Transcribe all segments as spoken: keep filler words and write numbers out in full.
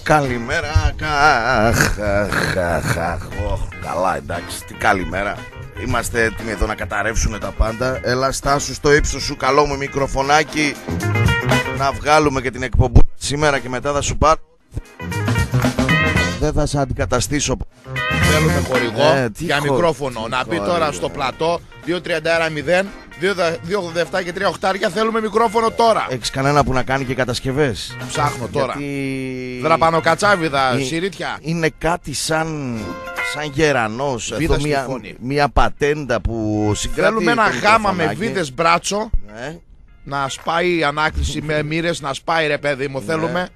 Καλημέρα. Καλά, εντάξει, τι καλημέρα. Είμαστε έτοιμοι εδώ να καταρρεύσουν τα πάντα. Έλα, στάσου στο ύψος σου, καλό μου μικροφωνάκι. Να βγάλουμε και την εκπομπή σήμερα και μετά θα σου πάρω. Δεν θα σε αντικαταστήσω. Θέλουμε χορηγό ε, για χω... μικρόφωνο. Να πει τώρα στο πλατό δύο τριάντα ένα μηδέν, δύο ογδόντα επτά και τρία οχτάρια. Θέλουμε μικρόφωνο τώρα. Έχεις κανένα που να κάνει και κατασκευές? Ψάχνω τώρα. Γιατί... Δραπανοκατσάβιδα, ε, σιρίτια. Είναι κάτι σαν, σαν γερανός. Βίδα μια, στη φωνή. Μια πατέντα που συγκρατεί. Θέλουμε ένα γάμα με βίδες μπράτσο. ε? Να σπάει η ανάκτηση με μοίρες. Να σπάει, ρε παιδί μου, θέλουμε.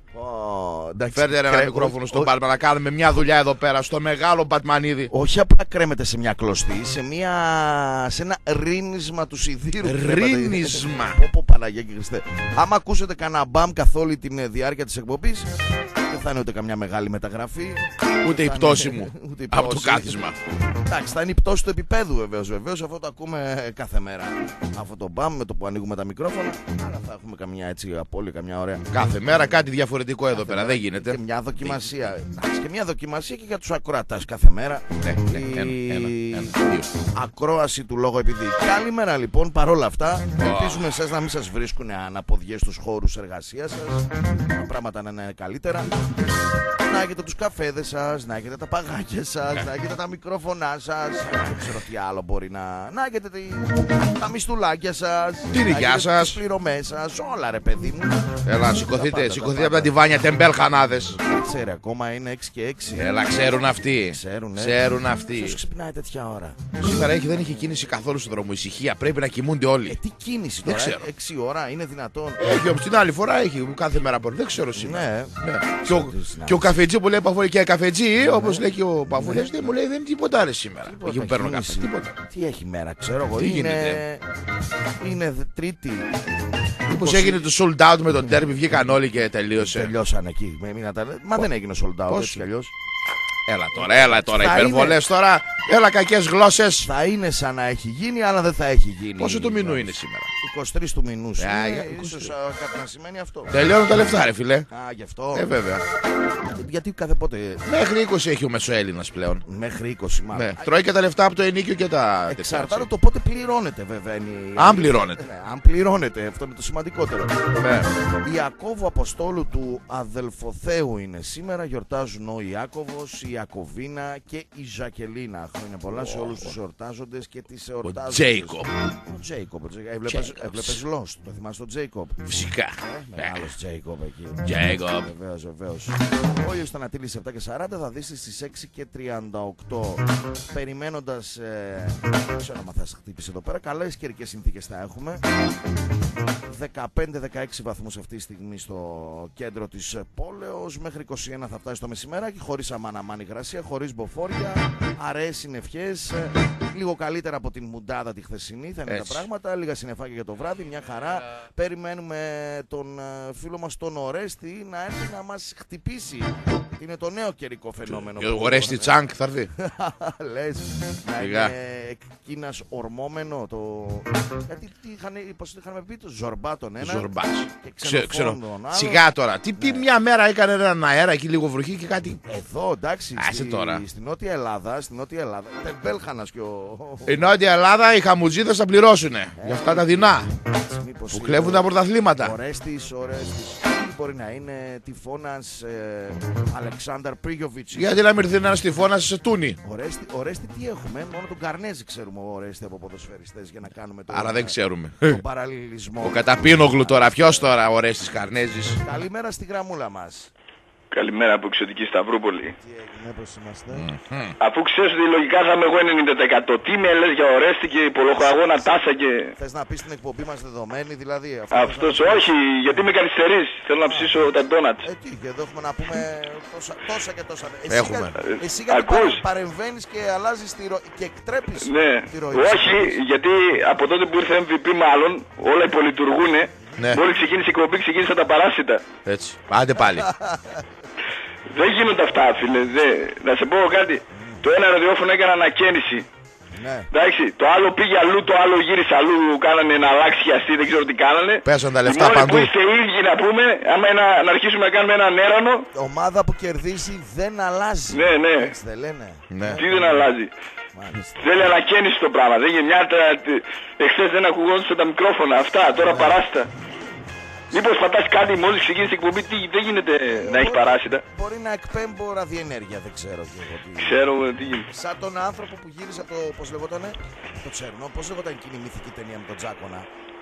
Oh, Φέρτε ένα κρέ... μικρόφωνο στον Μπάτμαν να κάνουμε μια δουλειά εδώ πέρα στο μεγάλο Μπατμανίδη. Όχι απλά κρέμεται σε μια κλωστή, σε, μια... σε ένα ρίνισμα του σιδήρου. Ρίνισμα. Πω Παναγία και Χριστέ. Άμα ακούσετε κανένα μπαμ καθ' όλη τη διάρκεια της εκπομπής, δεν θα είναι ούτε καμιά μεγάλη μεταγραφή. Ούτε η πτώση μου ούτε η από το κάθισμα. Εντάξει, θα είναι η πτώση του επίπεδου βεβαίως. Βεβαίως αυτό το ακούμε κάθε μέρα. Αυτό το μπαμ με το που ανοίγουμε τα μικρόφωνα. Άρα θα έχουμε καμιά έτσι απώλεια, καμιά ωραία. Κάθε μέρα κάτι διαφορετικό εδώ πέρα, δεν γίνεται. Και μια δοκιμασία. Εντάξει, και μια δοκιμασία και για τους ακροατάς κάθε μέρα. Ναι, ναι, η... ένα, ένα, ένα, δύο. Ακρόαση του λόγου επειδή. Καλημέρα λοιπόν, παρόλα αυτά. Oh. Ελπίζουμε εσάς να μην σας βρίσκουν αναποδιές στους χώρους εργασίας σας. Τα πράγματα να είναι καλύτερα. Να έχετε τους καφέδες σας, να έχετε τα παγάκια σας, να έχετε τα μικρόφωνά σας. Δεν ξέρω τι άλλο μπορεί να. Να έχετε τη... τα μιστουλάκια σας, τη ρηγιά σας, τις πληρωμές σας, όλα ρε παιδί μου. Έλα, σηκωθείτε, σηκωθείτε από τα τιβάνια, τεμπέλχανάδες. Ξέρει, ακόμα είναι έξι και έξι. Έλα, ξέρουν αυτοί. Ξέρουν, ξέρουν αυτοί. Ποιος ξυπνάει τέτοια ώρα? Σήμερα έχει, δεν έχει κίνηση καθόλου στον δρόμο. Ησυχία, πρέπει να κοιμούνται όλοι. Ε, τι κίνηση τώρα, ε, έξι ώρα είναι δυνατόν? Έχει, όπως την άλλη φορά έχει κάθε μέρα από δεν ξέρω σήμερα. Ναι, ναι. Και, ο, και ο καφετζή που λέει Παφούλη και καφετζή, ναι. Όπως λέει και ο Παφούλης, ναι. Μου λέει δεν είναι τίποτα άλλο σήμερα. Εκεί που παίρνω καφέ. Τι έχει μέρα, ξέρω εγώ. Τι είναι... γίνεται? Είναι Τρίτη. Μήπως έγινε το sold out με τον τέρμι, βγήκαν όλοι και τελείωσε. Τελειώσαν εκεί. Μα δεν έγινε sold out έτσι κι αλλιώς. Έλα τώρα, έλα τώρα, υπερβολές είναι... τώρα. Έλα, κακές γλώσσες. Θα είναι σαν να έχει γίνει, αλλά δεν θα έχει γίνει. Πόσο του μηνού είναι σήμερα? είκοσι τρεις του μηνού. Yeah, είναι, ίσως κάτι να σημαίνει αυτό. Τελειώνουν τα λεφτά, ρε φίλε. Α, γι' αυτό. Ε, βέβαια. Γιατί κάθε πότε. Μέχρι είκοσι έχει ο Μεσοέλληνας πλέον. Μέχρι είκοσι, μάλλον. Ναι. Τρώει και τα λεφτά από το ενίκιο και τα. Εξαρτάται το πότε πληρώνεται, βέβαια. Είναι... Αν πληρώνεται. Ναι, αν πληρώνεται, αυτό είναι το σημαντικότερο. Ναι. Η Ιακώβου Αποστόλου του Αδελφοθέου είναι σήμερα. Γιορτάζουν ο Ιάκωβος, η Ιακωβίνα και η Ζακελίνα. Χρόνια πολλά oh. σε όλους τους εορτάζοντες και τις εορτάζοντες. Ο Τζέικοπ. Ο Τζέικοπ. Έβλεπες Lost, το θυμάσαι τον Τζέικοπ? Φυσικά. Ε, μεγάλος Τζέικοπ εκεί. Τζέικοπ. Βεβαίως, βεβαίως. Ο ήλιος θα ανατείλει στις επτά και σαράντα, θα δεις στις έξι και τριάντα οκτώ. Περιμένοντας, ε, δεν ξέρω αν θα χτύπησε εδώ πέρα, καλές καιρικές συνθήκες θα έχουμε. δεκαπέντε δεκαέξι βαθμούς αυτή τη στιγμή στο κέντρο της πόλεως. Μέχρι είκοσι ένα θα φτάσει το μεσημέρακι, χωρίς αμάν-αμάν υγρασία, χωρίς μποφόρια, αραιές συννεφιές. Λίγο καλύτερα από την μουντάδα τη χθεσινή θα είναι έτσι τα πράγματα. Λίγα συννεφάκια για το βράδυ, μια χαρά. Yeah. Περιμένουμε τον φίλο μας τον Ορέστη να έρθει να μας χτυπήσει. Είναι το νέο καιρικό φαινόμενο. Και ο Ορέστη Τσάνκ θα έρθει. Λες, να είναι Κίνας ορμόμενο. Το... Γιατί είχαν, πώς είχαμε πει, το Ζορμπά τον ένα. Ζορμπάς. Ξε, ξέρω. Σιγά τώρα. Τι πει, ναι. Μια μέρα έκανε έναν αέρα εκεί, λίγο βροχή και κάτι. Εδώ εντάξει. Άσε τώρα. Στη Νότια Ελλάδα, στη Νότια Ελλάδα. Τεμπέλχανας και ο. Η Νότια Ελλάδα οι χαμουτζίδες θα πληρώσουνε. Ε, για αυτά τα δεινά. Που κλέβουν τα πρωταθλήματα. Ορέστης, Ορέστης. Μπορεί να είναι τυφώνας ε, Αλεξάνδρ Πρίγιοβιτς. Γιατί να μην έρθει ένας τυφώνας σε τούνι. Ορέστη, Ορέστη τι έχουμε? Μόνο τον Καρνέζη ξέρουμε ο Ορέστη από ποδοσφαιριστές για να κάνουμε το. Άρα δεν ξέρουμε. Τον παραλληλισμό. Ο Καταπίνογλου τώρα, ποιος τώρα ο Ορέστης Καρνέζης? Καλημέρα στη γραμμούλα μας. Καλημέρα από εξωτική Σταυρούπολη. Τι έγινε, πώς είμαστε? Mm-hmm. Αφού ξέρεις ότι λογικά θα είμαι εγώ ενενήντα τοις εκατό. Τι με λες για Ορέστη και υπολογαγώνα τάσα και... Θες να πεις την εκπομπή μας δεδομένη δηλαδή? Αυτό Αυτός να... όχι, γιατί με καθυστερείς. Θέλω να ψήσω τα ντόνατς. Ε, τι, και εδώ έχουμε να πούμε τόσα, τόσα και τόσα. Εσύ, έχουμε. Εσύ, εσύ γιατί παρε, παρεμβαίνεις και αλλάζεις τη ρο... και εκτρέπεις ναι. τη ροή. Όχι, γιατί από τότε που ήρθε εμ βι πι μάλλον όλα υπολειτουργούνε. Ναι. Μόλις ξεκίνησε η εκπομπή ξεκίνησαν τα παράσιτα. Έτσι, άντε πάλι. Δεν γίνονται αυτά, φίλε. Δε. Να σε πω κάτι. Το ένα ραδιόφωνο έκανε ανακαίνιση. Ναι. Εντάξει, το άλλο πήγε αλλού, το άλλο γύρισε αλλού, κάνανε να αλλάξει χιαστή, δεν ξέρω τι κάνανε. Πέσαν τα λεφτά παντού. παντού. Που είστε ίδιοι να πούμε, άμα να, να αρχίσουμε να κάνουμε έναν έρανο. Ομάδα που κερδίζει δεν αλλάζει. Ναι, ναι. Έτσι δεν λένε. Ναι. Τι δεν αλλάζει. Μάλιστα. Θέλει ανακαίνιση το πράγμα. Δεν μια, εχθές δεν ακουγόντουσαν τα μικρόφωνα. Αυτά, τώρα Ναι. παράσιτα. Μήπως πατάς κάτι μόλις ξεκίνησε η εκπομπή, τι, δεν γίνεται να έχει παράσιτα. Μπορεί να εκπέμπω ραδιενέργεια, δεν ξέρω και εγώ τι. Ξέρω τι γίνεται. Σαν τον άνθρωπο που γύρισε από το. Πώς λεγότανε. Το ξέρουν. Πώς λεγόταν εκείνη η μυθική ταινία με τον Τζάκονα.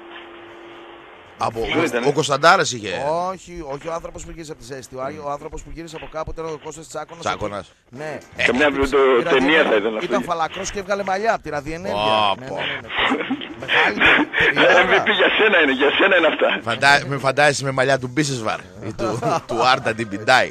Από, Ποιο ήτανε? ο Κωνσταντάρας είχε. Όχι, όχι ο άνθρωπος που γύρισε από τη ζέστη. Ο, Άγιο- ο άνθρωπος που γύρισε από κάπου ήταν ο Κώστας Τσάκωνας. Τσάκωνας. Ναι. Σε μια Η ταινία θα ραδιενέργεια ήθελα να Ήταν φύγει. φαλακρός και έβγαλε μαλλιά από τη ραδιενέργεια. Ω, Ναι, πω. ναι, ναι, ναι. Μεγάλη εμ βι πι ταινία. για σένα είναι, για σένα είναι αυτά. Φαντά, με φαντάζεσαι με μαλλιά του Μπίσεσβαρ ή του, του Άρντα Ντιμπιντάι.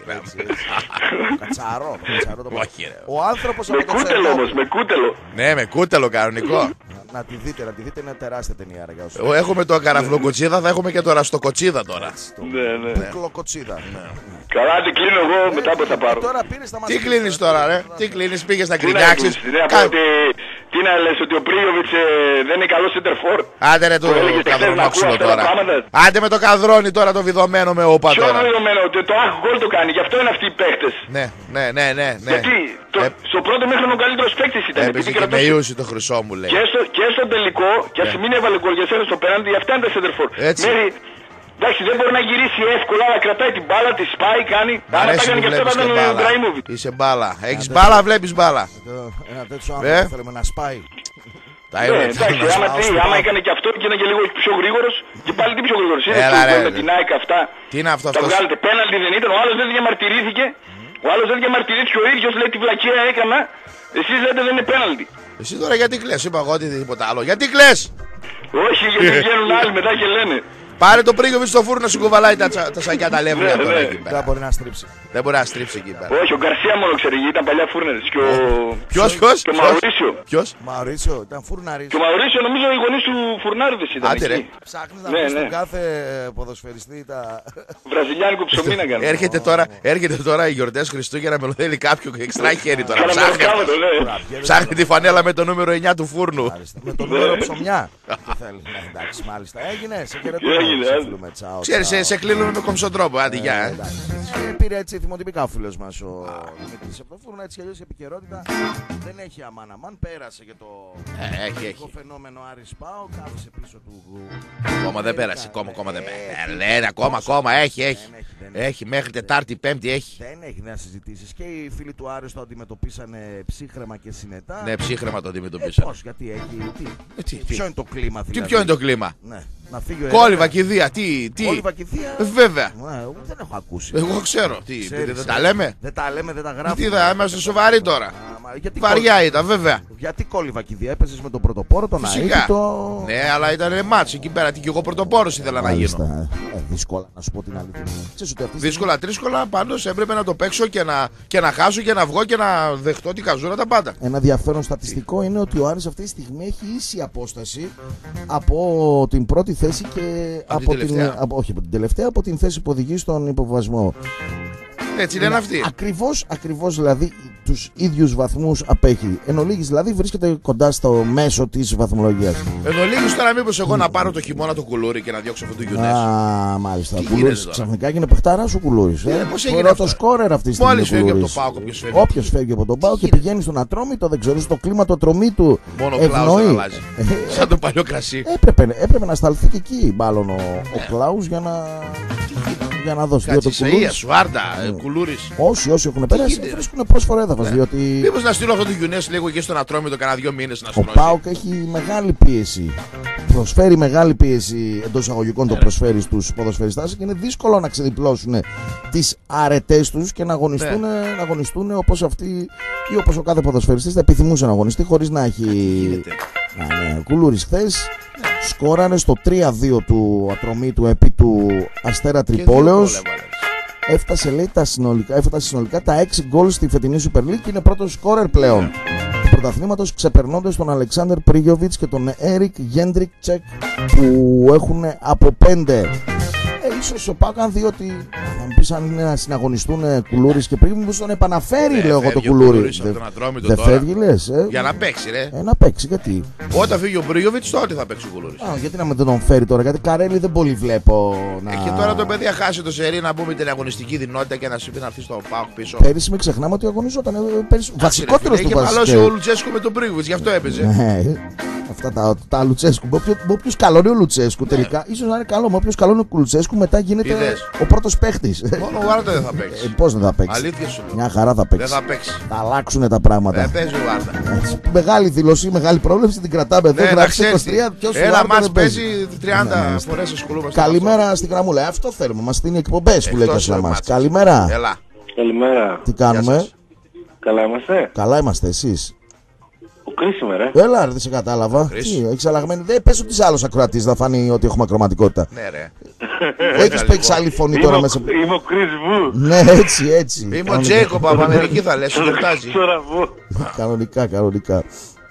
Κατσαρό. κατσαρό το Όχι, ρε. Ο άνθρωπος Με από το κούτελο Τσερνόμπιλ. όμως, με κούτελο. Ναι, με κούτελο κανονικό. Να τη δείτε, να τη δείτε, είναι τεράστια ταινία. Ρε, για όσους- Εγώ έχουμε το καραφλοκοτσίδα, θα έχουμε και το ραστοκοτσίδα τώρα. Το Ναι, ναι. Μπουκλοκοτσίδα. Καλά, τι κλείνω εγώ, μετά πώς θα πάρω. Τώρα πήρε τα Τι μάτια. κλείνεις τώρα, ρε. Τι κλείνεις, πήγες να Τι να γκρινιάξεις. κλείσεις, ναι, από ότι- Τι να λες, ότι ο Πρίγιοβιτς ε, δεν είναι καλός center-for. Άντε ρε το Το έλεγες χθες, να καδρονόξυλο ακούω αυτά τα τώρα. πράγματα. Άντε με το καδρόνι τώρα το βιδωμένο με όπα Ποιο τώρα. είναι δεδομένο, ότι το αχ γκολ το κάνει, γι' αυτό είναι αυτοί οι παίχτες. Ναι, ναι, ναι, ναι. ναι. Γιατί το, Ε, στο πρώτο μέχρονο ο καλύτερος παίκτης ήταν. Έπαιζε επειδή και με κρατούσε- Ιούση το χρυσό μου λέει. Και στο, και στο τελικό, και ας Ναι. μην έβαλε γκολ για σένα στο πέναντι, αυτά είναι τα center-for. Έτσι. Μέχρι, εντάξει, δεν μπορεί να γυρίσει εύκολα, αλλά κρατάει την μπάλα, τη σπάει, κάνει. Μ' Άμα τα αρέσει κάνει που και αυτά βλέπεις θα και ήταν ο μπάλα. Ιμπραήμοβιτ. Είσαι μπάλα. Έχεις μπάλα, βλέπεις μπάλα. Το- Ένα τέτοιο Ε. άνθρωπο θέλουμε να σπάει. Τα Ναι, έβαλε. εντάξει, άμα, σπάω τι, στο άμα πάνω. έκανε και αυτό και ήταν και λίγο πιο γρήγορος, και πάλι τι πιο γρήγορος. Είναι Έλα, ρε, με ρε. την ΑΕΚ αυτά. Τι είναι αυτό Τα αυτός. βγάλετε. Πέναλτι δεν ήταν, ο άλλος δεν διαμαρτυρήθηκε. Ο άλλος δεν διαμαρτυρήθηκε ο ίδιος, λέει τη βλακεία έκανα. Εσείς λέτε δεν είναι πέναλτι. Εσύ τώρα γιατί κλαις, είπα εγώ τίποτα άλλο. Γιατί κλαις. Όχι, γιατί βγαίνουν άλλοι μετά και λένε. Πάρε το Πρίγιοβιτς στο φούρνο να σου κουβαλάει τα, τσα- τα σακιά τα λεύρια Ναι, τώρα ναι. εκεί Δεν πέρα. μπορεί να στρίψει. Δεν μπορεί να στρίψει εκεί πέρα. Όχι, ο Γκαρσία μόνο ξέρει, ήταν παλιά φούρνερες. Και ο... Ποιος, ποιος, Και ο ποιος, Μαουρίσιο. ποιος. Μαουρίτσιο, ήταν φουρναρής. Και ο Μαουρίσιο νομίζω οι γονείς του φουρνάριδες ήταν. Άντε, ρε. εκεί. Ψάχνεις να Ναι, βρεις ναι. τον κάθε ε, ποδοσφαιριστή τα... Βραζιλιάνικο ψωμί να κάνει. Έρχεται τώρα, έρχεται τώρα οι γιορτές Χριστούγεννα με θέλει κάποιο εξτρά χέρι τώρα. Κάνα Ψάχνει, μεροκάματο, ναι. ψάχνει τη φανέλα με το νούμερο εννιά του φούρνου. Μάλιστα. Με τον νούμερο ψωμιά. Τι θέλει. Ναι, εντάξει, μάλιστα. Έγινε, σε χαιρετούμε. Έγινε, σε άντε. φιλούμε, τσάω, Ξέρεις, σε, τσάω. σε κλείνουμε με κομψό τρόπο. Άντε, Ε, γεια. εντάξει. Και πήρε έτσι θυμοτυπικά ο φίλος μας ο Δημήτρης από το φούρνο. Έτσι κι αλλιώς η επικαιρότητα δεν έχει αμάν αμάν. Πέρασε και το Ε, έχει, το έχει. φαινόμενο Άρης Πάο. Κάθισε πίσω του. Ακόμα δεν πέρασε, ακόμα, ακόμα δεν Ε, πέρασε. τι- Λένε, ακόμα, ακόμα, έχει, έχει. Δεν έχει, δεν Έχει μέχρι Τετάρτη, Πέμπτη, έχει. Δεν έχει να συζητήσει. Και οι φίλοι του Άρης το αντιμετωπίσανε ψύχρεμα και συνετά. Ναι, ψύχρεμα το Ε, αντιμετωπίσαμε. πώς, γιατί έχει. Τι, Ε, τι, τι. ποιο είναι το κλίμα, Τι δηλαδή. ποιο είναι το κλίμα. Ναι, να φύγει ο Κόλληβα, Ερέφερας. κηδεία, τι, τι. Κόλληβα και θεία. Ε, Βέβαια. Ναι, εγώ δεν έχω ακούσει. Εγώ ξέρω. Τι, Ξέρεις, δεν τα ξέρεις. λέμε. Δεν τα λέμε, δεν τα γράφουμε. Τι θα είμαστε σοβαροί τώρα. Α, μα γιατί Βαριά ήταν, βέβαια. κόλλη- Γιατί κόλληβα και δια, έπαιζες με τον πρωτοπόρο, τον Φυσικά. Αίκη, το... Ναι, αλλά ήταν μάτσο εκεί πέρα. Τι και εγώ πρωτοπόρος ήθελα να γίνω. Μάλιστα, ε, ε, δύσκολα να σου πω την αλήθεια. Ξέρεις ότι αυτή τη Δύσκολα, τρίσκολα, πάντως έπρεπε να το παίξω και να, και να χάσω και να βγω και να δεχτώ την καζούρα τα πάντα. Ένα ενδιαφέρον στατιστικό είναι ότι ο Άρης αυτή τη στιγμή έχει ίση απόσταση από την πρώτη θέση και Από την από την, τελευταία. από, όχι, από την τελευταία, από την θέση που οδηγεί στον υποβασμό. Έτσι λένε αυτοί. Ακριβώς, ακριβώς δηλαδή τους ίδιους βαθμούς απέχει. Εν ολίγης δηλαδή βρίσκεται κοντά στο μέσο της βαθμολογίας. Εν ολίγης τώρα μήπως εγώ να πάρω το χειμώνα το κουλούρι και να διώξω αυτό το γιουνές. Α, μάλιστα. Τι Ο Κουλούρης γίνεται τώρα? ξαφνικά έγινε παιχταράς ο Κουλούρης. Ε, πώς έγινε Πρώτο αυτό? σκόρερ αυτή τη στιγμή. Μόλις ο φεύγει από Κουλούρης. το ΠΑΟΚ, όποιος φεύγει. Όποιος φεύγει από τον ΠΑΟΚ και πηγαίνει στον Ατρόμητο, δεν ξέρω, στο κλίμα το Ατρομήτου Μόνο ο Κλάους δεν ευνοεί. αλλάζει. Ε, Σαν το παλιό κρασί. Έπρεπε, έπρεπε να σταλθεί και εκεί μάλλον ο, ο Κλάους για να, για να δώσει. Διότι ο Κάτσε, Κουλούρης- Ισαΐας, Σουάρντα, κουλούρις. Όσοι, όσοι έχουν πέρασει γίνεται? βρίσκουν πρόσφορο έδαφος. Ναι. Διότι Μήπως να στείλω αυτό το γιουνές λίγο εκεί στον Ατρόμητο κανένα δύο μήνες να ο στρώσει. ΠΑΟΚ έχει μεγάλη πίεση. Προσφέρει μεγάλη πίεση εντός εισαγωγικών, το Ναι. προσφέρει στους ποδοσφαιριστάς και είναι δύσκολο να ξεδιπλώσουν τις αρετές τους και να αγωνιστούν, Ναι. να αγωνιστούν όπως αυτοί ή όπως ο κάθε ποδοσφαιριστής θα επιθυμούσε να αγωνιστεί χωρίς να έχει. Γίνεται. Ναι, ναι. Ο Κουλούρης χθες σκόρανε στο τρία δύο του Ατρομήτου επί του Αστέρα Και δύο Τρυπόλεως. γκολ έβαλε. Έφτασε, λέει, τα συνολικά, έφτασε συνολικά τα έξι γκολ στη φετινή Super League και είναι πρώτος σκόρερ πλέον του πρωταθλήματος, ξεπερνώντας τον Αλεξάνδερ Πρίγιοβιτς και τον Έρικ Γέντρικ Τσεκ που έχουν από πέντε. Ε, ίσως ο Πάκ αν δει ότι θα μου πεις αν είναι να συναγωνιστούν ε, Κουλούρης και πριν μου τον επαναφέρει Ε, λέω εγώ το φεύγει ο Κουλούρη. Κουλούρης από τον Ατρόμητο Δεν τώρα. φεύγει λες. Ε, Για να παίξει, ρε. ε, να παίξει γιατί. Όταν φύγει ο Μπρίγιοβιτς, τότε θα παίξει ο Κουλούρης. Α, γιατί να με τον φέρει τώρα, γιατί Καρέλη δεν πολύ βλέπω να. Ε, και τώρα το παιδί θα χάσει το σερί να πούμε την αγωνιστική δυνότητα και να σου πει να έρθει στο ΠΑΟΚ πίσω. Πέρυσι μην ξεχνάμε ότι αγωνιζόταν. ε, πέρυσι- Βασικότερος του Είχε παλώσει ο Βασικέ. Λουτσέσκου με τον Μπρίγιοβιτς, γι' αυτό έπαιζε. Ναι, αυτά τα, τα Λουτσέσκου. Με όποιο καλό είναι ο Λουτσέσκου τελικά, ίσως να είναι καλό. Με όποιο καλό είναι ο Λουτσέσκου, μετά γίνεται Είδες. ο πρώτος παίχτης. Μόνο ο Βάρτα δεν θα παίξει. Πώς δεν θα παίξει. Αλήθεια σου λέω. Μια χαρά θα Δεν παίξει. θα παίξει. Θα αλλάξουν τα πράγματα. Δεν παίζει ο Βάρτα. Έτσι, μεγάλη δήλωση, μεγάλη πρόβλεψη, την κρατάμε εδώ. Ναι, να Γράψτε ξέρεις, είκοσι τρία, ποιος ένα Βάρτα μάτς δεν παίζει. παίζει Ναι, ναι, τριάντα ναι. φορές ασχολούμαστε. Καλημέρα στην γραμμούλα. Ε, Αυτό θέλουμε. Μας δίνει εκπομπές που λέει Εκτός και μας. μάτσες. Καλημέρα. Έλα. Καλημέρα. Τι κάνουμε. Γεια σας. Καλά είμαστε. Καλά είμαστε εσείς. Ο κρίσιμο, ρε. Έλα, ρε, δεν σε κατάλαβα. Χρήση. Τι, έχεις αλλαγμένη. Δεν πες ότι είσαι άλλος ακροατής, θα φανεί ότι έχουμε ακροματικότητα. Ναι, ρε. Έχεις παίξει άλλη φωνή Είμαι τώρα ο- μέσα. Είμαι ο Chris Wu. Ναι, έτσι, έτσι. Είμαι ο Κανονικά. Τζέικοπ από Αμερική θα λες, σου γιορτάζει. Τώρα Wu. Κανονικά, κανονικά.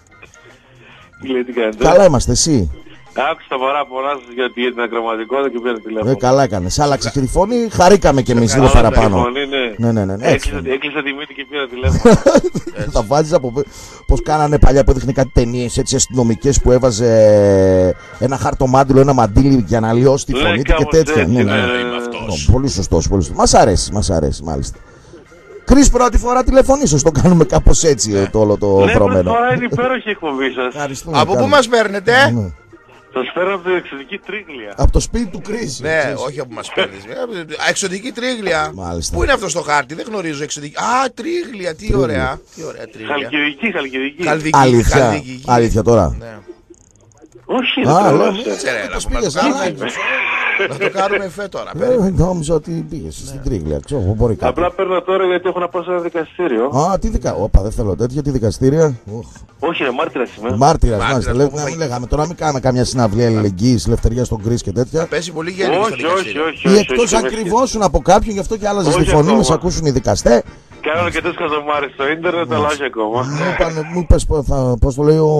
Τι λέει, τι κάνετε. Καλά είμαστε, εσύ. Άκουσα τα παρά πολλά σας για τη- για την ακροματικότητα και πήρα τηλέφωνο. Ε, καλά έκανες. Άλλαξε και τη φωνή, χαρήκαμε κι εμείς λίγο Άλλαξα τη παραπάνω. φωνή, ναι. Ναι, ναι, ναι, ναι, έτσι. Έκλεισα, έκλεισα τη μύτη και πήρα τηλέφωνο. Θα βάζεις από πως κάνανε παλιά που έδειχνε κάτι ταινίες έτσι αστυνομικές που έβαζε ένα χαρτομάντιλο, ένα μαντίλι για να λιώσει τη Ναι, φωνή του και κάπως τέτοια. έτσι, Ναι, ναι, ναι, ναι. ναι, Είμαι ναι. αυτός. Ω, Πολύ σωστός, πολύ σωστός. Μας αρέσει, μας αρέσει, μάλιστα. Κρίς, πρώτη φορά τηλεφωνήσεως, το κάνουμε κάπως έτσι ε, το όλο το Ναι, πρώτη βρωμένο. φορά είναι υπέροχη η εκπομπή σας. Ευχαριστούμε. Από πού κάνουμε. μας παίρνετε? Ναι. Σας φέρω από την εξωτική τρίγλια. Από το σπίτι του Κρίς. Ναι, ξέρεις. όχι από μας παίρνεις. Ε, Εξωτική τρίγλια. Μάλιστα. Πού είναι αυτό στο χάρτη, δεν γνωρίζω εξωτική. Α, τρίγλια, τι ωραία. Τι ωραία τρίγλια. Χαλκιδική, χαλκιδική. Καλδική, Αλήθεια, Χαλκιδική. αλήθεια τώρα. Ναι. Όχι, Α, δεν λέω, τρελάστε. Κάτσε, ρε, ε, να πώς πούμε, πήγες, να το αλλά- κάνουμε. Να το κάνουμε εφέ τώρα. Ε, περίμενε. Νόμιζα ότι πήγες στην Τρίγλια. Ξέρω, μπορεί κάτι. Απλά παίρνω τώρα γιατί έχω να πάω σε ένα δικαστήριο. Α, τι δικα... Όπα, δεν θέλω τέτοια, τι δικαστήρια. Οχ. Όχι, ρε, μάρτυρας είμαι. Μάρτυρας, Μάρτυρας, μάλιστα. που Λέ- που να θα- μην λέγαμε τώρα, μην κάνουμε καμιά συναυλία αλληλεγγύης, ελευθερία στον Κρίς και τέτοια. Πέσει πολύ γέλιο στο Όχι, όχι, δικαστήριο. όχι. Ή όχι, εκτός όχι, αν όχι. κρυβώσουν από κάποιον, γι' αυτό και άλλαζε Όχι τη φωνή, ακόμα. με σ' ακούσουν οι δικαστές. Κάνω και τόσες χαζομάρες στο ίντερνετ, αλλά όχι ακόμα. Μου είπαν, μου είπες, πώς θα- πώς το λέει ο,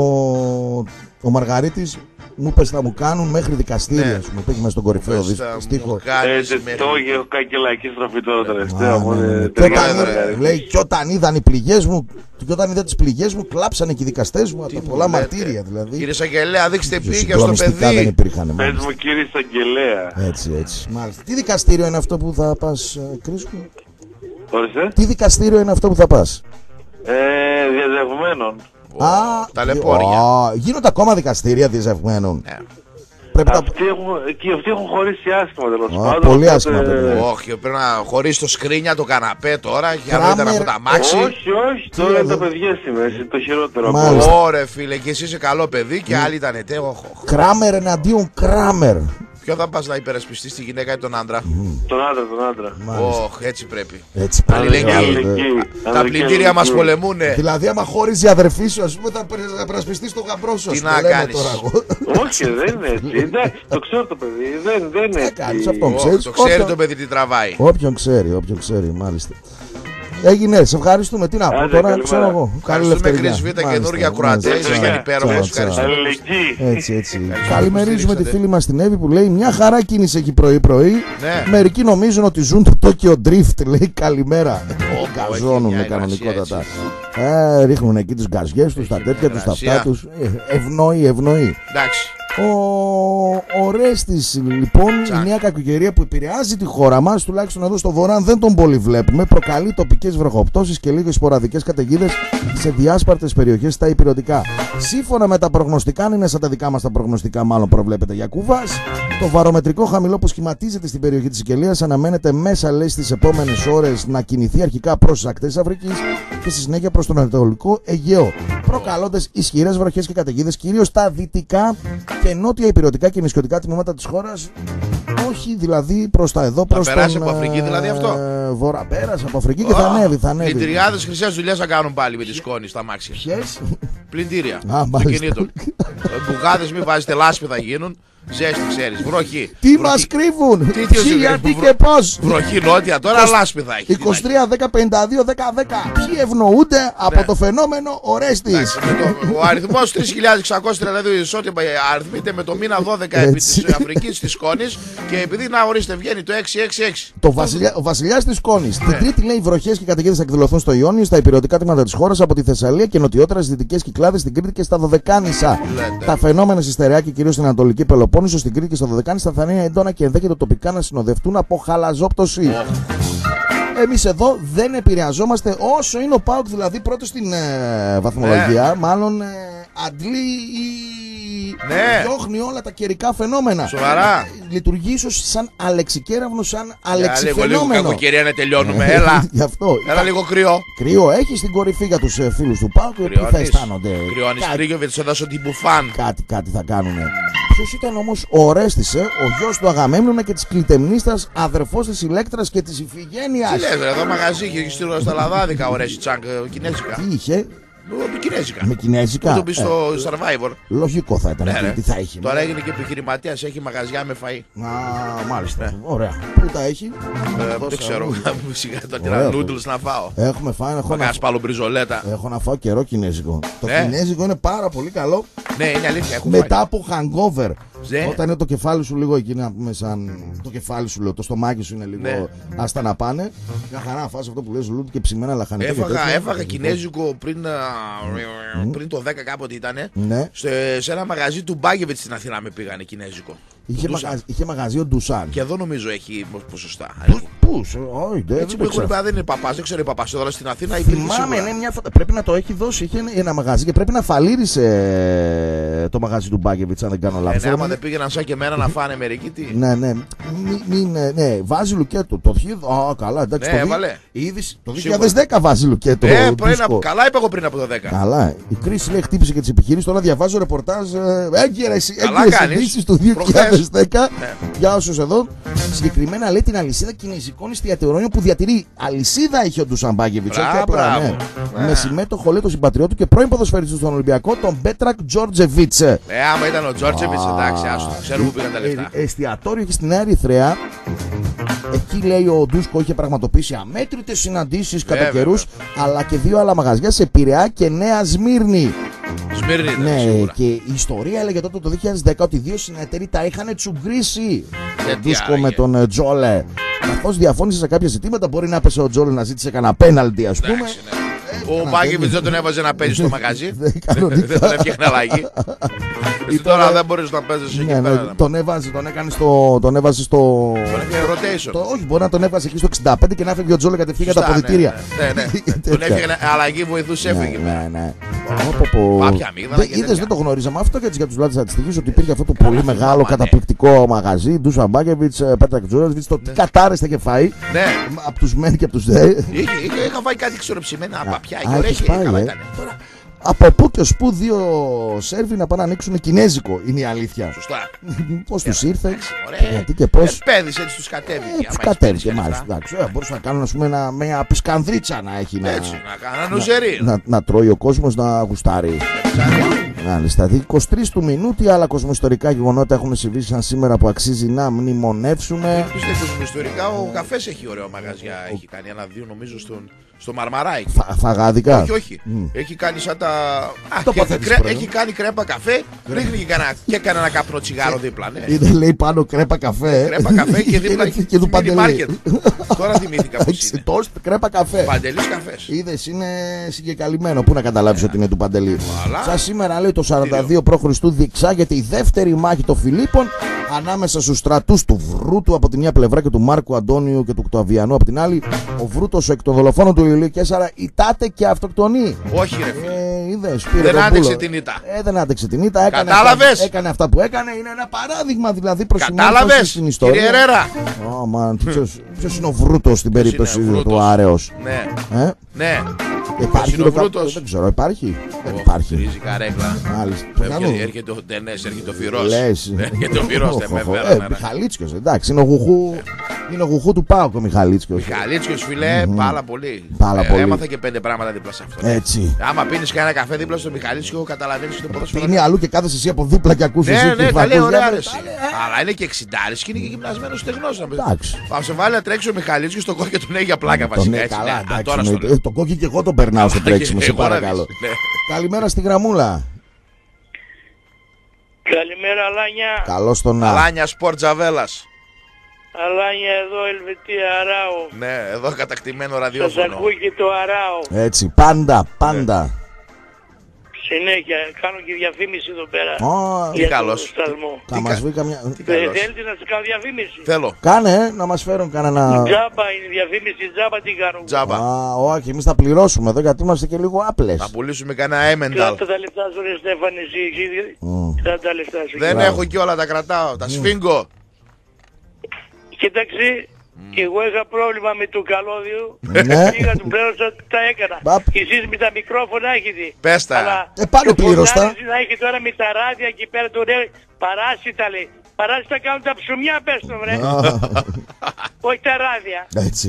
ο Μαργαρίτης, μου είπες θα μου κάνουν μέχρι δικαστήρια, Ναι. σου μου πήγε μέσα στον κορυφαίο Πες, δι- θα μου στίχο. Ε, κάνεις τε- μέχρι- Το έχω κάνει και λαϊκή στροφή τώρα Α, τελευταία. ναι, μόνο, ναι, ναι. ε, Και ταιριάζει, όταν, ρε. λέει, και όταν είδαν οι πληγές μου, και όταν είδαν τις πληγές μου, κλάψανε και οι δικαστές μου από τα μου πολλά λέτε? μαρτύρια δηλαδή. Κύριε Σαγγελέα, δείξτε Και πήγε στο συγκλονιστικά δεν παιδί. υπήρχαν. Πες μάλιστα. μου κύριε Εισαγγελέα. Έτσι, έτσι. Μάλιστα. Τι δικαστήριο είναι αυτό που θα πας, ε, Κρίσκου? Όρισε. Τι δικαστήριο είναι αυτό που θα πας? Ε, διαζευμένων. Α, ταλαιπώρια. α, γίνονται ακόμα δικαστήρια διαζευμένων. Ναι. Πρέπει να... Αυτοί έχουν, και αυτοί έχουν χωρίσει άσχημα τέλος Α, πάντων. πολύ οπότε- άσχημα, παιδιά. Όχι, πρέπει να χωρίσει το σκρίνια, το καναπέ τώρα για να Κράμερ. ήταν από τα μάξι. Όχι, όχι, τώρα είναι εδώ? τα παιδιά στη μέση, το χειρότερο. Μάλιστα. Ωρε φίλε, και εσύ είσαι καλό παιδί και άλλοι ήταν ετέ. οχ, οχ. Κράμερ εναντίον Κράμερ. Ποιο θα πας να υπερασπιστείς, τη γυναίκα ή τον άντρα? Τον άντρα, τον άντρα. Μάλιστα. Ωχ, έτσι πρέπει. Έτσι πρέπει. Αλληλεγγύη. Αλληλεγγύη. Τα Αλληλεγγύη, πλυντήρια μας αλληλεγγύη. πολεμούνε. Δηλαδή, άμα χώριζε η αδερφή σου, ας πούμε, θα περασπιστείς τον γαμπρό σου. Τι ας να το λέμε κάνεις? τώρα εγώ. Όχι, δεν είναι έτσι. Εντάξει, το ξέρω το παιδί. Δεν, δεν είναι Τι έτσι. κάνεις αυτό? Ωχ, ξέρεις, το ξέρει όποιον- το παιδί τι τραβάει. Όποιον ξέρει, όποιον ξέρει, μάλιστα. Έγινε, σε ευχαριστούμε. Τι να πω Άντε, τώρα, καλημέρα. ξέρω εγώ. Καλή Ευχαριστούμε, ελευθερία. Chris Β, Μάλιστα, καινούργια μάλιστα. κροατέ. Μάλιστα. Ήταν υπέροχο. Τσάου, Ευχαριστώ. τσάου. Αλληλεγγύη. Έτσι, έτσι. Ευχαριστώ Καλημερίζουμε που τη στηρίξατε. φίλη μας την Εύη που λέει μια χαρά κίνηση εκεί πρωί-πρωί. Ναι. Μερικοί νομίζουν ότι ζουν το Tokyo Drift. Λέει καλημέρα. Ω, Γκαζώνουν έχει μια κανονικότατα. υγρασία, Ε, ρίχνουν εκεί τις γκαζιές τους, τα Έχει τέτοια τους, τα υγρασία. αυτά τους. Ε, Ευνοεί, ευνοεί. Εντάξει. Ο, ο Ρέστης, λοιπόν, Τσακ. η νέα κακοκαιρία που επηρεάζει τη χώρα μας, τουλάχιστον εδώ στο Βορρά, δεν τον πολύ βλέπουμε, προκαλεί τοπικές βροχοπτώσεις και λίγες σποραδικές καταιγίδες σε διάσπαρτες περιοχές στα υπηρετικά. Σύμφωνα με τα προγνωστικά, αν είναι σαν τα δικά μας τα προγνωστικά, μάλλον προβλέπεται για Κούβας, το βαρομετρικό χαμηλό που σχηματίζεται στην περιοχή της Σικελίας αναμένεται μέσα, λέει, στις επόμενες ώρες να κινηθεί αρχικά προς τις ακτές της Αφρικής και στη συνέχεια προς τον Ανατολικό Αιγαίο, προκαλώντας ισχυρές βροχές και καταιγίδες κυρίως στα δυτικά και νότια υπηρετικά και νησιωτικά τμήματα της χώρας. Όχι δηλαδή προς τα εδώ, προς περάσει τον, από Αφρική δηλαδή αυτό? ε, βορρά, πέρασε από Αφρική και θα ανέβει, θα ανέβει. Πλυντηριάδες χρυσές δουλειές θα κάνουν πάλι με τη σκόνη στα μάξια. Ποιες? Πλυντήρια. Α, μάλιστα. Μπουγάδες μην βάζετε, λάσπη θα γίνουν. Ζέστη, ξέρεις, βροχή. Τι βροχή. μας κρύβουν, Τι, τι, ποιοι, τι, γιατί βρω- και πώς. Βροχή νότια, τώρα λάσπη θα έχει. είκοσι τρία δέκα πενήντα δύο δέκα δέκα. Ποιοι ευνοούνται από Ναι. το φαινόμενο Ορέστης. Εντάξει, με το- Ο αριθμός τρεις χιλιάδες εξακόσια τριάντα δύο ισότιμα αριθμείται με το μήνα δώδεκα επί Έτσι. της Αφρικής της Σκόνης και επειδή να ορίστε βγαίνει το έξι έξι έξι. Το βασιλιά, ο βασιλιάς της Σκόνης. Ναι. Την Τρίτη λέει βροχές και καταιγίδες θα εκδηλωθούν στο Ιόνιο, στα υπηρετικά τμήματα της χώρας, από τη Θεσσαλία και νοτιότερα στις δυτικές Κυκλάδες, στην Κρήτη και στα Δωδεκάνησα. Λέτε. Τα φαινόμενα στη Στερεά και κυρίως στην Ανατολική Πελοπόννησο, στην Κρήτη και στα Δωδεκάνησα θα είναι έντονα και ενδέχεται τοπικά να συνοδευτούν από χαλαζόπτωση. Εμείς εδώ δεν επηρεαζόμαστε όσο είναι ο ΠΑΟΚ δηλαδή πρώτος στην ε, βαθμολογία. Μάλλον ε, αντλεί ή Ναι. διώχνει όλα τα καιρικά φαινόμενα. Σοβαρά. Λειτουργεί ίσως σαν αλεξικέραυνο, σαν Για λίγο, λίγο αλεξιφαινόμενο. κακοκαιρία να τελειώνουμε. Έλα. Γι' αυτό. Έλα λίγο κρυό. Κρύο έχει στην κορυφή για τους ε, φίλους του ΠΑΟΚ, οι οποίοι θα αισθάνονται. Κρυώνεις Κάτι, Κρίγιοβιτς, θα δώσω την μπουφάν. κάτι, κάτι θα κάνουν. Ποιος ήταν όμως ο Ορέστης, ε, ο γιος του Αγαμέμνονα και της Κλητεμνίστας, αδερφός της Ηλέκτρας και της Ιφηγένειας. Τι λες, ρε, εδώ μαγαζί είχε στείλω στα λαδάδικα, ωραία, τσάνκ, κινέζικα. Τι είχε, Με κινέζικα. με κινέζικα. Το πει Ε, στο Survivor. λογικό θα ήταν. Ναι, τι- ρε. Τι θα είχε. Τώρα έγινε και επιχειρηματίας, έχει μαγαζιά με φαΐ. Α, μάλιστα. Ναι. Ωραία. Πού τα έχει. Ε, Δώσα Δεν ξέρω, μου. σιγά το Ωραία, τυρά αυτό. noodles να φάω. Έχουμε φάει, έχω Να να, κάνεις παλομπριζολέτα. έχω να φάω καιρό κινέζικο. Το Ναι. κινέζικο είναι πάρα πολύ καλό Ναι, είναι αλήθεια, έχω φάει. μετά από hangover. Ναι. Όταν είναι το κεφάλι σου λίγο εκεί να πούμε σαν. Το κεφάλι σου λέω, το στομάχι σου είναι λίγο Ναι. άστα να πάνε. Μια χαρά να φας αυτό που λες λούτι και ψημένα λαχανικά. και Έφαγα, τέτοια. έφαγα κινέζικο πριν, α, πριν το δέκα κάποτε ήτανε. Ναι. Σε, σε ένα μαγαζί του Μπάγεβιτς στην Αθήνα με πήγανε κινέζικο. Είχε, Ντουσάν. μαγαζί, είχε μαγαζί ο Ντουσάν. Και εδώ νομίζω έχει ποσοστά. Πού, σε- όχι, δεν Έτσι που το έχουν ξέρω. πει, δεν είναι παπάς, δεν ξέρω οι παπάς. Τώρα στην Αθήνα υπήρχε Θυμάμαι, σίγουρα. ναι, μια φωτα... πρέπει να το έχει δώσει. Είχε ένα- ένα μαγαζί και πρέπει να φαλήρισε το μαγαζί του Μπάκεβιτς, αν δεν κάνω Ε, λάθος. ναι, άμα δεν πήγαιναν σαν και εμένα να φάνε μερικοί, τι. Ναι, ναι. Μη, μην, ε, ναι, βάζει λουκέτο. Το χ. Α, καλά, εντάξει. Ναι, το, δι- έβαλε. η είδηση- το Σίγουρα. δύο χιλιάδες δέκα βάζει λουκέτο. Ε, ο πριν δίσκο. από, καλά είπα εγώ πριν από το δέκα. Καλά. Η κρίση λέει χτύπησε και τις επιχειρήσεις. Τώρα διαβάζω ρεπορτάζ. ε, Έγκυρες Καλά έγκυρες κάνεις. ειδήσεις του δύο χιλιάδες δέκα. Ναι. Για όσους εδώ. Συγκεκριμένα λέει την αλυσίδα κινέζικων εστιατορίων που διατηρεί. Αλυσίδα είχε ο Ντουσάν Μπάκεβιτς. όχι Μπράβο, απλά, μπράβο. ναι. Ναι. Με συμμέτοχο λέει τον συμπατριώτη και πρώην ποδοσφαιριστή στον Ολυμπιακό, τον Μπέτρακ Τζόρτζεβιτς. Ε, άμα ήταν ο Τζόρτζεβιτς, εντάξει, άστο. Ξέρουμε που πήγαν τα λεφτά. Ε, εστιατόριο έχει στη Νέα Ερυθρέα. Εκεί λέει ο Ντούσκο είχε πραγματοποιήσει αμέτρητες συναντήσεις κατά Βέβαια, καιρούς, αλλά και δύο άλλα μαγαζιά σε Πειραιά και Νέα Σμύρνη. Σμύρνη ήταν Ναι, σίγουρα. και η ιστορία έλεγε τότε το δύο χιλιάδες δέκα ότι οι δύο συνεταιροί τα είχαν τσουγκρίσει. Ε, Ο τι Ντούσκο άραγε. με τον ε, Τζόλε. Καθώς διαφώνησε σε κάποια ζητήματα, μπορεί να έπεσε ο Τζόλε να ζήτησε κανένα πέναλτι, ας πούμε. Εντάξει, ναι. Ο Μπάκεβιτς δεν τον έβαζε να παίζει στο μαγαζί. Δεν κανονικά. Δεν τον έφτιαχνε αλλαγή. Εσύ τώρα δεν μπορείς να παίζεις εκεί Ναι, ναι, πέρα. τον έβαζε, τον έκανε στο. Τον έβαζε στο. Τον έφτιαχνε rotation. Το, όχι, μπορεί να τον έβαζε εκεί στο εξήντα πέντε και να φεύγει ο Τζόλε κατευθείαν για τα Σωστά, αποδυτήρια. Ναι, ναι, ναι. Τον Τέτοια. έφτιαχνε αλλαγή, βοηθούς έφυγε. Ναι, ναι, ναι. Πω, πω. Πάπια αμύγδαλα Δεν- και είδες, τέτοια. δεν το γνωρίζαμε αυτό και έτσι για τους λάτρες αντιστοιχείς ότι υπήρχε αυτό το πολύ μεγάλο ναι. καταπληκτικό μαγαζί. Ντούσαν Μπάκεβιτς, Πέτρακ Τζόρτζεβιτς, το τι κατάρες θα είχε φάει Ναι. από τους μεν και από τους δε. Είχε- είχε- Είχα φάει κάτι ξεροψημένα παπιά. α, Και ωραία, έχεις είχε- πάει, καλά ε. ήταν. Τώρα, Από πού και ως πού δύο Σέρβοι να πάνε να ανοίξουν κινέζικο είναι η αλήθεια. σωστά. Πώς τους ήρθε, Ωραία. γιατί και πώς. Επένδυσε, έτσι τους κατέβηκε. Ε, άμα τους έχεις κατέβηκε πέντε μάλιστα. λεφτά. Εντάξει, ε, μπορούσαν να κάνουν ας πούμε, ένα- μια πισκανδρίτσα να έχει να, Έτσι, να κάνω νουζερί. να, να τρώει ο κόσμος να γουστάρει. Μάλιστα. είκοσι τρεις του μηνού, τι άλλα κοσμοϊστορικά γεγονότα έχουν συμβεί σαν σήμερα που αξίζει να μνημονεύσουμε. Πιστεύω ιστορικά ο καφές έχει ωραίο μαγαζιά. Έχει κάνει ένα-δύο νομίζω στον, στο Μαρμαρά εκεί. Φα, φαγάδικα. Όχι, όχι. Μμ. Έχει κάνει σαν τα. Α, Το και παθαίνεις κρέ- πρωί. έχει κάνει κρέπα καφέ. Ρίχνει και κανένα- και έκανε ένα καπνό τσιγάρο δίπλα. Ναι. Είδε λέει πάνω κρέπα καφέ. Κρέπα καφέ και δίπλα και, και του mini Παντελή. market. Τώρα θυμήθηκα πως είναι. Τόστ κρέπα καφέ. Παντελής καφές. Είδες είναι συγκεκαλυμμένο. Πού να καταλάβεις ότι είναι του Παντελή. Αλλά- Σαν σήμερα λέει το σαράντα δύο π.Χ. διεξάγεται η δεύτερη μάχη των Φιλίππων ανάμεσα στους στρατούς του Βρούτου από τη μια πλευρά και του Μάρκου Αντώνιου και του Κτοαβιανού από την άλλη. Ο Βρούτος, ο εκ των δολοφόνων του Ηλίου Κέσσαρα, ητάται και αυτοκτονεί. Όχι, ρε φίλε. Ε, είδες, πήρε Δεν τον άντεξε πούλο. την ήττα. Ε, δεν άντεξε την ήττα. Έκανε Κατάλαβες? αυτά, έκανε αυτά που έκανε. Είναι ένα παράδειγμα δηλαδή προς συμμόρφωση Κατάλαβες, στην ιστορία. κύριε Ερέρα. Ω, μαν, ποιος, ποιος είναι ο Βρούτος στην περίπτωση είναι ο του Βρούτος? Άρεος. Ναι, Ε? ναι. Υπάρχει είναι ο λογα- Βρούτος? Δεν ξέρω, υπάρχει. Δεν Ω, υπάρχει. Τρίζει καρέκλα. Μάλιστα. Έρχεται, Κανού. έρχεται ο Ντενές, έρχεται ο Φυρός. Λες. Έρχεται ο Φυρός, δεν με Οχ, οχ, φέρα, ε, ναι, ναι. Μιχαλίτσκιος, εντάξει, είναι ο Γουχού. Είναι ο γουχού του ΠΑΟΚ ο Μιχαλίτσκιος. Μιχαλίτσκιος, φιλέ, mm-hmm. πάρα πολύ. Πάρα ε, πολύ. Έμαθα και πέντε πράγματα δίπλα σε αυτό. Έτσι. Άμα πίνεις κανένα καφέ δίπλα στο Μιχαλίτσκιο, καταλαβαίνεις ότι το ποδόσφαιρο. Είναι αλλού και κάθεσαι εσύ από δίπλα και ακούς. Ναι, ναι, τα λέει ωραία αρέσει. Αλλά είναι και εξιντάρης και είναι και γυμνασμένος στεγνός. Θα σε βάλει να τρέξει ο Μιχαλίτσκιος στο κόκκι και τον έχει για πλάκα βασικά. Το κόκκι και εγώ τον περνάω στο τρέξιμο, σε παρακαλώ. Καλημέρα στη γραμμούλα. Καλημέρα Αλάνια. Καλώς τον να. Αλάνια Σπορ Τζαβέλας. Αλάνια εδώ Ελβετία Αράου. Ναι, εδώ κατακτημένο ραδιόφωνο. Σας ακούει και το Αράου. Έτσι, πάντα, πάντα. Ναι. Συνέχεια, κάνω και διαφήμιση εδώ πέρα. Oh, για τι καλός. Θα μας βρει καμιά... Θέλετε να σας κάνω διαφήμιση? Θέλω. Κάνε, ε, να μας φέρουν κανένα... Τζάμπα είναι διαφήμιση, τζάμπα τι κάνουν. Τζάμπα. Α, όχι, εμείς θα πληρώσουμε εδώ γιατί είμαστε και λίγο άπλες. Θα πουλήσουμε κανένα έμενταλ. Κράτα τα λεφτά σου ρε Στέφανη, εσύ. Κράτα τα λεφτά σου. Δεν έχω κι όλα, τα κρατάω. Τα σφίγγω. Κοίταξε. Και εγώ είχα πρόβλημα με το καλώδιο. Ναι. Πήγα, του πλέρωσα, τα έκανα. Μπαπ. Εσείς με τα μικρόφωνα έχετε. Πες τα. Αλλά Ε, πάλι πλήρωστα. να έχει τώρα με τα ράδια εκεί πέρα το λέει παράσιτα λέει. Παράσιτα κάνουν τα ψωμιά πες το βρε. Όχι τα ράδια. Έτσι.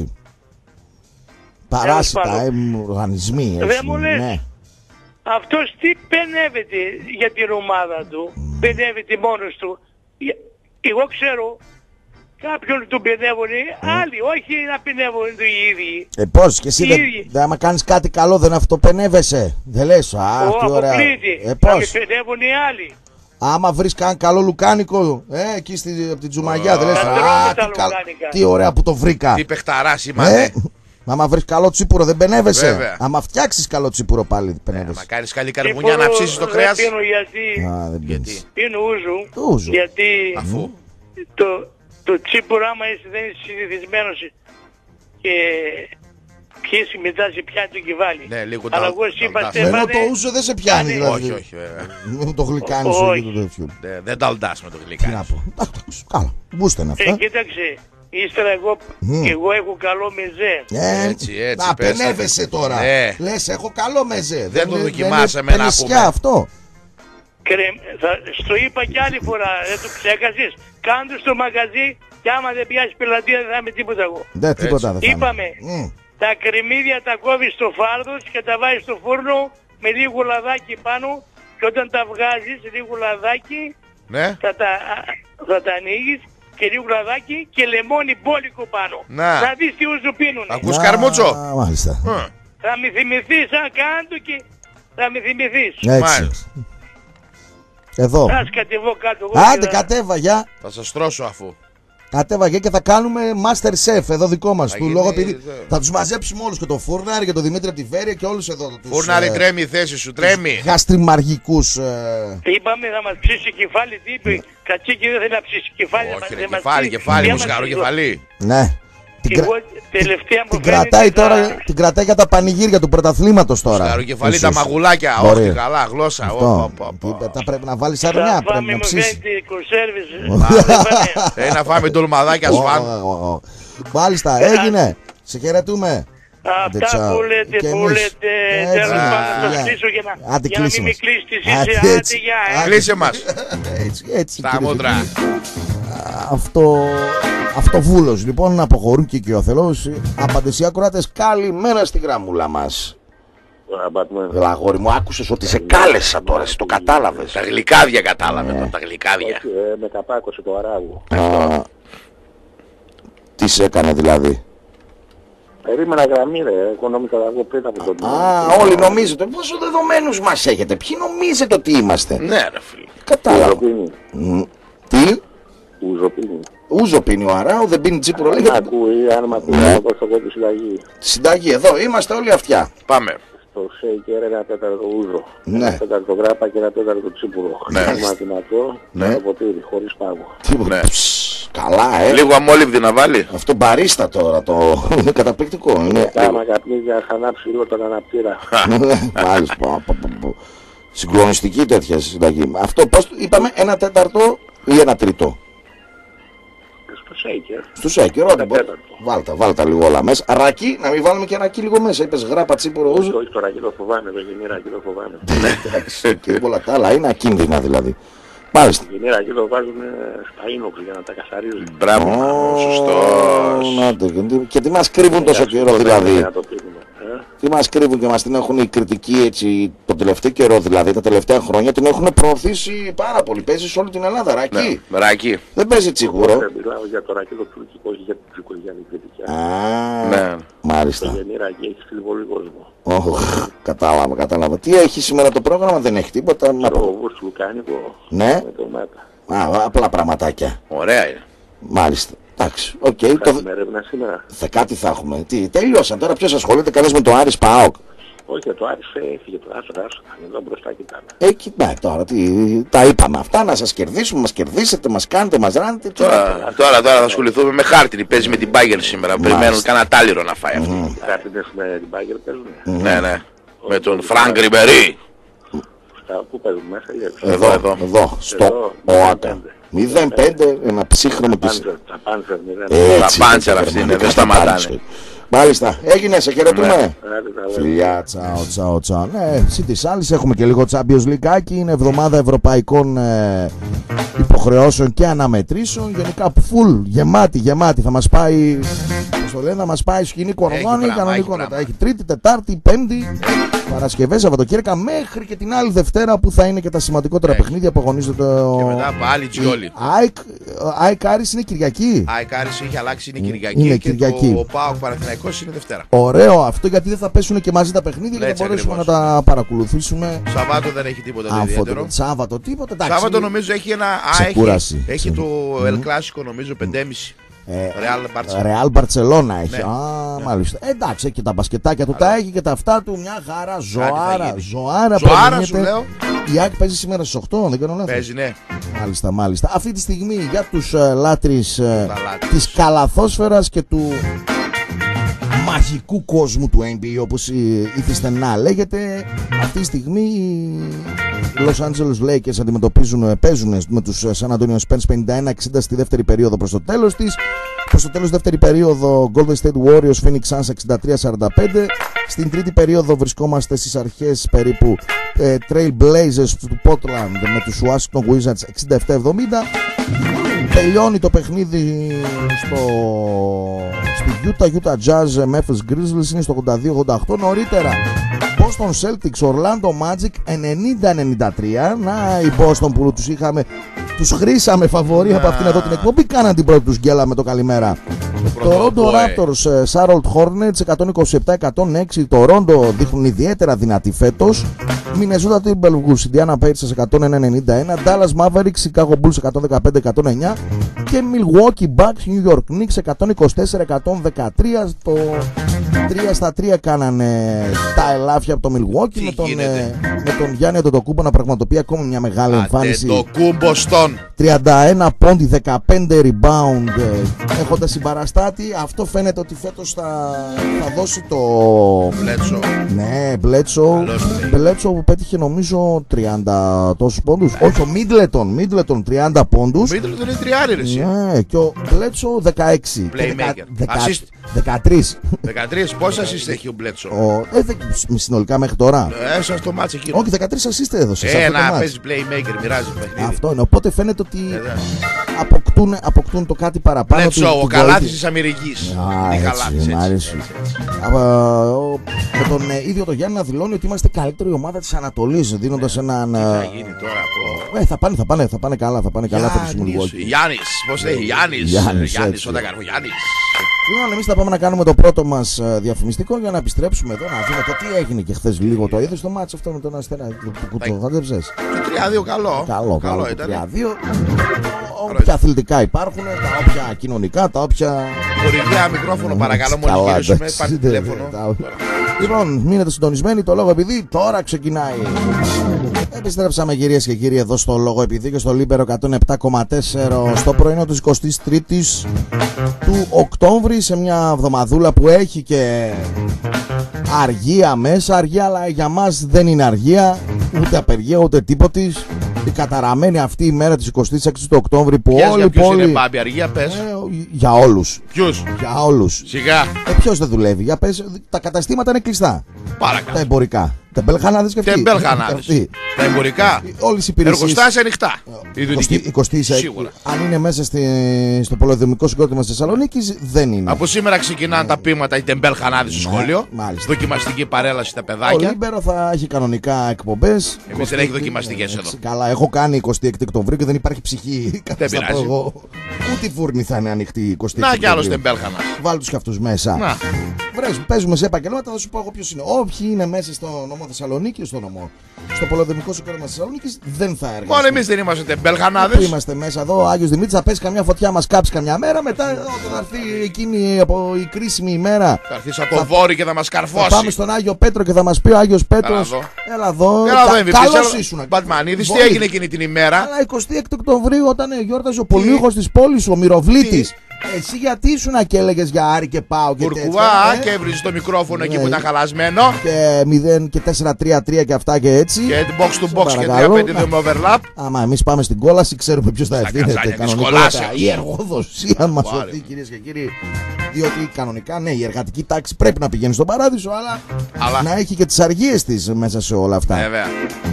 Παράσιτα, ε, οργανισμοί. Δεν μου λες. Ναι. Αυτός τι πενεύεται για την ομάδα του. Πενεύεται μόνος του. Εγώ ξέρω. Κάποιον τον πενεύουν, άλλοι, όχι να πενεύουν οι ίδιοι. Ε, πώς, και εσύ δεν, δε, άμα κάνεις κάτι καλό δεν αυτοπενεύεσαι. Δεν λες, α, ο, τι ωραία. Ε, πώς. Να με πενεύουν οι άλλοι. Άμα βρεις καν καλό λουκάνικο, ε, εκεί στη, από την Τζουμαγιά, oh. δεν λες, α, τι, κα, τι ωραία που το βρήκα. Τι παιχταράς είμαστε. Ε, άμα βρεις καλό τσίπουρο δεν πενεύεσαι. Βέβαια. Άμα φτιάξεις καλό τσίπουρο πάλι πενεύεσαι. Άμα κάνεις καλή καρμουνιά να ψήσεις το κρέας. Δεν πίνω γιατί, α, δεν γιατί. Πίνω ούζου, ούζου. γιατί αφού το... Το τσίπουρο άμα είσαι, δεν είσαι συνηθισμένος και πιέσει μετά σε πιάνει το κεφάλι. Ναι, λίγο αλλά εγώ εσύ είπα Στέφανε... Ενώ το ούζο δεν σε πιάνει δηλαδή. Όχι, όχι. Με το γλυκάνι σου και το τέτοιο. Δεν τα αλντάς με το γλυκάνι. Τι να πω. Καλά, μπούστε είναι αυτά. Ε, κοίταξε, ύστερα εγώ, εγώ έχω καλό μεζέ. Έτσι, έτσι. Να πενεύεσαι τώρα. Λες, έχω καλό μεζέ. Δεν το δοκιμάσαμε να πούμε. Αυτό. Θα, στο είπα κι άλλη φορά, δεν το ξέχασες. Κάντο στο μαγαζί και άμα δεν πιάσει πελατεία δεν θα είμαι τίποτα εγώ. Δεν τίποτα δεν θα είπαμε, mm. τα κρεμμύδια τα κόβεις στο φάρδος και τα βάζεις στο φούρνο με λίγο λαδάκι πάνω και όταν τα βγάζεις λίγο λαδάκι ναι. θα, τα, θα τα ανοίγεις και λίγο λαδάκι και λεμόνι μπόλικο πάνω. Να, να δεις τι ούζου πίνουνε. Ακούς καρμούτσο. Μάλιστα. Mm. Θα με θυμηθείς αν κάντο και θα με θυμηθείς. Έτσι. Εδώ. Ας κατεβώ κάτω. Άντε θα... κατέβα για. Θα σας τρώσω αφού. Κατέβα για και θα κάνουμε Master Chef εδώ δικό μας. Του λόγω επειδή θα τους μαζέψουμε όλους και το Φούρναρη και το Δημήτρη από τη Φέρεια και όλους εδώ. Τους, Φούρναρη ε, τρέμει η θέση σου, τρέμει. Γαστριμαργικούς. Ε... Τι είπαμε θα μας ψήσει κεφάλι, τι είπε. Κατσίκι δεν θέλει να ψήσει κεφάλι. Όχι ρε, κεφάλι, κεφάλι, μουσχαρό κεφάλι. Ναι. Την, εγώ, τελευταία την, κρατάει τώρα, τα... την κρατάει για τα πανηγύρια του πρωταθλήματος τώρα. Σκαροκεφαλή, τα μαγουλάκια. Όχι, καλά, γλώσσα. Αυτό. Τα πρέπει να βάλεις αρνιά. Θα φάμε με φέτη κονσέρβες. Να φάμε ντολμαδάκια σφάν. Μάλιστα, έγινε. Σε χαιρετούμε. Αυτά που λέτε, που λέτε. Τέλος πάντων θα σας κλείσω για να μην με κλείσετε. Κλείσε μας. Έτσι. Τα μούτρα. Αυτό... Αυτοβούλος λοιπόν, αποχωρούν και και ο Θεός. Απαντησία ακροάτες, καλημέρα στη γραμμούλα μας. Αγόρι μου, άκουσες ότι σε κάλεσα τώρα, εσύ το κατάλαβες. Τα γλυκάδια κατάλαβε τώρα, τα γλυκάδια. Με καπάκωσε το Αράγου. Τι σε έκανε δηλαδή? Περίμενα γραμμή ρε, εγώ νόμιζα εγώ πριν από τον... Α, όλοι νομίζετε, πόσο δεδομένους μας έχετε, ποιοι νομίζετε ότι είμαστε? Ναι ρε φίλε. Κατάλαβα. Τι? Ούζο πίνει. Ούζο πίνει ο Αράου, δεν πίνει τσίπουρο. Αν ακούει, αν μ' ακούει, θα δώσω εγώ τη συνταγή. Συνταγή, εδώ είμαστε όλοι αυτιά. Πάμε. Στο σέικερ ένα τέταρτο ούζο. Ναι. Ένα τέταρτο γράπα και ένα τέταρτο τσίπουρο. Ναι. Ένα δυνατό, ναι. Το ποτήρι, χωρίς πάγο. Τίποτα. Ναι. Καλά, ε. Λίγο αμόλυβδη να βάλει. Αυτό μπαρίστα τώρα, το... είναι καταπληκτικό. Είναι... Κάμα καπνίδια, θα ανάψει λίγο τον αναπτήρα. Μάλιστα. Συγκλονιστική τέτοια συνταγή. Αυτό πώς είπαμε, ένα τέταρτο ή ένα τρίτο? Στο σέικερ. Στο σέικερ, ό,τι μπορεί. Βάλτα, βάλτα λίγο όλα μέσα. Ρακί, να μην βάλουμε και ρακί λίγο μέσα. Είπες γράπα, τσίπουρο, ούζο. Όχι, το ρακί το φοβάμαι, το γεμί ρακί το φοβάμαι. Εντάξει, και όλα τα άλλα είναι ακίνδυνα δηλαδή. Μάλιστα. Η Γεννήρακη το βάζουν στα ίνοξ για να τα καθαρίζουν. Μπράβο, σωστός. Και τι μας κρύβουν τόσο καιρό δηλαδή. Να το πίνουμε. Τι μας κρύβουν και μας την έχουν οι κριτικοί έτσι τον τελευταίο καιρό, δηλαδή τα τελευταία χρόνια την έχουν προωθήσει πάρα πολύ. Παίζει σε όλη την Ελλάδα, ρακί. Ναι, ρακί. Δεν παίζει τσίγουρο. Δεν μιλάω για το ρακί το τουρκικό, όχι για την τσικογιάννη κριτική. Α, Ναι. μάλιστα. Το Γεννήρακη έχει στείλει πολύ κόσμο. Oh, κατάλαβα, κατάλαβα. Τι έχει σήμερα το πρόγραμμα, δεν έχει τίποτα. Να Το πω. βουρς λουκάνικο Ναι. με το Μέτα. Α, απλά πραγματάκια. Ωραία είναι. Μάλιστα. Εντάξει, οκ. Θα Το... έχουμε έρευνα σήμερα. Θα κάτι θα έχουμε. Τι, τελειώσαν τώρα. Ποιος ασχολείται κανείς με το Άρης ΠΑΟΚ. Όχι, το Άρης έφυγε το άσο, άσο. Εδώ μπροστά κοιτάμε. Εκεί, ναι, τώρα τι, τα είπαμε αυτά. Να σας κερδίσουμε, μας κερδίσετε, μας κάνετε, μας ράνετε. Τώρα, τώρα, τώρα θα ασχοληθούμε με χάρτινη. Παίζει με την Bayern σήμερα. Περιμένουν κανένα τάλιρο να φάει αυτό. Οι χάρτινες με την Μπάγκερ παίζουν. Ναι, ναι. Με τον Φρανκ Ριμπερί. Στα πού παίζουν μέσα ή έξω. Εδώ, εδώ. Εδώ, στο ΟΑΚΑ. μηδέν πέντε, ένα ψύχρεμο Τα της. Πάντσερ, τα Πάντσερ μηδέν. Τα πάντσερ αυτή είναι, δεν σταματάνε. Μάλιστα, έγινε, σε χαιρετούμε. Άντε, τα λέμε. Φιλιά, τσάω, τσάω, τσάω. Ναι, εσύ της άλλης έχουμε και λίγο Champions League. Είναι εβδομάδα ευρωπαϊκών ε, υποχρεώσεων και αναμετρήσεων. Γενικά full, γεμάτη, γεμάτη. Θα μας πάει, πώς το λένε, θα μας πάει σκηνή κορδόνι. πράγμα, Κανονικό έχει να τα πράγμα. έχει Τρίτη, Τετάρτη, Πέμπτη, Παρασκευές, Σαββατοκύριακα μέχρι και την άλλη Δευτέρα που θα είναι και τα σημαντικότερα Έχει. παιχνίδια που αγωνίζονται. Ο... Και μετά πάλι Τζιόλι. ΑΕΚ, ΑΕΚ Άρης είναι Κυριακή. ΑΕΚ Άρης έχει αλλάξει, είναι Κυριακή. Είναι και Κυριακή. το ΠΑΟΚ Παναθηναϊκός είναι Δευτέρα. Ωραίο αυτό γιατί δεν θα πέσουν και μαζί τα παιχνίδια και Έτσι θα μπορέσουμε ακριβώς. να τα παρακολουθούμε. Σαββάτο δεν έχει τίποτα το Αμφωτο- ιδιαίτερο. Σάββατο, τίποτα. Εντάξει. Σάββατο νομίζω έχει ένα. Α, Ξεκούραση. έχει, έχει το El Clásico νομίζω πέντε και μισή. Ε, Real Barcelona. Ρεάλ Μπαρτσελώνα έχει. Ναι. Α, Ναι. μάλιστα. Ε, εντάξει, έχει και τα μπασκετάκια του, τα έχει και τα αυτά του. Μια χαρά. Ζωάρα. γίνει. Ζωάρα, Ζωάρα περιμένετε. σου λέω. Η ΑΕΚ παίζει σήμερα στις οκτώ, δεν κάνω λάθος. Παίζει, ναι. Μάλιστα, μάλιστα. Αυτή τη στιγμή για τους ε, λάτρεις ε, Τα λάτρεις. της καλαθόσφαιρας και του μαγικού κόσμου του N B A όπως ε, ήθιστε να λέγεται, αυτή τη στιγμή οι Los Angeles Lakers αντιμετωπίζουν, ε, παίζουν με τους ε, San Antonio Spurs πενήντα ένα εξήντα στη δεύτερη περίοδο προς το τέλος της. Προς το τέλος δεύτερη περίοδο Golden State Warriors Phoenix Suns εξήντα τρία σαράντα πέντε. Στην τρίτη περίοδο βρισκόμαστε στις αρχές περίπου ε, Trail Blazers του Portland με τους Washington Wizards εξήντα επτά εβδομήντα. Τελειώνει το παιχνίδι στο... στη Utah, Utah Jazz, Memphis Grizzlies είναι στο ογδόντα δύο ογδόντα οκτώ. Νωρίτερα Boston Celtics, Orlando Magic ενενήντα ενενήντα τρία. Να η Boston που τους είχαμε, τους χρήσαμε φαβορί από αυτήν εδώ την εκπομπή, κάναν την πρώτη τους γκέλα με το καλημέρα. Το Toronto Raptors, Charlotte Hornets εκατόν είκοσι επτά εκατόν έξι. Το Toronto δείχνουν ιδιαίτερα δυνατή φέτος. Minnesota Timberwolves, Indiana Pacers εκατόν ένα ενενήντα ένα. Dallas Mavericks, Chicago Bulls εκατόν δεκαπέντε εκατόν εννιά. Και Milwaukee Bucks, New York Knicks εκατόν είκοσι τέσσερα εκατόν δεκατρία. Το τρία στα τρία κάνανε τα ελάφια από το Milwaukee με τον, ε, με τον Γιάννη Αντετοκούμπο να πραγματοποιεί ακόμη μια μεγάλη εμφάνιση. Αντετοκούμπο στον. τριάντα ένα πόντι, δεκαπέντε rebound, ε, έχοντας συμπαραστάτη. Αυτό φαίνεται ότι φέτος θα, θα δώσει το... Μπλέτσο. Ναι, Μπλέτσο. Καλός play. Μπλέτσο που πέτυχε νομίζω τριάντα τόσους πόντους. Όχι, ο Μίτλετον, Μίτλετον τριάντα πόντους. Μίτλετον είναι τριάρι ρε εσύ. Ναι, και ο Μπλέτσο δεκαέξι. Και Playmaker. δεκα- Assist. δεκατρία. δεκατρία πόσα assist έχει ο Μπλέτσο. Ο, ε, δε- συνολικά μέχρι τώρα. Έσα στο μάτς εκείνο. Όχι, δεκατρία assist έδωσε. σε αυτό το Ένα μάτς. παίζει playmaker, μοιράζει το παιχνίδι. Αυτό είναι. Οπότε φαίνεται ότι Ε, δε. αποκτούν, αποκτούν το κάτι παραπάνω. Μπλέτσο, την- ο την καλάθης βοήθεια. της Αμερικής. Α, Είναι έτσι, καλάθης, μ' έτσι, αρέσει. έτσι, έτσι. Α, ο- με τον ε, ίδιο το Γιάννη να δηλώνει ότι είμαστε καλύτερη ομάδα της Ανατολής, δίνοντας έναν. Τι ε, θα γίνει τώρα από... ε, θα πάνε, θα πάνε, θα πάνε καλά, θα πάνε καλά θα τους Γιάννης, Milwaukee. Γιάννης, πώς λέει, Γιάννης, Γιάννης, Γιάννης, έτσι. όταν κάνω Γιάννης. Λοιπόν, εμείς θα πάμε να κάνουμε το πρώτο μας ε, διαφημιστικό για να επιστρέψουμε εδώ να δούμε το τι έγινε και χθες λίγο. Το είδες το μάτσο αυτό με τον Αστέρα που το χάζεψες. Το τρία δύο καλό. Καλό, καλό, το ήταν. τρία δύο. Όποια αθλητικά υπάρχουν, τα όποια κοινωνικά, τα όποια. Χορηγιά, μικρόφωνο παρακαλώ, Καλά, μόλις γυρίσουμε, εντάξει. πάρτε Δεν- τηλέφωνο. τα- Λοιπόν, μείνετε συντονισμένοι, το λόγο επειδή τώρα ξεκινάει. Επιστρέψαμε κυρίες και κύριοι εδώ στο λόγο επειδή και στο Λίμπερο εκατόν επτά κόμμα τέσσερα στο πρωινό της εικοστής τρίτης του Οκτώβρη, σε μια εβδομαδούλα που έχει και αργία μέσα, αργία αλλά για μας δεν είναι αργία, ούτε απεργία ούτε τίποτης. Η καταραμένη αυτή η μέρα της εικοστής έκτης του Οκτώβρη που Ποιες, όλη για η ποιους είναι πόλη... μπάμπη, αργία πες. Ε, για όλους, Ποιους, για όλους. σιγά, Ε, ποιος δεν δουλεύει, για πες, τα καταστήματα είναι κλειστά, τα παρακαλώ. εμπορικά. Τεμπέλχανάδες και αυτοί. Τεμπέλχανάδες. Τα εμπορικά. Όλες οι υπηρεσίες. Εργοστάσια ανοιχτά. εικοστή Σίγουρα. Αν είναι μέσα στη, στο πολεοδομικό συγκρότημα της Θεσσαλονίκης, δεν είναι. Από σήμερα ξεκινάνε τα πείματα οι τεμπέλχανάδες στο σχολείο. Μάλιστα. Δοκιμαστική παρέλαση στα Ο παιδάκια. Λίμπερο θα έχει κανονικά εκπομπές. Εμείς δεν έχει δοκιμαστικές εδώ. Καλά, έχω κάνει εικοστή έκτη Οκτωβρίου και δεν υπάρχει ψυχή. Δεν πειράζει. Ούτε η φούρνη θα είναι ανοιχτή εικοστή. Να κι άλλος τεμπέλχανας. Βάλ τους κι αυτούς μέσα. Να. Βρες, παίζουμε σε επαγγελμάτα, θα σου πω εγώ ποιος είναι. Όποιοι είναι μέσα στο νομό Θεσσαλονίκη, στο νομό, στο πολεοδομικό συγκρότημα της Θεσσαλονίκης, δεν θα εργαστούν. Μόνο εμείς δεν είμαστε τεμπέλχανάδες. Είμαστε μέσα εδώ, ο Άγιος Δημήτρης θα πέσει καμιά φωτιά, μας κάψει καμιά μέρα. Μετά όταν θα έρθει εκείνη από η κρίσιμη ημέρα. Θα έρθεις από βόρει και θα μας καρφώσει. Θα πάμε στον Άγιο Πέτρο και θα μας πει ο Άγιος Πέτρος. Έλα εδώ. Καλώς ήσουν. Πατμανίδης, τι έγινε εκείνη την ημέρα. Αλλά εικοστή έκτη Οκτωβρίου όταν γιόρταζε ο πολύγος της πόλης, ο Μυροβλήτης. Εσύ γιατί ήσουν και έλεγες για Άρη και Πάο και τέτοια. Κουρκουά ε? και έβριζε το μικρόφωνο εκεί που ήταν χαλασμένο. Και μηδέν και τέσσερα τρία τρία και αυτά και έτσι. Και box to box και τρία πέντε δύο με overlap. Άμα εμείς πάμε στην κόλαση, ξέρουμε ποιος θα ευθύνεται. Κανονικότατα η εργοδοσία μας σωθεί, κυρίες και κύριοι. Διότι κανονικά, ναι, η εργατική τάξη πρέπει να πηγαίνει στον παράδεισο, αλλά, αλλά... να έχει και τις αργίες της μέσα σε όλα αυτά. Βέβαια.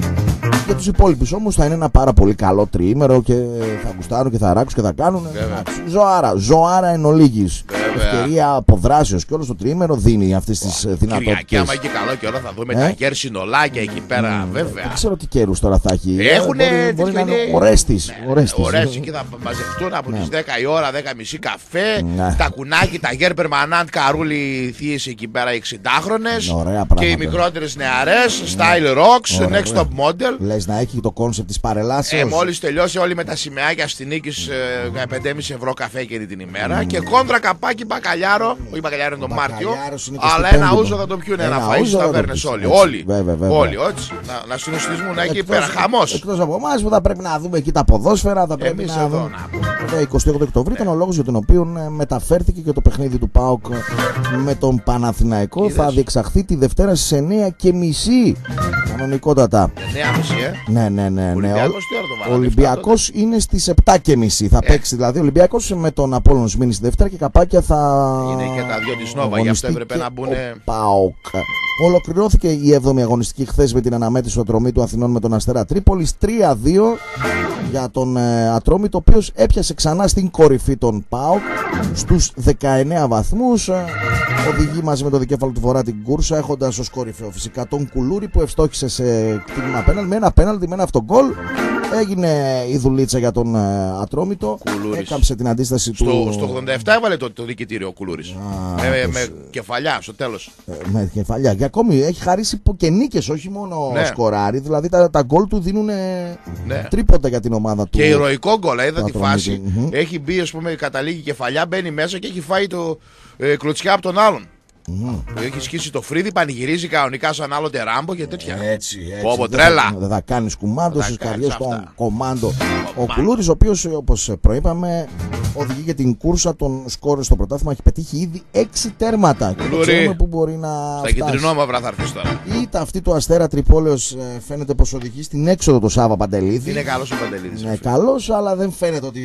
Για τους υπόλοιπους όμως θα είναι ένα πάρα πολύ καλό τριήμερο και θα γουστάρουν και θα ράξουν και θα κάνουν. Ζωάρα, ζωάρα εν ολίγης. Ευκαιρία αποδράσεως και όλο το τριήμερο δίνει αυτές τις δυνατότητες. Κυριακή, άμα και καλό και όλα θα δούμε ε? τα κέρσινολάκια εκεί πέρα, mm, βέβαια. Δεν ξέρω τι καιρούς τώρα θα έχει. Έχουνε, μπορεί, μπορεί να είναι ορέστης. Ορέστης και θα μαζευτούν από τις δέκα η ώρα, δέκα και μισή καφέ. Τα κουνάκι, τα Γέρπερ Μανάντ, Καρούλη, θείες εκεί πέρα εξηντάχρονες. Και οι μικρότερες νεαρές, Style Rocks, Next Top Model. Λες να έχει το κόνσεπτ της παρελάσεως. Ε, μόλις τελειώσει όλοι με τα σημαίακια στη Νίκης ε, πέντε και μισό ευρώ καφέ εκείνη την ημέρα. Mm. Και κόντρα καπάκι μπακαλιάρο. Όχι μπακαλιάρο είναι το Μάρτιο. Αλλά ένα ούζο θα το πιούν. Ένα, ένα φαΐ στις ταβέρνες όλοι. Όλοι. Βέβαια, βέβαια. Όλοι. Έτσι. Να, να συνοστισμούν εκεί πέρα. Χαμός. Εκτός από εμάς που θα πρέπει να δούμε εκεί τα ποδόσφαιρα. Θα πρέπει εμείς να εδώ δούμε. Να εικοστή όγδοη Οκτωβρίου ήταν ο λόγος για τον οποίο μεταφέρθηκε και το παιχνίδι του ΠΑΟΚ με τον Παναθηναϊκό. Είδες. Θα διεξαχθεί τη Δευτέρα στις εννιά και μισή. Κανονικότατα. εννιά και μισή, ε. Ναι, ναι, ναι. ναι. Ο Ολυμπιακός είναι στις επτά και μισή. Θα ε. παίξει δηλαδή ο Ολυμπιακός με τον Απόλλων Σμήνη στη Δευτέρα και καπάκια θα. Είναι και τα δυο της Νόβα, γι' αυτό έπρεπε να μπουν. ΠΑΟΚ. Ολοκληρώθηκε η έβδομη αγωνιστική χθες με την αναμέτρηση του Ατρομήτου Αθηνών με τον Αστέρα Τρίπολης. τρία δύο για τον ε, Ατρόμητο, ο οποίος έπιασε ξανά στην κορυφή των ΠΑΟΚ στους δεκαεννέα βαθμούς. Ε, οδηγεί μαζί με το δικέφαλο του Βορρά την κούρσα, έχοντας ως κορυφαίο φυσικά τον Κουλούρη που ευστόχησε σε κτήγημα πέναλτι με ένα πέναλτι με ένα αυτογκόλ. Έγινε η δουλίτσα για τον ε, Ατρόμητο. Κουλούρης. Έκαμψε την αντίσταση στο, του. Στο ογδόντα επτά έβαλε το, το δικητήριο ο Κουλούρης. Α, με, με, με κεφαλιά στο τέλος. Ε, με κεφαλιά. Και ακόμη έχει χαρίσει και νίκες, όχι μόνο ναι. σκοράρι. Δηλαδή τα, τα γκολ του δίνουν ναι. τρίποτα για την ομάδα του. Και ηρωικό γκολ, είδα τη φάση. Mm-hmm. Έχει μπει, ας πούμε, καταλήγει κεφαλιά, μπαίνει μέσα και έχει φάει το ε, κλωτσιά από τον άλλον. Mm. Έχει σκίσει το φρύδι, πανηγυρίζει κανονικά σαν άλλοτε Ράμπο και τέτοια. Έτσι, έτσι. Πόπο, τρέλα. Δεν θα κάνει κουμάντο στι καρδιέ των κομμάντο. Ο Κουλούρης, ο οποίος όπως προείπαμε οδηγεί για την κούρσα των σκόρες στο πρωτάθλημα, έχει πετύχει ήδη έξι τέρματα. Και δεν ξέρουμε πού μπορεί να. Στα κεντρινόμαυρα θα έρθει τώρα. Είτε αυτή του Αστέρα Τρυπόλεως φαίνεται πως οδηγεί στην έξοδο το Σάβα Παντελίδη. Είναι καλός ο Παντελίδης. Είναι καλός, αλλά δεν φαίνεται ότι.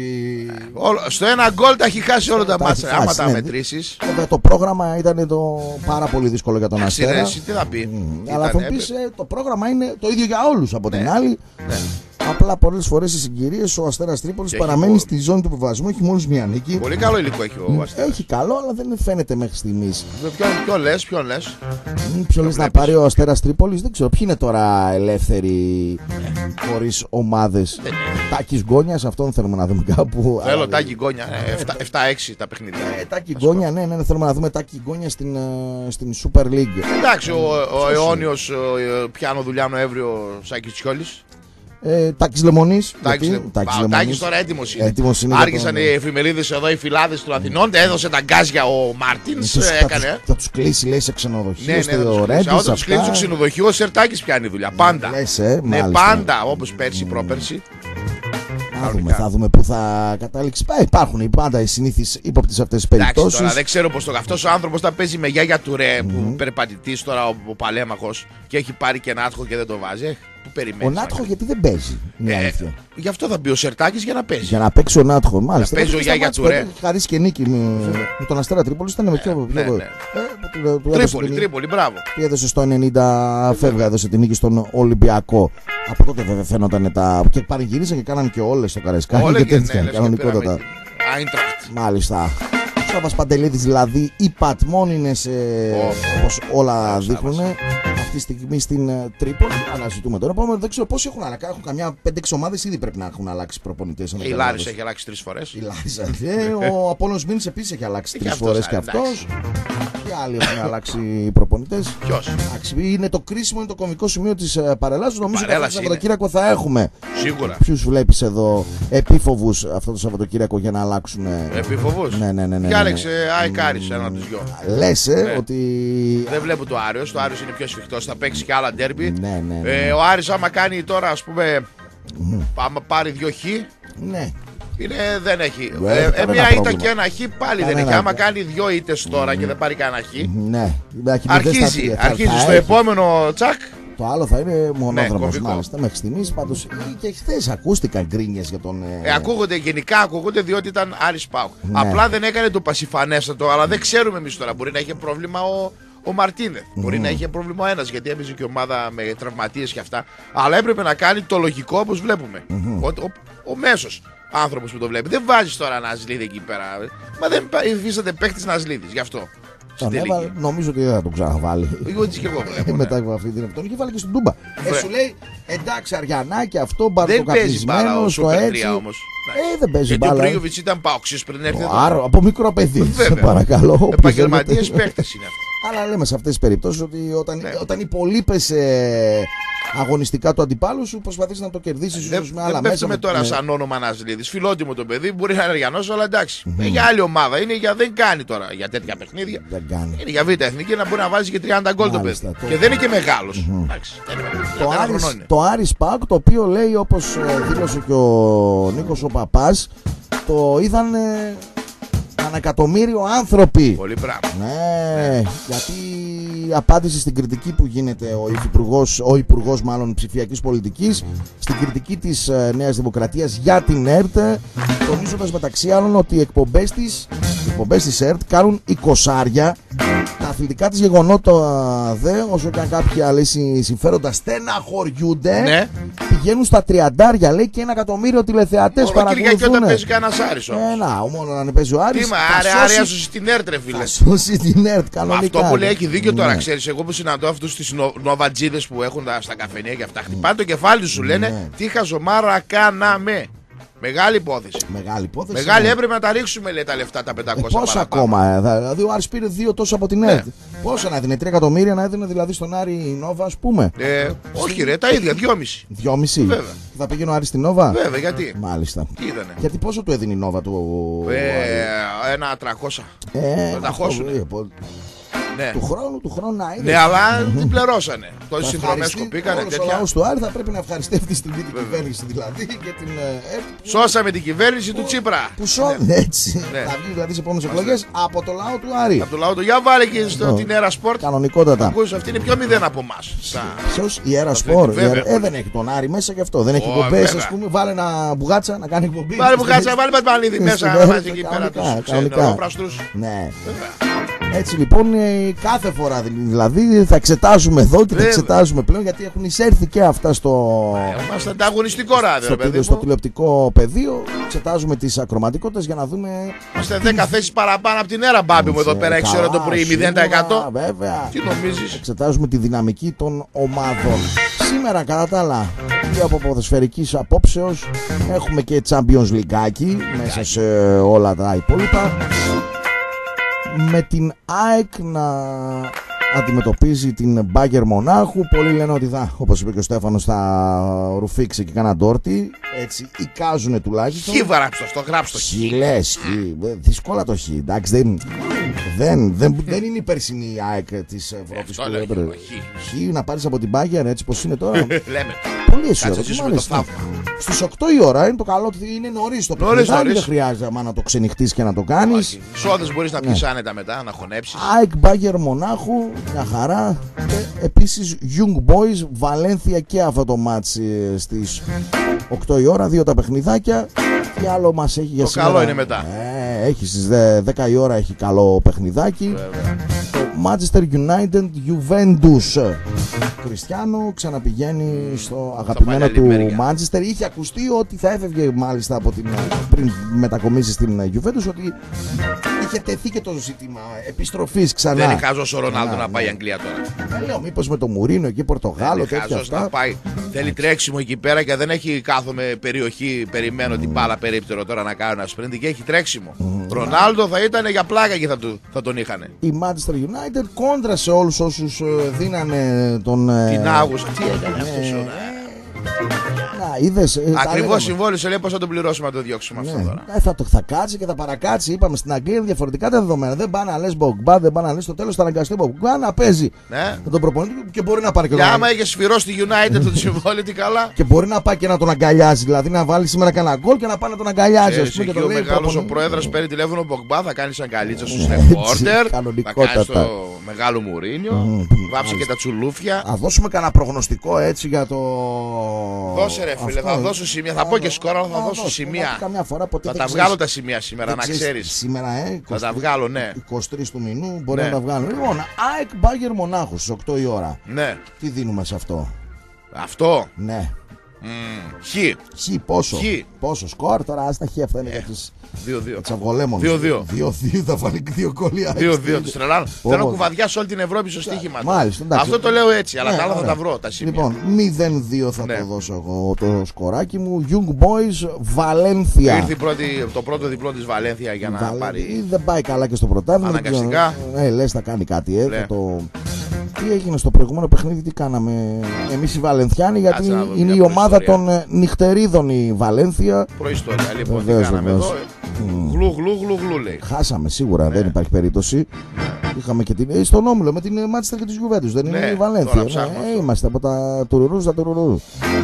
Στο ένα γκολ τα έχει χάσει όλα τα μάτσα. Άμα τα μετρήσεις. Το πρόγραμμα ήταν το πάρα πολύ δύσκολο για τον Αστέρα. Εσύ τι θα πει. Mm. Αλλά θα πει το πρόγραμμα είναι το ίδιο για όλους από ναι. την άλλη. Ναι. Απλά πολλές φορές οι συγκυρίες ο Αστέρας Τρίπολης παραμένει στη ζώνη του υποβιβασμού. Έχει μόλις μία νίκη. Πολύ καλό υλικό έχει ο Αστέρας. Έχει καλό, αλλά δεν φαίνεται μέχρι στιγμής. Ποιο λες, ποιο λες. Ποιο λες να πάρει ο Αστέρας Τρίπολης, δεν ξέρω. Ποιοι είναι τώρα ελεύθεροι χωρίς ομάδες. Τάκης Γκόνιας, αυτόν θέλουμε να δούμε κάπου. Θέλω Τάκη Γκόνια. επτά έξι τα παιχνίδια. Τάκη Γκόνια, ναι, ναι, θέλουμε να δούμε Τάκη Γκόνια στην Super League. Εντάξει, ο Αιώνιος πιάνω δουλειά Νοέμβριο Σάκης Τσιόλης. Ε, Τάκης Λεμονής. Τάκης τώρα έτοιμος είναι. Έτοιμος είναι Άρχισαν τον... οι εφημερίδες εδώ, οι φυλάδες του Αθηνών. Έδωσε τα γκάζια ο Μάρτινς. Έκανε. Θα, θα τους κλείσει, λέει, σε ξενοδοχείο. Ναι, ναι, ναι, Ρέντις, όταν τους κλείσει στο ξενοδοχείο, ο Σερτάκης πιάνει δουλειά. Πάντα. Λες, ε, ναι, πάντα, όπως πέρσι, πρόπερσι. Θα δούμε, θα δούμε πού θα καταλήξει. Ε, υπάρχουν πάντα οι συνήθεις ύποπτες αυτές τις περιπτώσεις. Τώρα δεν ξέρω πως το αυτός ο άνθρωπος θα παίζει με γιάγια του ρε, mm-hmm. που περπατητής τώρα ο, ο παλέμαχος και έχει πάρει και ένα άτχο και δεν το βάζει. Που περιμένεις. Ο Νάτχο γιατί δεν παίζει. Είναι ε, αλήθεια. Γι' αυτό θα μπει ο Σερτάκης για να παίζει. Για να παίξει ο Νάτχο. Μάλιστα. παίζει ο Γιάγια Τουρέ. Έχει χαρίσει και νίκη με, με τον Αστέρα Τρίπολης. Ήταν με ποιο. Ναι, ναι. Ε, Τρίπολη, την... Τρίπολη, μπράβο. Τι έδωσε στο ενενήντα, φεύγα, έδωσε την νίκη στον Ολυμπιακό. Από τότε βέβαια φαίνονταν τα. Και παρηγυρίσαν και κάναν και όλες στο Καραϊσκάκι και τέτοια. Κανονικότατα. Μάλιστα. Σάββας Παντελίδης δηλαδή υπατμόνινες oh. όπως όλα oh, δείχνουν αυτή τη στιγμή στην Τρίπολη. Αναζητούμε τώρα. Πάμε, δεν ξέρω πώς έχουν αλλάξει. Έχουν καμιά πέντε έξι ομάδες ήδη πρέπει να έχουν αλλάξει προπονητές. Η Λάρισα έχει αλλάξει τρεις φορές. Η Λάρισα. Ο Απόλλωνος Μήνης επίσης έχει αλλάξει τρεις φορές και αυτός. Και άλλοι έχουν αλλάξει προπονητές. Ποιος? Είναι το κρίσιμο, είναι το κομβικό σημείο της παρελάσεως. Νομίζω ότι αυτό το Σαββατοκύριακο θα έχουμε. Σίγουρα. Ποιους βλέπεις εδώ επίφοβους αυτό το Σαββατοκύριακο για να αλλάξουν. Επίφοβους. Ναι, ναι, ναι, ναι. Διάλεξε Αϊκάρης ένα από τους δυο. Λες ε, ναι. ότι. Δεν βλέπω το Άριος. Το Άριος είναι πιο σφιχτός. Θα παίξει και άλλα ντέρμπι. Ναι, ναι, ναι. Ε, ο Άρης άμα κάνει τώρα ας πούμε. Mm. Άμα πάρει δύο χ. Ναι. Είναι, δεν έχει. Yeah, ε, ε, μία ήττα και ένα χ πάλι κανένα δεν έχει. Άμα ναι. κάνει δύο ήττες τώρα mm. και δεν πάρει κανένα χ. Ναι. Αρχίζει, θα, αρχίζει θα στο έχει. Επόμενο τσακ. Το άλλο θα είναι μονόδρομος, ναι, μάλιστα. Μέχρι στιγμής πάντως και χθες ακούστηκαν γκρίνιες για τον. Ε, ακούγονται, γενικά ακούγονται διότι ήταν Άρης ΠΑΟΚ. Ναι. Απλά δεν έκανε το πασιφανέστατο, αλλά δεν ξέρουμε εμείς τώρα. Μπορεί να είχε πρόβλημα ο, ο Μαρτίνεθ. Mm. Μπορεί να είχε πρόβλημα ο ένας γιατί έπαιζε και ομάδα με τραυματίες και αυτά. Αλλά έπρεπε να κάνει το λογικό όπως βλέπουμε. Mm-hmm. Ο, ο, ο μέσος άνθρωπος που το βλέπει. Δεν βάζεις τώρα Ναζλίδη εκεί πέρα. Μα δεν υφίσταται παίκτης Ναζλίδης γι' αυτό. Τον έβαλε, νομίζω ότι δεν θα τον ξαναβάλει. Εγώ έτσι και εγώ βλέπω. Μετά από αυτή την τον είχε βάλει και στην Τούμπα. Ε, σου λέει εντάξει Αριανάκη αυτό μπαρτοκαπισμένο στο έτσι. Όμως. Ε, δεν παίζει μπάλα. Γιατί ο Πρίοβιτς ήταν παοξής πριν έρθει εδώ. Άρα από μικρό παιδί. Σε παρακαλώ. Επαγγελματίες παίκτες είναι αυτοί. Αλλά λέμε σε αυτές τις περιπτώσεις ότι όταν, ναι. όταν υπολείπες ε, αγωνιστικά του αντιπάλου σου προσπαθείς να το κερδίσεις δεν, με άλλα δεν μέσα. Δεν τώρα με... σαν όνομα Ναζλίδης. Φιλότιμο το παιδί, μπορεί να είναι Αριανός, αλλά εντάξει. Mm-hmm. Είναι για άλλη ομάδα. Είναι για, δεν κάνει τώρα για τέτοια παιχνίδια. Δεν κάνει. Είναι για β' εθνική να μπορεί να βάζει και τριάντα γκολ το παιδί. Το... Και δεν είναι και μεγάλος. Mm-hmm. Εντάξει, το, Άρης, το Άρης ΠΑΟΚ το οποίο λέει όπως δήλωσε και ο Νίκος ο Παπάς το είδαν. Ε, ένα εκατομμύριο άνθρωποι. Πολύ πράγμα. Ναι, ναι, γιατί απάντησε στην κριτική που γίνεται ο Υπουργός, ο Υπουργός μάλλον ψηφιακής πολιτικής, στην κριτική της ε, Νέας Δημοκρατίας για την ΕΡΤ, τονίζοντας μεταξύ άλλων ότι οι εκπομπές της, οι εκπομπές της ΕΡΤ κάνουν εικοσάρια. Τα αθλητικά της γεγονότα δε, όσο και αν κάποια λέει συμφέροντα στεναχωριούνται, ναι. πηγαίνουν στα τριαντάρια, λέει, και ένα εκατομμύριο τηλεθεατές παρακολουθούν. Κυριακή όταν παίζει κανένας Άρης όμως. Ε, να, μόνο να παίζει ο Άρης. Τι μα, άρε, άρε, σώσει την ΕΡΤ, ρε φίλε. Θα σώσει την ΕΡΤ, κανονικά. Αυτό που λέει έχει δίκιο τώρα, ναι. Ξέρεις, εγώ που συναντώ αυτούς τις νοβατζίδες που έχουν στα καφενεία και αυτά, χτυπάνε το κεφάλι σου, λένε, ναι. Τι χαζομάρα κάναμε. Μεγάλη υπόθεση. Μεγάλη υπόθεση. Μεγάλη, ναι. Έπρεπε να τα ρίξουμε, λέει, τα λεφτά τα πεντακόσια. Ε, πόσα ακόμα, ε, δηλαδή ο Άρης πήρε δύο τόσο από την ΕΡΤ. Ναι. Πόσα να έδινε, τρία εκατομμύρια να έδινε δηλαδή στον Άρη η Νόβα, ας πούμε. Ε, όχι, ρε, τα ίδια, δυόμιση. Δυόμιση. Βέβαια. Θα πήγαινε ο Άρης στην Νόβα. Βέβαια, γιατί. Μάλιστα. Τι ήτανε. Γιατί πόσο του έδινε η Νόβα του. Ε, ένα τριακόσια. Ε, θα χώσουνε. Ναι. Του χρόνου, του χρόνου να είναι. Ναι, αλλά την πληρώσανε. Τόσες συνδρομές κοπήκανε τέτοια. Ο λαός του Άρη θα πρέπει να ευχαριστεύει στην κυβέρνηση δηλαδή και την ΕΡΤ. Σώσαμε την κυβέρνηση του Τσίπρα. Που σώζει έτσι. Ναι. Θα βγει δηλαδή σε επόμενες εκλογές από το λαό του Άρη. Από το λαό του. Για βάλε και στο την Έρα Σπορτ. Κανονικότατα. Ακούσεις, αυτή είναι πιο μηδέν από εμάς. Ποιος, η Έρα Σπορτ. Ε, δεν έχει τον Άρη μέσα γι' αυτό. Δεν έχει εκπομπές, ας πούμε. Βάλε ένα μπουγάτσα να κάνει εκπομπή. Βάλε μπουγάτσα, βάλε Πασμαλίδη μέσα να βάζει εκεί πέρα τους. Ναι. Έτσι λοιπόν κάθε φορά δηλαδή θα εξετάζουμε εδώ και θα εξετάζουμε πλέον γιατί έχουν εισέρθει και αυτά στο, είμαστε ανταγωνιστικό ράδιο, στο, στο τηλεοπτικό πεδίο. Εξετάζουμε τις ακροματικότητες για να δούμε. Είμαστε δέκα θέσεις παραπάνω από την Έρα, μπάμπη μου, εδώ πέρα έξι ώρα το πρωί, μηδέν τοις εκατό. Βέβαια. Τι νομίζεις. Εξετάζουμε τη δυναμική των ομάδων. Σήμερα κατά τα άλλα και από ποδοσφαιρικής απόψεως έχουμε και Champions League μέσα σε όλα τα υπόλοιπα, με την ΑΕΚ να αντιμετωπίζει την Μπάγκερ Μονάχου. Πολλοί λένε ότι θα, όπως είπε και ο Στέφανος, θα ρουφήξει και κανένα ντόρτι. Έτσι εικάζουνε τουλάχιστον. Χι βαράψω, το γράψω. Χι λες, χι. Δύσκολα το χι. Εντάξει, δεν, Δεν, δεν, δεν είναι η περσινή ΑΕΚ της Ευρώπης που έπρεπε. Χ, να πάρεις από την Bayern έτσι πως είναι τώρα. Λέμε. Πολύ αισιόδοξο. Στις οκτώ η ώρα είναι το καλό ότι είναι νωρίς το παιχνίδι. Δεν χρειάζεται άμα να το ξενυχτείς και να το κάνεις. Σόδες μπορείς να πεις άνετα μετά, να χωνέψεις. ΑΕΚ Bayern Μονάχου, μια χαρά. Και επίσης Young Boys Βαλένθια και αυτό το μάτς στις οκτώ η ώρα. Δύο τα παιχνιδάκια. Τι άλλο μας έχει για το σήμερα. Το καλό είναι μετά. Ε, έχει στις δέκα η ώρα έχει καλό παιχνιδάκι. Βέβαια. Manchester United Juventus. Κριστιάνο ξαναπηγαίνει στο αγαπημένο του Manchester. Είχε ακουστεί ότι θα έφευγε μάλιστα από την, πριν μετακομίσει στην Juventus, ότι είχε τεθεί και το ζήτημα επιστροφής ξανά. Δεν είναι χαζός ο Ρονάλντο να πάει η Αγγλία τώρα. Δεν λέω μήπως με το Μουρίνο εκεί Πορτογάλο. Δεν είναι χαζός να πάει. Θέλει τρέξιμο εκεί πέρα και δεν έχει κάθομαι περιοχή. Περιμένω την μπάλα περίπτερο τώρα να κάνω ένα sprint και έχει τρέξιμο. Ρονάλντο θα ήταν για πλάκα και θα, του, θα τον είχανε. Η Manchester United κόντρα σε όλους όσους δίνανε τον. Την Αύγουστο. Τι έκανε αυτός ο. Ακριβώς συμβόλαιο σε λέει πως θα τον πληρώσουμε να το διώξουμε αυτό τώρα. Ε, θα, το, θα κάτσει και θα παρακάτσει. Είπαμε στην Αγγλία είναι διαφορετικά τα δεδομένα. Δεν πάνε να λες Μπογκμπά, δεν πάνε να λες στο τέλος θα αναγκαστεί Μπογκμπά να παίζει ναι. με τον προπονητή και μπορεί να πάρει και τον. Άμα είχε σφυρώσει στη United το συμβόλαιο, τι καλά. Και μπορεί να πάει και να τον αγκαλιάζει. Δηλαδή να βάλει σήμερα κανένα γκολ και να πάει να τον αγκαλιάζει. Ε, και ο μεγάλος ο πρόεδρος παίρνει τηλέφωνο Μπογκμπά, θα κάνει σαν καλίτσα στου ρεπόρτερ. Θα κάνει το μεγάλο Μουρίνιο. Βάψε και τα τσουλούφια. Θα δώσουμε κανένα προγνωστικό έτσι για το. Δώσε ρε φίλε, θα δώσω σημεία. Θα πω και σκόρα, αλλά θα δώσω σημεία. Θα τα βγάλω τα σημεία σήμερα, να ξέρεις. Σήμερα, ε. Θα τα βγάλω, ναι. είκοσι τρεις του μηνού μπορεί να τα βγάλω. Λοιπόν, ΑΕΚ Bayern Μονάχου στις οκτώ η ώρα. Ναι. Τι δίνουμε σε αυτό. Αυτό. Ναι. Χ. Χ, πόσο. Πόσο σκορ τώρα, άστα χ, αυτά είναι για τις. δύο δύο. δύο δύο. δύο δύο θα βάλει δύο κολλιά. δύο δύο. Του τρελάνω. Θέλω κουβαδιά σε όλη την Ευρώπη στο στοίχημα. Μάλιστα. Αυτό το λέω έτσι, αλλά τα άλλα θα τα βρω. Τα σημεία. Λοιπόν, μηδέν δύο θα το δώσω εγώ το σκοράκι μου. Young Boys Βαλένθια. Ήρθε το πρώτο διπλό της Βαλένθια για να πάρει. Δεν πάει καλά και στο πρωτάθλημα. Αναγκαστικά. Ε, λες θα κάνει κάτι. Ε, τι έγινε στο προηγούμενο παιχνίδι, τι κάναμε εμείς οι Βαλενθιάνοι, γιατί είναι η ομάδα των νυχτερίδων η Βαλένθια. Προϊστορία, λοιπόν, τι κάναμε εδώ. Γλου, γλου, γλου, γλου λέει. Χάσαμε σίγουρα, δεν υπάρχει περίπτωση. Είχαμε και την, στον όμιλο με την Manchester και τη Juventus, δεν είναι η Βαλένθια. Είμαστε από τα τουρουρού στα τουρουρού.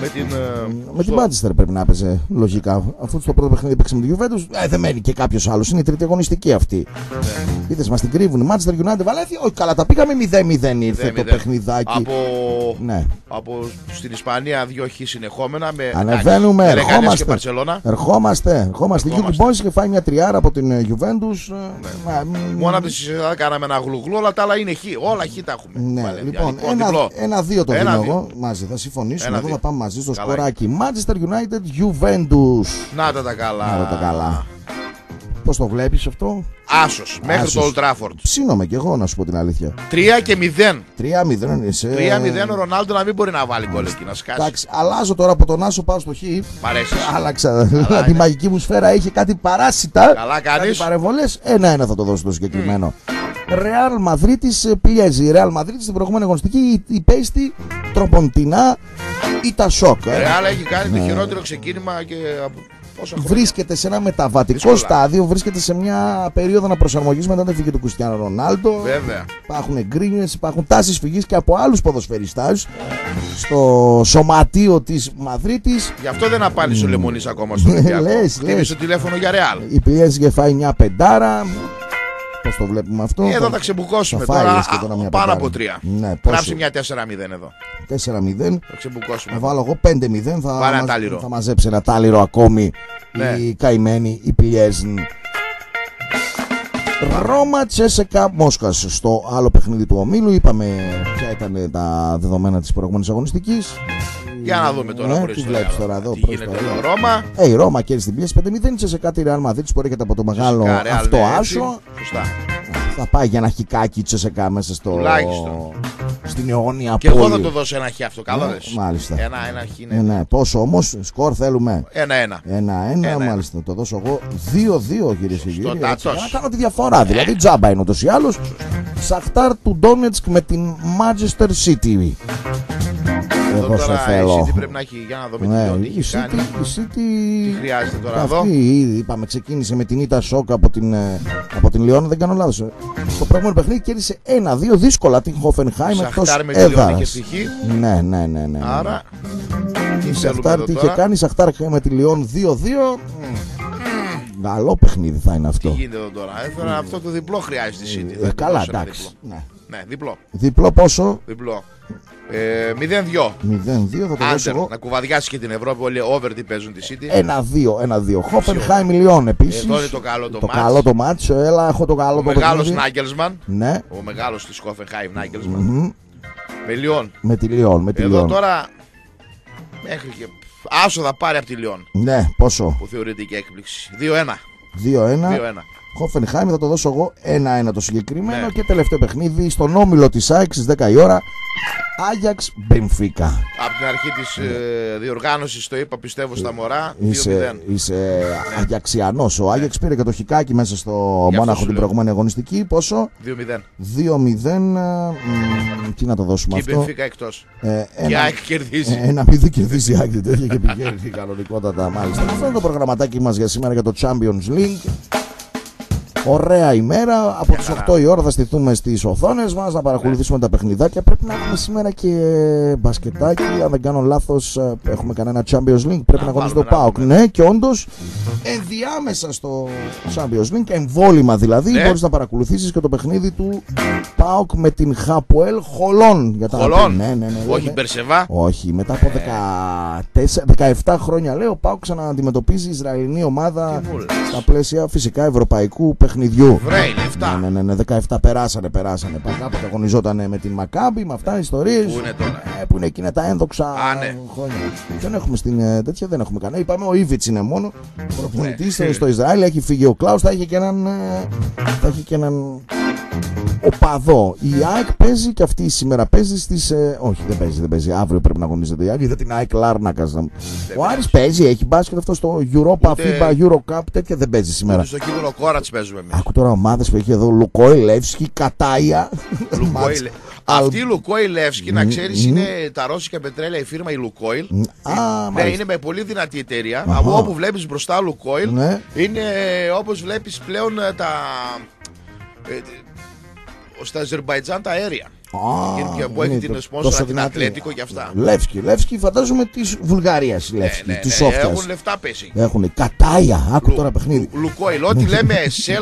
Με την Manchester πρέπει να έπαιζε λογικά. Αφού στο πρώτο παιχνίδι παίξαμε με τη Juventus, δεν μένει και κάποιο άλλο. Είναι η τρίτη αγωνιστική αυτή. Είδες, μας την κρύβουν η Manchester United Βαλένθια. Όχι, καλά, τα πήγαμε μηδέν μηδέν ήρθε το παιχνιδάκι. Από, ναι. από στην Ισπανία δύο χ συνεχόμενα. Με ανεβαίνουμε, με ερχόμαστε. Και ερχόμαστε. Ερχόμαστε. Ερχόμαστε. Η Young Boys είχε φάει μια τριάρα από την Juventus. Ναι. Μόνο από τη Σιζεδά κάναμε ένα γλουγλού, αλλά τα άλλα είναι χ. Όλα χ τα έχουμε. Ναι. Βάλε, λοιπόν, ένα-δύο το δίνω εγώ μαζί. Θα συμφωνήσουμε. Εδώ θα πάμε μαζί στο καλά. Σκοράκι. Manchester United Juventus. Να τα τα καλά. Να τα καλά. Πώς το βλέπεις αυτό? Άσος, μέχρι Άσος. Το Old Trafford. Ψήνομαι κι εγώ να σου πω την αλήθεια. τρία και μηδέν. τρία μηδέν είσαι. τρία μηδέν ο Ρονάλντο να μην μπορεί να βάλει γκολ εκεί, να σκάσει. Εντάξει, αλλάζω τώρα από τον Άσο, πάω στο Χ. Παρέσει. Άλλαξα. Τη μαγική μου σφαίρα είχε κάτι παράσιτα. Καλά κάνεις. Κάτι παρεμβολές. Ένα-ένα θα το δώσω το συγκεκριμένο. Ρεάλ Μαδρίτης πιέζει. Η Ρεάλ Μαδρίτης στην προηγούμενη αγωνιστική η πέστη τροποντινά ή τα σοκ. Η Ρεάλ έχει κάνει το χειρότερο ξεκίνημα και. Βρίσκεται σε ένα μεταβατικό δύσκολα. Στάδιο, βρίσκεται σε μια περίοδο αναπροσαρμογής μετά την φυγή του Κριστιάνο Ρονάλντο. Βέβαια. Υπάρχουν γκρίνιες, υπάρχουν τάσεις φυγής και από άλλους ποδοσφαιριστάς στο σωματείο της Μαδρίτης. Γι' αυτό δεν απάντησε mm. ο Λεμονής ακόμα στο Ολυμπιακό. Χτύπησε το τηλέφωνο για Ρεάλ. Η πι ες τζι φάει μια πεντάρα. Πώς το βλέπουμε αυτό? Εδώ θα, θα ξεμπουκώσουμε θα τώρα, τώρα μια πάνω από τρία. Ναι, γράψει μια τέσσερα μηδέν εδώ. τέσσερα μηδέν. Θα ξεμπουκώσουμε. Θα βάλω εγώ πέντε μηδέν. Θα, μαζ... θα μαζέψει ένα τάλιρο ακόμη ναι. η καημένη η Πιέζν. Ρώμα Τσέσεκα Μόσχας στο άλλο παιχνίδι του ομίλου. Είπαμε ποια ήταν τα δεδομένα της προηγούμενης αγωνιστικής. Για να δούμε τώρα. Ναι, τι βλέπεις τώρα εδώ. Τι γίνεται εδώ, Ρώμα. Ε, η Ρώμα κέρδισε την πίεση πέντε μηδέν. Σε κάτι Ρεάλ Μαδρίτης που έρχεται από το μεγάλο αυτό άσο. Σωστά. Θα πάει για ένα χικάκι Τσέσεκα μέσα στο. Τουλάχιστον. Στην αιώνια πόλη. Και εγώ θα το δώσω ένα χι αυτό. Καλά δες. Μάλιστα. Ένα, ένα χι είναι. Ε, ναι. Πόσο όμως σκορ θέλουμε? Ένα ένα. Ένα ένα, ένα μάλιστα. Ένα. Το δώσω εγώ δύο δύο κυρίες και κύριοι. Για να κάνω τη διαφορά. Δηλαδή τζάμπα είναι ούτως ή άλλως. Σαχτάρ του Ντόνετσκ με την Manchester City. Εδώ εγώ σε τώρα θέλω. η City πρέπει να έχει, για να δω με Ναι, τι η έχει κάνει. City, η City... Τι χρειάζεται τώρα εδώ. Αυτή ήδη είπαμε ξεκίνησε με την ήττα σοκ από την, ε, από την Λιόν, δεν κάνω λάθος. Στο προηγούμενο παιχνίδι κέρδισε ένα δύο δύσκολα την Hoffenheim εκτός Σαχτάρ με τη Λιόν είχε έδρας. τυχή. Ναι, ναι, ναι, ναι. Άρα η Σαχτάρ τι είχε κάνει, η Σαχτάρ με τη Λιόν δύο δύο. Καλό παιχνίδι θα είναι αυτό. Τι γίνεται εδώ τώρα. Έφερα αυτό το διπλό χρειάζεται η City. Ε, Δεν καλά, μπορούσε ένα εντάξει. διπλό. Ναι. Ναι, διπλό. Διπλό πόσο? Διπλό. Ε, μηδέν δύο. μηδέν δύο θα το δώσω Άντερ, εγώ. να κουβαδιάσει και την Ευρώπη. Όλοι over τι παίζουν τη City. ένα δύο, ένα δύο. Hoffenheim Λιόν επίσης. Εδώ είναι το καλό το Το μάτς. καλό το μάτς. Έλα, έχω το καλό Ο το μεγάλος παιχνίδι. Νάγκελσμαν. Ναι. Ο μεγάλος της Hoffenheim Νάγκελσμαν. Μμμ. Με Λιόν. Με τη Λιόν, με τη Εδώ Λιόν. τώρα μέχρι και άσο θα πάρει από τη Λιόν. Ναι, πόσο? Που θεωρείται και έκπληξη. δύο ένα. δύο ένα. δύο ένα. Hoffenheim θα το δώσω εγώ ένα ένα το συγκεκριμένο. Ναι. Και τελευταίο παιχνίδι στον όμιλο της ΑΕΚ στις δέκα η ώρα. Άγιαξ Μπενφίκα. Από την αρχή της ε, διοργάνωσης το είπα, πιστεύω στα μωρά. δύο Είσαι, μηδέν. είσαι Αγιαξιανός. Ο Άγιαξ πήρε και το χικάκι μέσα στο αυτό Μόναχο σου την λέω. προηγούμενη αγωνιστική. Πόσο? δύο μηδέν. δύο μηδέν. μ, Τι να το δώσουμε Και η αυτό? Μπενφίκα εκτός. Ε, Και η ένα, ΑΕΚ κερδίζει. ένα μηδέν κερδίζει η ΑΕΚ τέτοια και πηγαίνει κανονικότατα μάλιστα. Αυτό είναι το προγραμματάκι μας για σήμερα για το Champions League. Ωραία ημέρα. Από τις οκτώ η ώρα θα στηθούμε στις οθόνες μας να παρακολουθήσουμε τα παιχνιδάκια. Πρέπει να έχουμε σήμερα και μπασκετάκι. Αν δεν κάνω λάθος, έχουμε κανένα Champions League. Πρέπει να αγωνίσει το βάλουμε, να ΠΑΟΚ. Ναι, και όντως ενδιάμεσα στο Champions League, εμβόλυμα δηλαδή, Ναι. μπορείς να παρακολουθήσεις και το παιχνίδι του ΠΑΟΚ με την Χαποέλ Χολόν. Για τα Χολόν. Ναι, ναι, ναι, Όχι ναι. Μπερσεβά. Όχι, μετά από δεκατέσσερα, δεκαεπτά χρόνια λέω, ο ΠΑΟΚ ξανααντιμετωπίζει Ισραηλινή ομάδα Τι μου λες. στα πλαίσια φυσικά ευρωπαϊκού παιχνιδιού. Βρε, είναι εφτά. Ναι, ναι, ναι, δεκαεπτά περάσανε, περάσανε. Κάποτε αγωνιζόταν με την Μακάμπη, με αυτά οι ιστορίες. Πού είναι τώρα? Ε, που είναι εκείνα τα ένδοξα Α, ναι. χρόνια. Δεν έχουμε στην ε, τέτοια, δεν έχουμε κανένα. Είπαμε ο Ήβιτς είναι μόνο προπονητής Ναι. στο Ισραήλ, έχει φύγει ο Κλάους, θα έχει και έναν. ε, θα έχει και έναν. Οπαδό. Η ΑΕΚ παίζει και αυτή σήμερα παίζει στις. Ε, όχι, δεν παίζει, δεν παίζει. Αύριο πρέπει να αγωνίζεται η ΑΕΚ. Είδα την ΑΕΚ Λάρνακας. Ο Άρης παίζει, έχει μπάσκετ αυτό στο Europa, Ούτε- FIBA, Eurocup, τέτοια δεν παίζει σήμερα. Στο κύπελο Κόρατς παίζουμε εμείς. Άκου τώρα ομάδες που έχει εδώ Λουκόι, Λεύσκι, Κατάια. Λουκόιλ. Αλ- Αυτή η Λουκόιλ Λεύσκι, να ξέρεις, μ. είναι τα ρώσικα πετρέλαια, η φίρμα η Λουκόιλ. Α, Ναι, μάλιστα. είναι με πολύ δυνατή εταιρεία. Αχα. Από όπου βλέπεις μπροστά Λουκόιλ, Ναι. είναι όπως βλέπεις πλέον ε, τα. ε, στα Αζερμπαϊτζάν τα αέρια. Α, Και- και που έχει είναι την το- σπόνσορα τόσο την δυνατή. Ατλέτικο και αυτά. Λεύσκι, Λεύσκι φαντάζομαι της Βουλγαρίας, Λεύσκι, Ναι, ναι, της ναι, Σόφιας. έχουν λεφτά πέσει. Έχουν Κατάια, άκου τώρα παιχνίδι. Λου- Λουκόιλ, ό,τι λέμε σελ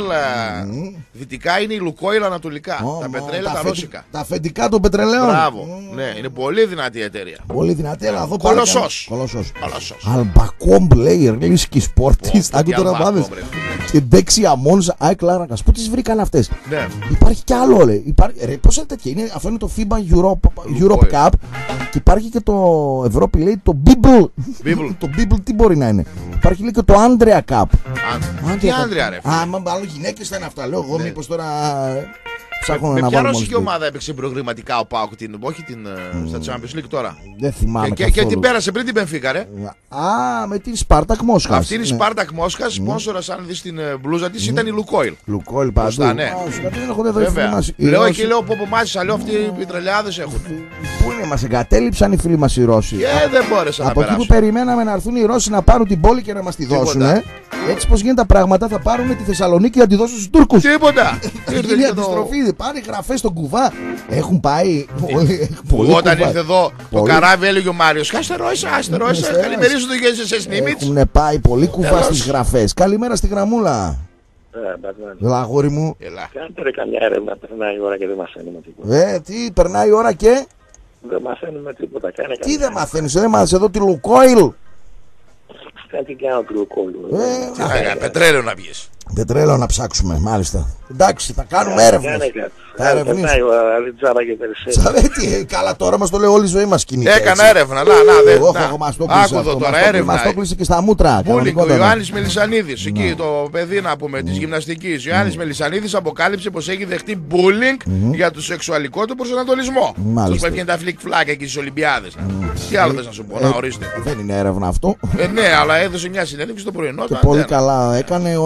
δυτικά είναι η Λουκόιλ ανατολικά. Ω, Τα μα, πετρέλαια τα αφεντι- ρώσικα. Τα αφεντικά των πετρελαίων. Μπράβο. Μμ. Ναι, είναι πολύ δυνατή η εταιρεία. Πολύ δυνατή, αλλά εδώ Κολοσσός. Κολοσσός. Κολοσσός. Αλμπακόμ player, Λίσκι Σπόρτης. Πω, Άκου τι τώρα Αλμπακόμ, μάδες. ρε. Και Ντέξι Αμόνς, ΑΕΚ Λάρνακας. Πού τις βρήκαν αυτές? Ναι. Υπάρχει κι άλλο, λέει. Υπάρχει, ρε, πώς είναι τέτοια. Είναι, αυτό είναι το FIBA Europe, Europe Cup. Και υπάρχει και το Ευρώπη, λέει, το Bibble. Bibble. Το Bibble τι μπορεί να είναι? Υπάρχει, λέει, και το Andrea Cup. Αν- Τι Άντρια ρε. Α, μα άλλο γυναίκες θα είναι αυτά. Λέω εγώ, μήπως τώρα ε, ψάχνω Με να ποια βάλω ρωσική μόλις. ομάδα έπαιξε προγραμματικά ο Πάοκ, την, όχι την, ε, στα Champions League τώρα. Δεν θυμάμαι Και, και, και καθόλου. την πέρασε πριν την Πενφίκα, ρε. Α, με την Σπάρτακ Μόσχας. Αυτή είναι η Ναι. Σπάρτακ Μόσχα, σπόνσορας, αν δεις την ε, μπλούζα της, ήταν η Λουκόιλ. Λουκόιλ παντού. Μπροστά, ναι. Α, σου κάτι δεν έχω εδώ οι φίλοι Βέβαια. μας. Οι Λέω Ρώσοι- εκεί, λέω πω πω μάζησα, λέω αυτοί οι πιτρελαιάδες έχουν. Πού είναι, μας εγκατέλειψαν οι φίλοι μας οι Ρώσοι. Και δεν μπόρεσα να Από εκεί που περάσω. περιμέναμε να έρθουν οι Ρώσοι να πάρουν την πόλη και να μας τη Τίποτα. δώσουν. Ε. Έτσι πως γίνουν τα πράγματα, θα πάρουν τη Θεσσαλονίκη να τη δώσουν στους Τούρκους. Τίποτα. Θα Ήρθε γίνει και το- αντιστροφή, πάρει γραφές στον κουβά. Έχουν πάει όλοι. Πολύ Όταν κουβά. ήρθε εδώ το Πολύ. καράβι, έλεγε ο Μάριος, Αστερόισα, Αστερόισα, Αστερόισα. καλημερίζω το γέννησε σε Σνίμιτς. Έχουν πάει πολύ κουβά Τέλος. στις γραφές. Καλημέρα στη γραμμούλα. Ε, Μπατμάν. Λαγόρι μου. Έλα. Κάντε ρε καμιά έρευνα, περνάει η ώρα και δεν μαθαίνουμε τίποτα. Ε, τι, περνάει η ώρα και. Δεν μαθαίνουμε τίποτα. Κάνε Τι καμιά δεν έρευνα. μαθαίνεις, δεν μάθεις εδώ τη Λουκόιλ. Κάτι κάνω του κόλλου. Ε, Τι να κάνει, πετρέλαιο να πιεις. Δεν τρέλαω να ψάξουμε, μάλιστα. Εντάξει, θα κάνουμε έρευνες. Κάνε κάτι. Θα ερευνήσουμε. Περνάει η ώρα, δηλαδή τζάμπα και περισσεύει. Τσαρέτη, καλά τώρα μας το λέει όλη η ζωή μας κινείται. Έκανα έτσι. έρευνα, να, να, δεν. Εγώ να. έχω μας το κλείσει Άκου αυτό, εδώ μας τώρα, το- έρευνα. Μας το κλείσει και στα μούτρα. Μπούλινγκ, ο κανονικότατα. Ιωάννης Μελισσανίδης, εκεί το παιδί να πούμε της γυμναστικής. Ο Ιωάννης Μελισσανίδης αποκάλυψε πως έχει δεχτεί bullying για το σεξουαλικό του προσανατολισμό. Μάλιστα. Αυτός που έφυγε τα φλικ φλάκ εκεί στις Ολυμπιάδες. Τι άλλο θες να σου πω, να ορίστε. Δεν είναι έρευνα αυτό. Ε, ναι, αλλά έδωσε μια συνέντευξη στο πρωινό. Και του πολύ Αντένα. καλά έκανε όταν θίγουν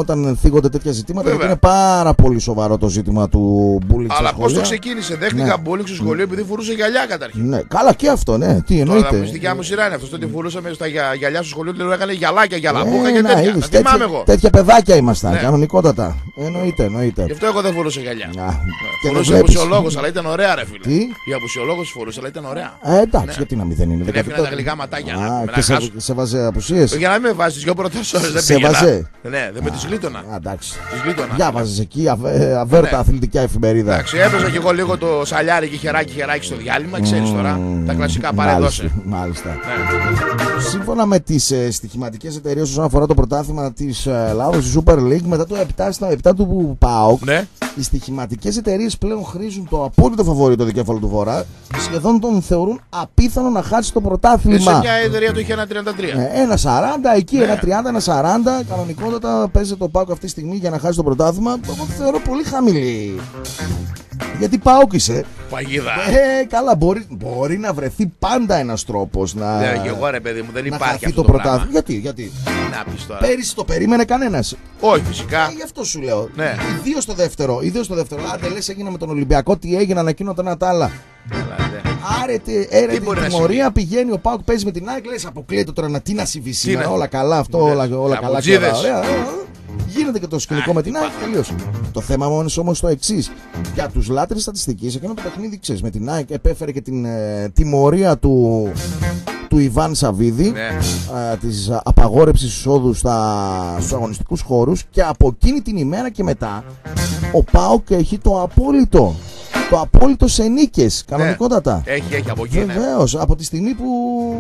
θίγονται τέτοια ζητήματα. Γιατί είναι πάρα πολύ σοβαρό το ζήτημα του bullying. Αλλά πώς το ξεκίνησε, δέχτηκα bullying ναι. στο σχολείο επειδή φορούσε γυαλιά καταρχήν. Ναι, καλά και αυτό, ναι. Τι εννοείται. Τώρα στη δικιά μου σειρά είναι αυτό. Τότε φορούσαμε στα γυαλιά στο σχολείο, του έκανε γυαλάκια, γυαλαμπούχα και τέτοια. Είδες, τέτοια, εγώ. τέτοια παιδάκια ήμασταν, ναι. κανονικότατα. Εννοείται, εννοείται. Γι' αυτό εγώ δεν φορούσα γυαλιά. Α, φορούσε απουσιολόγος, αλλά ήταν ωραία, ρε φίλε. Τι? Η απουσιολόγος φορούσε, αλλά ήταν ωραία. Ε, εντάξει, γιατί να μην δεν είναι. Δεν έφυγαν τα γλυκά ματάκια. Και σε βάζε απουσίες. Για να μην με βάζει τις δυο πρώτες ώρες δεν πήγαινα. Σε βάζε. Ναι, δεν με τις γλίτωνα. Εντάξει. Τις γλίτωνα. Για βάζες εκεί αβέρτα αθλητικά εφημερίδα. Εντάξει, έπαιζα κι εγώ λίγο το σαλιάρι και χεράκι χεράκι στο διάλειμμα, ξέρεις τώρα. Τα κλασικά παρεδώσε. Μάλιστα. Σύμφωνα με τις στοιχηματικές εταιρείες όσον αφορά το πρωτάθλημα της Ελλάδος, η Super League, μετά το επτά στα επτά του ΠΑΟΚ, οι στοιχηματικές εταιρείες πλέον χρήζουν το απόλυτο φαβόρι το δικέφαλο του Βορρά. Σχεδόν τον θεωρούν απίθανο να χάσει το πρωτάθλημα. Σε μια εταιρεία του είχε ένα τριάντα τρία. Ένα σαράντα, εκεί ναι. ένα τριάντα, ένα σαράντα. Κανονικότατα παίζει το ΠΑΟΚ αυτή τη στιγμή για να χάσει το πρωτάθλημα. Εγώ το θεωρώ πολύ χαμηλή. Γιατί ΠΑΟΚ είσαι. Παγίδα. Ε, καλά, μπορεί, μπορεί να βρεθεί πάντα ένας τρόπος να. Ναι, και εγώ ρε παιδί μου, δεν υπάρχει αυτό το, το πρωτάθλημα. Γιατί, γιατί. Να πεις τώρα. Πέρυσι το περίμενε κανένας. Όχι, φυσικά. Ε, γι' αυτό σου λέω. Ναι. Ιδίως στο δεύτερο. Ιδίως στο δεύτερο. Άντε λες έγινε με τον Ολυμπιακό, τι έγινε, ανακοίνωταν ένα τ' άλλα. Άρετε, έρετε η τιμωρία, πηγαίνει ο ΠΑΟΚ, παίζει με την ΑΕΚ, λες αποκλείεται τώρα να τι να συμβεί σήμερα. Όλα καλά, αυτό, όλα, όλα καλά. Και όλα, ωραία. Γίνεται και το σκηνικό με την ΑΕΚ, τελείωσε. Το θέμα μόνος όμως το εξής. Για τους λάτρες στατιστικής, εκείνο το παιχνίδι, ξέρεις, με την ΑΕΚ επέφερε και την ε, τιμωρία του, του Ιβάν Σαββίδη, ναι. ε, της απαγόρευσης εισόδου στους αγωνιστικούς χώρους, και από εκείνη την ημέρα και μετά ο ΠΑΟΚ έχει το απόλυτο. Το απόλυτο σε νίκες, κανονικότατα. Ναι, έχει, έχει από εκεί. Βεβαίως, από τη στιγμή που,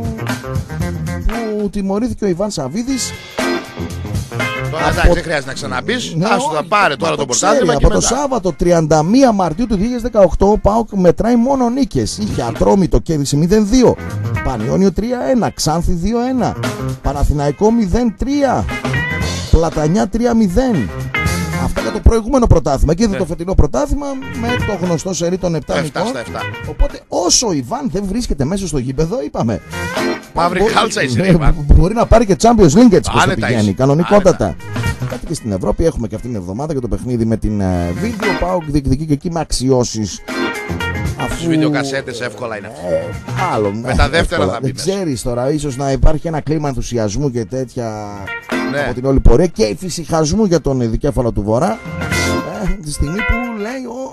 που τιμωρήθηκε ο Ιβάν Σαββίδης. Τώρα εντάξει, από... δεν χρειάζεται να ξαναπείς. Ναι, άστο θα πάρε τώρα το πρωτάθλημα. Από το Σάββατο τριάντα μία Μαρτίου του δύο χιλιάδες δεκαοκτώ ο ΠΑΟΚ μετράει μόνο νίκες. Είχε Ατρόμητο, κέρδισε μηδέν δύο. Πανιόνιο τρία ένα. Ξάνθη δύο ένα. Παναθηναϊκό μηδέν τρία. Πλατανιά τρία μηδέν. Αυτά για το προηγούμενο πρωτάθλημα. Και είδε ναι. το φετινό πρωτάθλημα με το γνωστό σερί των επτά νικών. Οπότε όσο ο Ιβάν δεν βρίσκεται μέσα στο γήπεδο, είπαμε. Μαύρη κάλτσα είσαι, Ιβάν. Μπορεί να πάρει και Champions League έτσι πως το πηγαίνει. Κανονικότατα. Κάτι και στην Ευρώπη έχουμε και αυτήν την εβδομάδα για το παιχνίδι με την Βίντεο. ΠΑΟΚ διεκδικεί και εκεί με αξιώσεις. Αφού... Βίντεο κασέτες εύκολα είναι αυτό. Ε, μάλλον. Με τα δεύτερα θα μπει. Δεν ξέρεις τώρα, ίσως να υπάρχει ένα κλίμα ενθουσιασμού και τέτοια ναι. από την όλη πορεία και εφησυχασμού για τον δικέφαλο του Βορρά. Ε, τη στιγμή που λέει ο,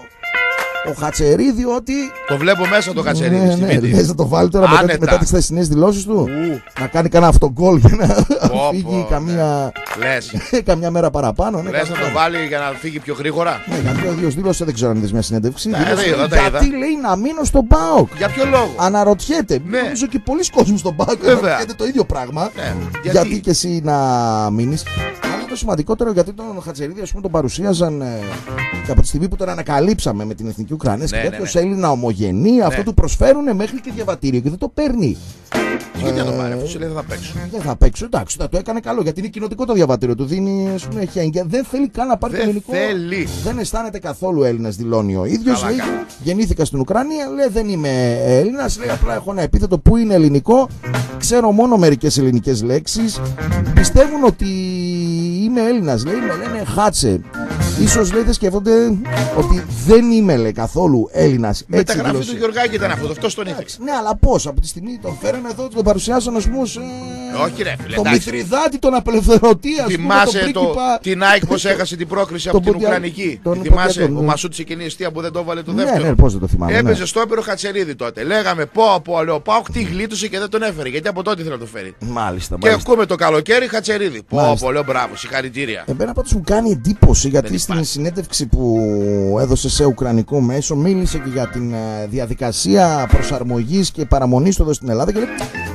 ο Χατσερίδη ότι. Το βλέπω μέσα το Χατσερίδη. Ναι, ναι, λες να το βάλει τώρα μετά, μετά τις θεσινές δηλώσεις του. Ου. Να κάνει κανένα αυτογκόλ για να πω, φύγει πω, καμία, ναι. καμιά μέρα παραπάνω. Ναι, λες να το βάλει για να φύγει πιο γρήγορα. Ναι, γιατί ο ίδιος δήλωσε, δεν ξέρω αν είδες μια συνέντευξη. Ναι, δήλωσε, είδα, γιατί είδα. λέει να μείνω στον ΠΑΟΚ. Για ποιο λόγο. Αναρωτιέται. Ναι. Νομίζω και πολλοί κόσμοι στον ΠΑΟΚ αναρωτιέται το ίδιο πράγμα. Ναι. Γιατί? γιατί και εσύ να μείνεις. Το σημαντικότερο γιατί τον Χατσερίδη ας πούμε τον παρουσίαζαν ε, και από τη στιγμή που τον ανακαλύψαμε με την Εθνική Ουκρανία ναι, και τέτοιος ναι, ναι. Έλληνα ομογενή, ναι. αυτό του προσφέρουν μέχρι και διαβατήριο και δεν το παίρνει. Γιατί να το πάρει, αφού σου λέει δεν θα παίξω. Δεν θα παίξω, εντάξει, θα το έκανε καλό γιατί είναι κοινοτικό το διαβατήριο του. Δίνει, ας πούμε, έχει, δεν θέλει καν να πάρει δεν το ελληνικό. Θέλει. Δεν αισθάνεται καθόλου Έλληνας, δηλώνει ο ίδιος. Λέει, γεννήθηκα στην Ουκρανία, λέει δεν είμαι Έλληνας, λέει απλά έχω ένα επίθετο που είναι ελληνικό. Ξέρω μόνο μερικές ελληνικές λέξεις. Πιστεύουν ότι είμαι Έλληνας, λέει, με λένε Χάτσε. Ίσως λέει δεν σκέφτονται ότι δεν είμαι λέει, καθόλου Έλληνας. Μεταγραφή του Γεωργάκη ήταν αυτό, αυτό τον ήθελε. Ναι, αλλά πώς, από τη στιγμή τον φέρανε εδώ, τον παρουσιάσαν ας πούμε. Ε, Όχι, ρε φίλε. Τον Μητριδάτη, τον απελευθερωτή, ας πούμε. Θυμάσαι τον το, την ΑΕΚ πως έχασε την πρόκριση από την Ουκρανική. Θυμάσαι ο Μασούτ σε εκείνη η αιστεία που δεν το έβαλε το δεύτερο. Ναι, ναι, πώς δεν το θυμάμαι. Έπαιζε στο έπειρο Χατσερίδη τότε. Λέγαμε πω από λέω ΠΑΟΚ τι γλίτωσε και δεν τον έφερε. Γιατί από τότε ήθελε να το φέρει. Μάλιστα. Και ακούμε το καλοκαίρι Χατσερίδη. Πω από λέω μπράβο, συγχαρητήρια. Εμένα πάντως μου κάνει εντύπωση γιατί στην συνέντευξη που έδωσε σε ουκρανικό μέσο μίλησε και για την διαδικασία προσαρμογής και παραμονής του εδώ στην Ελλάδα και λέει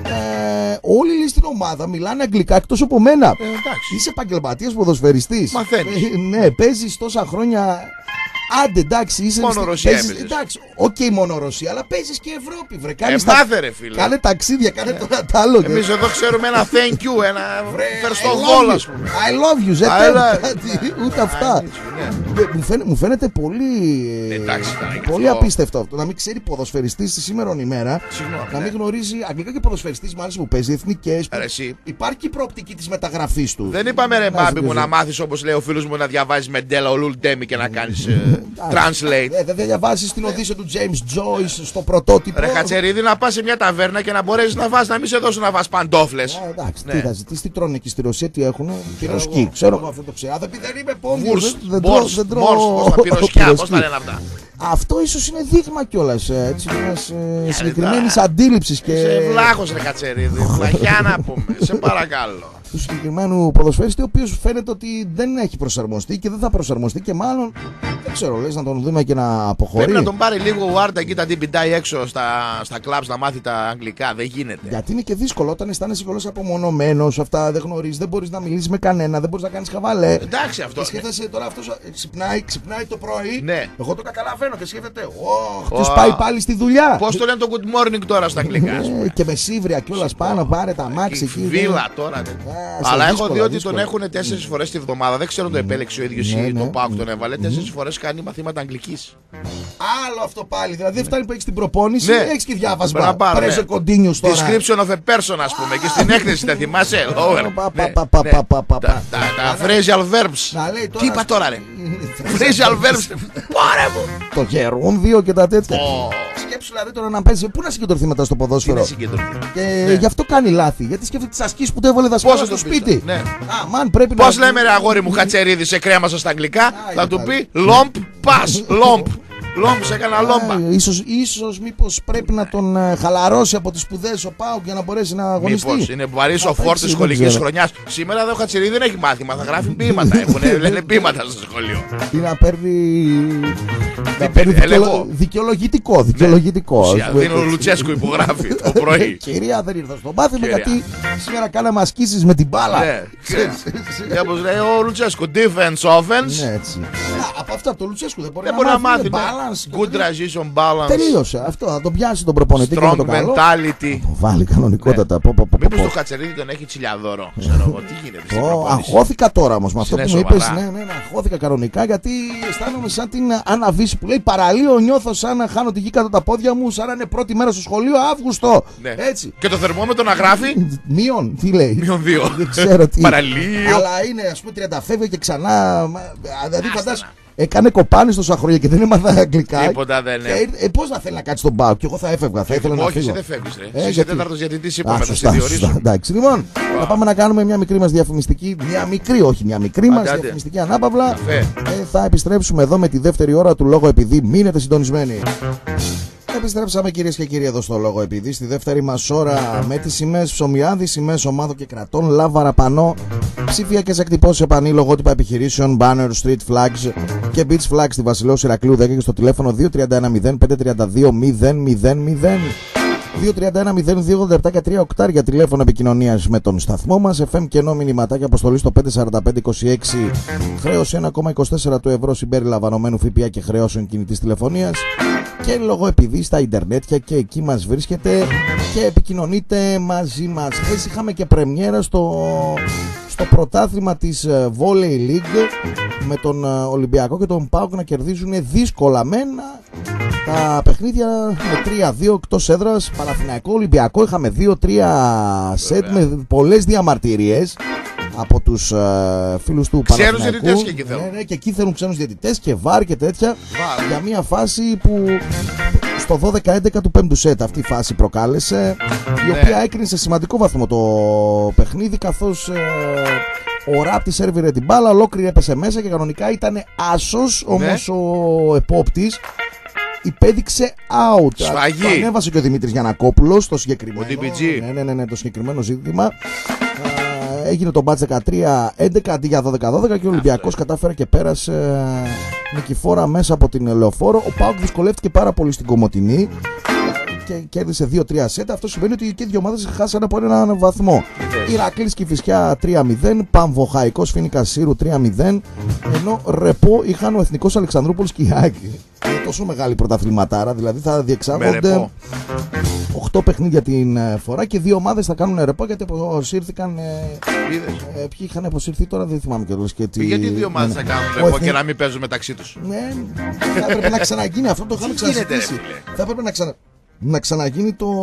ε, όλοι λέει, στην ομάδα μιλάνε αγγλικά εκτός από μένα. Ε, Είσαι επαγγελματίας ποδοσφαιριστής. Μαθαίνεις. Ε, ναι, παίζεις τόσα χρόνια. Άντε εντάξει, είσαι. Μόνο Ρωσία παίζεις. Εντάξει, οκ, okay, μόνο Ρωσία, αλλά παίζεις και Ευρώπη. Βρε, κάνεις ε, τα... μάθε, ρε, φίλε. Κάνε ταξίδια, κάνε ε. το ένα τ' άλλο. Εμείς εδώ ξέρουμε ένα thank you, ένα ευχαριστώ βόλο, ας πούμε. I love you, ζετέμ, κάτι, ούτε αυτά. μου, φαίνεται, μου φαίνεται πολύ, Εντάξει, πολύ απίστευτο αυτό. Να μην ξέρει ποδοσφαιριστής στη σήμερον ημέρα, Συγγνώμη, να ναι. μην γνωρίζει αγγλικά και ποδοσφαιριστής μάλιστα που παίζει εθνικές. Υπάρχει και η προοπτική της μεταγραφής του. Δεν είπαμε ρε Μπάμπη μου να μάθεις όπως λέει ο φίλος μου να διαβάζεις Μεντέλα ο Λουλ Ντέμι και να κάνεις ε, translate. Ε, δεν διαβάζεις την Οδύσσεια του James Joyce στο πρωτότυπο. Ρε Χατσερίδη, να πας σε μια ταβέρνα και να μπορέσεις να βάζεις, να μην σε δώσουν να βάζεις παντόφλες. Ε, εντάξει, Ναι. τι θα ζητήσει, τι τρώνε εκεί στη Ρωσία, τι έχουν. Πυροσκή, ξέρω εγώ αυτό το ξέρω. Δεν είμαι πόντιος. Βούρστ, δεν μπορστ, τρώω- δεν τρώω μπορστ, πώς τα πυροσκιά, πώς τα πυροσκή. λένε αυτά. Αυτό ίσως είναι δείγμα κιόλας έτσι, μιας ε, συγκεκριμένης τώρα. αντίληψης και Σε βλάχος ρε Χατσερίδη, βλαχιά να πούμε, σε παρακαλώ. του συγκεκριμένου ποδοσφαιριστή, ο οποίος φαίνεται ότι δεν έχει προσαρμοστεί και δεν θα προσαρμοστεί και μάλλον δεν ξέρω, λες να τον δούμε και να αποχωρεί. Πρέπει να τον πάρει λίγο ο Άρτα εκεί τα τι πηντάει έξω στα, στα κλαμπς να μάθει τα αγγλικά, δεν γίνεται. Γιατί είναι και δύσκολο όταν αισθάνεσαι κιόλας απομονωμένος, αυτά δεν γνωρίζεις, δεν μπορείς να μιλήσεις με κανένα, δεν μπορείς να κάνεις χαβαλέ. Εντάξει αυτό. Και σκέφτεσαι τώρα αυτός ε, ξυπνάει, ξυπνάει το πρωί. Ναι. Εγώ το καταλαβαίνω και σκέφτεται, Ωχ, ποιος πάει πάλι στη δουλειά. Πώς το λένε το good morning τώρα στα αγγλικά, ας πούμε. Ε, και με σύβρια κιόλας πάνω, πάρε τα μάξι εκεί. Βίλα τώρα. Ε, Αλλά έχω δύσκολα, δει ότι δύσκολα. τον έχουν τέσσερις φορές τη βδομάδα. Δεν ξέρω αν το επέλεξε ο ίδιος Ναι, ή ναι. το Πάουκ τον έβαλε. Τέσσερις φορές κάνει μαθήματα αγγλικής. Άλλο αυτό πάλι. Δηλαδή δεν φτάνει που έχεις την προπόνηση, Ναι. έχεις και διάβασμα. Πρέπει να πάρω, Πρέζε ναι. κοντίνιους τώρα. Description of a person, ας πούμε. Και στην έκθεση τα θυμάσαι. Lower. Πα, Ναι, πα, πα, ναι. πα, πα, πα, Τα- πα. τα- Τα phrasal verbs. Να λέει τώρα- Τι είπα τώρα ρε. Phrasal verbs. Πάρε μου. Το γερούντιο και τα τέτοια. Ω, Σκέψου δηλαδή τώρα να παίζει. Πού να συγκεντρωθεί μετά στο τι είναι ποδόσφαιρο. συγκεντρωθεί. Και Ναι. γι' αυτό κάνει λάθη. Γιατί σκέφτεται τις ασκήσεις που του έβαλε δασκάλα Πόσο στο το πεις, σπίτι. ναι. Α, μαν πρέπει να. Πώς λέμε ρε αγόρι μου Χατσερίδη σε κρέμα στα αγγλικά. Θα του πάλι. πει λόμπ πας. Λόμπ. Λόμπ σε έκανα λόμπα. Ε, Ίσως, ίσως μήπως πρέπει να τον ε, χαλαρώσει από τις σπουδές ο Πάουκ για να μπορέσει να αγωνιστεί. Μήπως είναι βαρύς ο Θα φόρτης παίξει, σχολικής δεν ξέρω. χρονιάς. Σήμερα εδώ ο Χατσερίδη δεν έχει μάθημα, θα γράφει ποίηματα. Έχουν, λένε ποίηματα στο σχολείο. Τι να παίρνει. να παίρνει, παίρνει δικαιολο- έλεγχο. δικαιολογητικό. Δικαιολογητικό. ας Ουσία, πούμε. Δίνω ο Λουτσέσκου υπογράφει το πρωί. Κυρία, δεν ήρθα στο μάθημα Κυρία. γιατί σήμερα κάναμε ασκήσεις με την μπάλα. Ναι, και όπως λέει ο Λουτσέσκου, defense, offense. Ναι, έτσι. Α, από αυτά από το Λουτσέσκου δεν μπορεί Δεν να μπορεί να μάθει. μάθει. είναι ναι. balance. Good transition balance. Τελείωσε αυτό. Θα τον πιάσει τον προπονητή και με Strong το καλό. mentality. Βάλει κανονικότατα. Πω, πω, πω, Μήπως πω. το Χατσερίδη τον έχει τσιλιαδόρο. Ξέρω εγώ τι γίνεται στην Ω, προπόνηση. Αγχώθηκα τώρα όμως με αυτό Ναι, που μου σοβαρά. είπες. Ναι, ναι, ναι, αγχώθηκα κανονικά γιατί αισθάνομαι σαν την Αναβίση που λέει παραλίο. Νιώθω σαν να χάνω τη γη κάτω τα πόδια μου, σαν να είναι πρώτη μέρα στο σχολείο Αύγουστο. Ναι. Έτσι. Και το θερμόμετρο να γράφει Μείον, τι λέει. μείον δύο. Δεν ξέρω τι. Παραλίο. Αλλά είναι ας πούμε τριάντα φεύγει και ξανά. μα, Δηλαδή φαντάζεσαι. Έκανε κοπάνι τόσα χρόνια και δεν έμαθα αγγλικά. Τίποτα δεν είναι. Ε, ε, Πώς να θέλει να κάτσει τον Πάουκ και εγώ θα έφευγα. Θα ήθελα να Όχι, φύγω. εσύ δεν φεύγεις ρε. Ε, Εσύ είσαι γιατί? τέταρτος διαιτητής Α, είπαμε, θα σε σωστά, σωστά. διορίσουν. Εντάξει, λοιπόν, θα πάμε να κάνουμε μια μικρή μας διαφημιστική. Μια μικρή, όχι μια μικρή μας Άντε, άντε. διαφημιστική ανάπαυλα. Καφέ. Ε, θα επιστρέψουμε εδώ με τη δεύτερη ώρα του Λόγο Επειδή. Μείνετε συντονισμένοι. Επιστρέψαμε κυρίες και κύριοι εδώ στο Λόγο Επειδή στη δεύτερη μας ώρα με τις σημαίες Ψωμιάδη, σημαίες ομάδων και κρατών, λάβαρα πανό, ψηφιακές εκτυπώσεις επανή, λογότυπα επιχειρήσεων, banner, street flags και beach flags στη Βασιλέως Ηρακλείου δέκα και στο τηλέφωνο δύο τρία ένα μηδέν πέντε τρία δύο μηδέν μηδέν μηδέν. δύο τρία ένα μηδέν δύο ογδόντα επτά και τρία οκτώ για τηλέφωνο επικοινωνίας με τον σταθμό μας. εφ εμ κενό μηνυματάκια αποστολή στο πέντε τέσσερα πέντε είκοσι έξι. Χρέωση ένα κόμμα είκοσι τέσσερα του ευρώ συμπεριλαμβανομένου ΦΠΑ και χρεώσεων κινητής τηλεφωνίας. Και λόγω επειδή στα ιντερνέτια και εκεί μας βρίσκεται και επικοινωνείτε μαζί μας. Χθες είχαμε και πρεμιέρα στο, στο πρωτάθλημα της Volley League με τον Ολυμπιακό και τον ΠΑΟΚ να κερδίζουν δύσκολα μένα τα παιχνίδια με τρία δύο εκτός έδρας. Παναθηναϊκό Ολυμπιακό είχαμε δύο τρία σετ με πολλές διαμαρτυρίες από τους uh, φίλους του Ξένους Παναθηναϊκού. διαιτητές και εκεί θέλουν. Ναι, ναι, και εκεί θέλουν ξένους διαιτητές και βάρ και τέτοια. Βάρ. Για μια φάση που στο δώδεκα έντεκα του πέμπτου σετ αυτή η φάση προκάλεσε, η Ναι. οποία έκρινε σε σημαντικό βαθμό το παιχνίδι, καθώς ε, ο Ράπτης σέρβιρε την μπάλα, ολόκληρη έπεσε μέσα και κανονικά ήταν άσος, Ναι. όμως ο επόπτης υπέδειξε out. Σφαγή. Το ανέβασε και ο Δημήτρης Γιαννακόπουλος το συγκεκριμένο. Ο ντι πι τζι. Ναι, ναι, ναι, ναι, το συγκεκριμένο ζήτημα. Α, έγινε το μπάτς δεκατρία έντεκα αντί για δώδεκα δώδεκα και ο Ολυμπιακός κατάφερε και πέρασε ε, νικηφόρα μέσα από την Λεωφόρο. Ο ΠΑΟΚ δυσκολεύτηκε πάρα πολύ στην Κομοτηνή. και κέρδισε δύο τρία σετ. Αυτό σημαίνει ότι και οι δύο ομάδες χάσανε από έναν βαθμό. Ηρακλής και Κηφισιά τρία μηδέν, Παμβοχαϊκός Φοίνικας Σύρου τρία μηδέν, ενώ ρεπό είχαν ο Εθνικός Αλεξανδρούπολης και η ΑΕΚ. Είναι τόσο μεγάλη πρωταθληματάρα, δηλαδή θα διεξάγονται οκτώ παιχνίδια την φορά και δύο ομάδες θα κάνουν ρεπό γιατί αποσύρθηκαν. Ε, ε, ποιοι είχαν αποσύρθει τώρα δεν θυμάμαι κιόλας. Τι... Γιατί δύο ομάδες θα κάνουν ρεπό και να μην παίζουν μεταξύ τους. Ναι, θα έπρεπε να ξαναγίνει αυτό, το είχαμε ξανασυζητήσει. Θα έπρεπε να, ξανα... να ξαναγίνει το...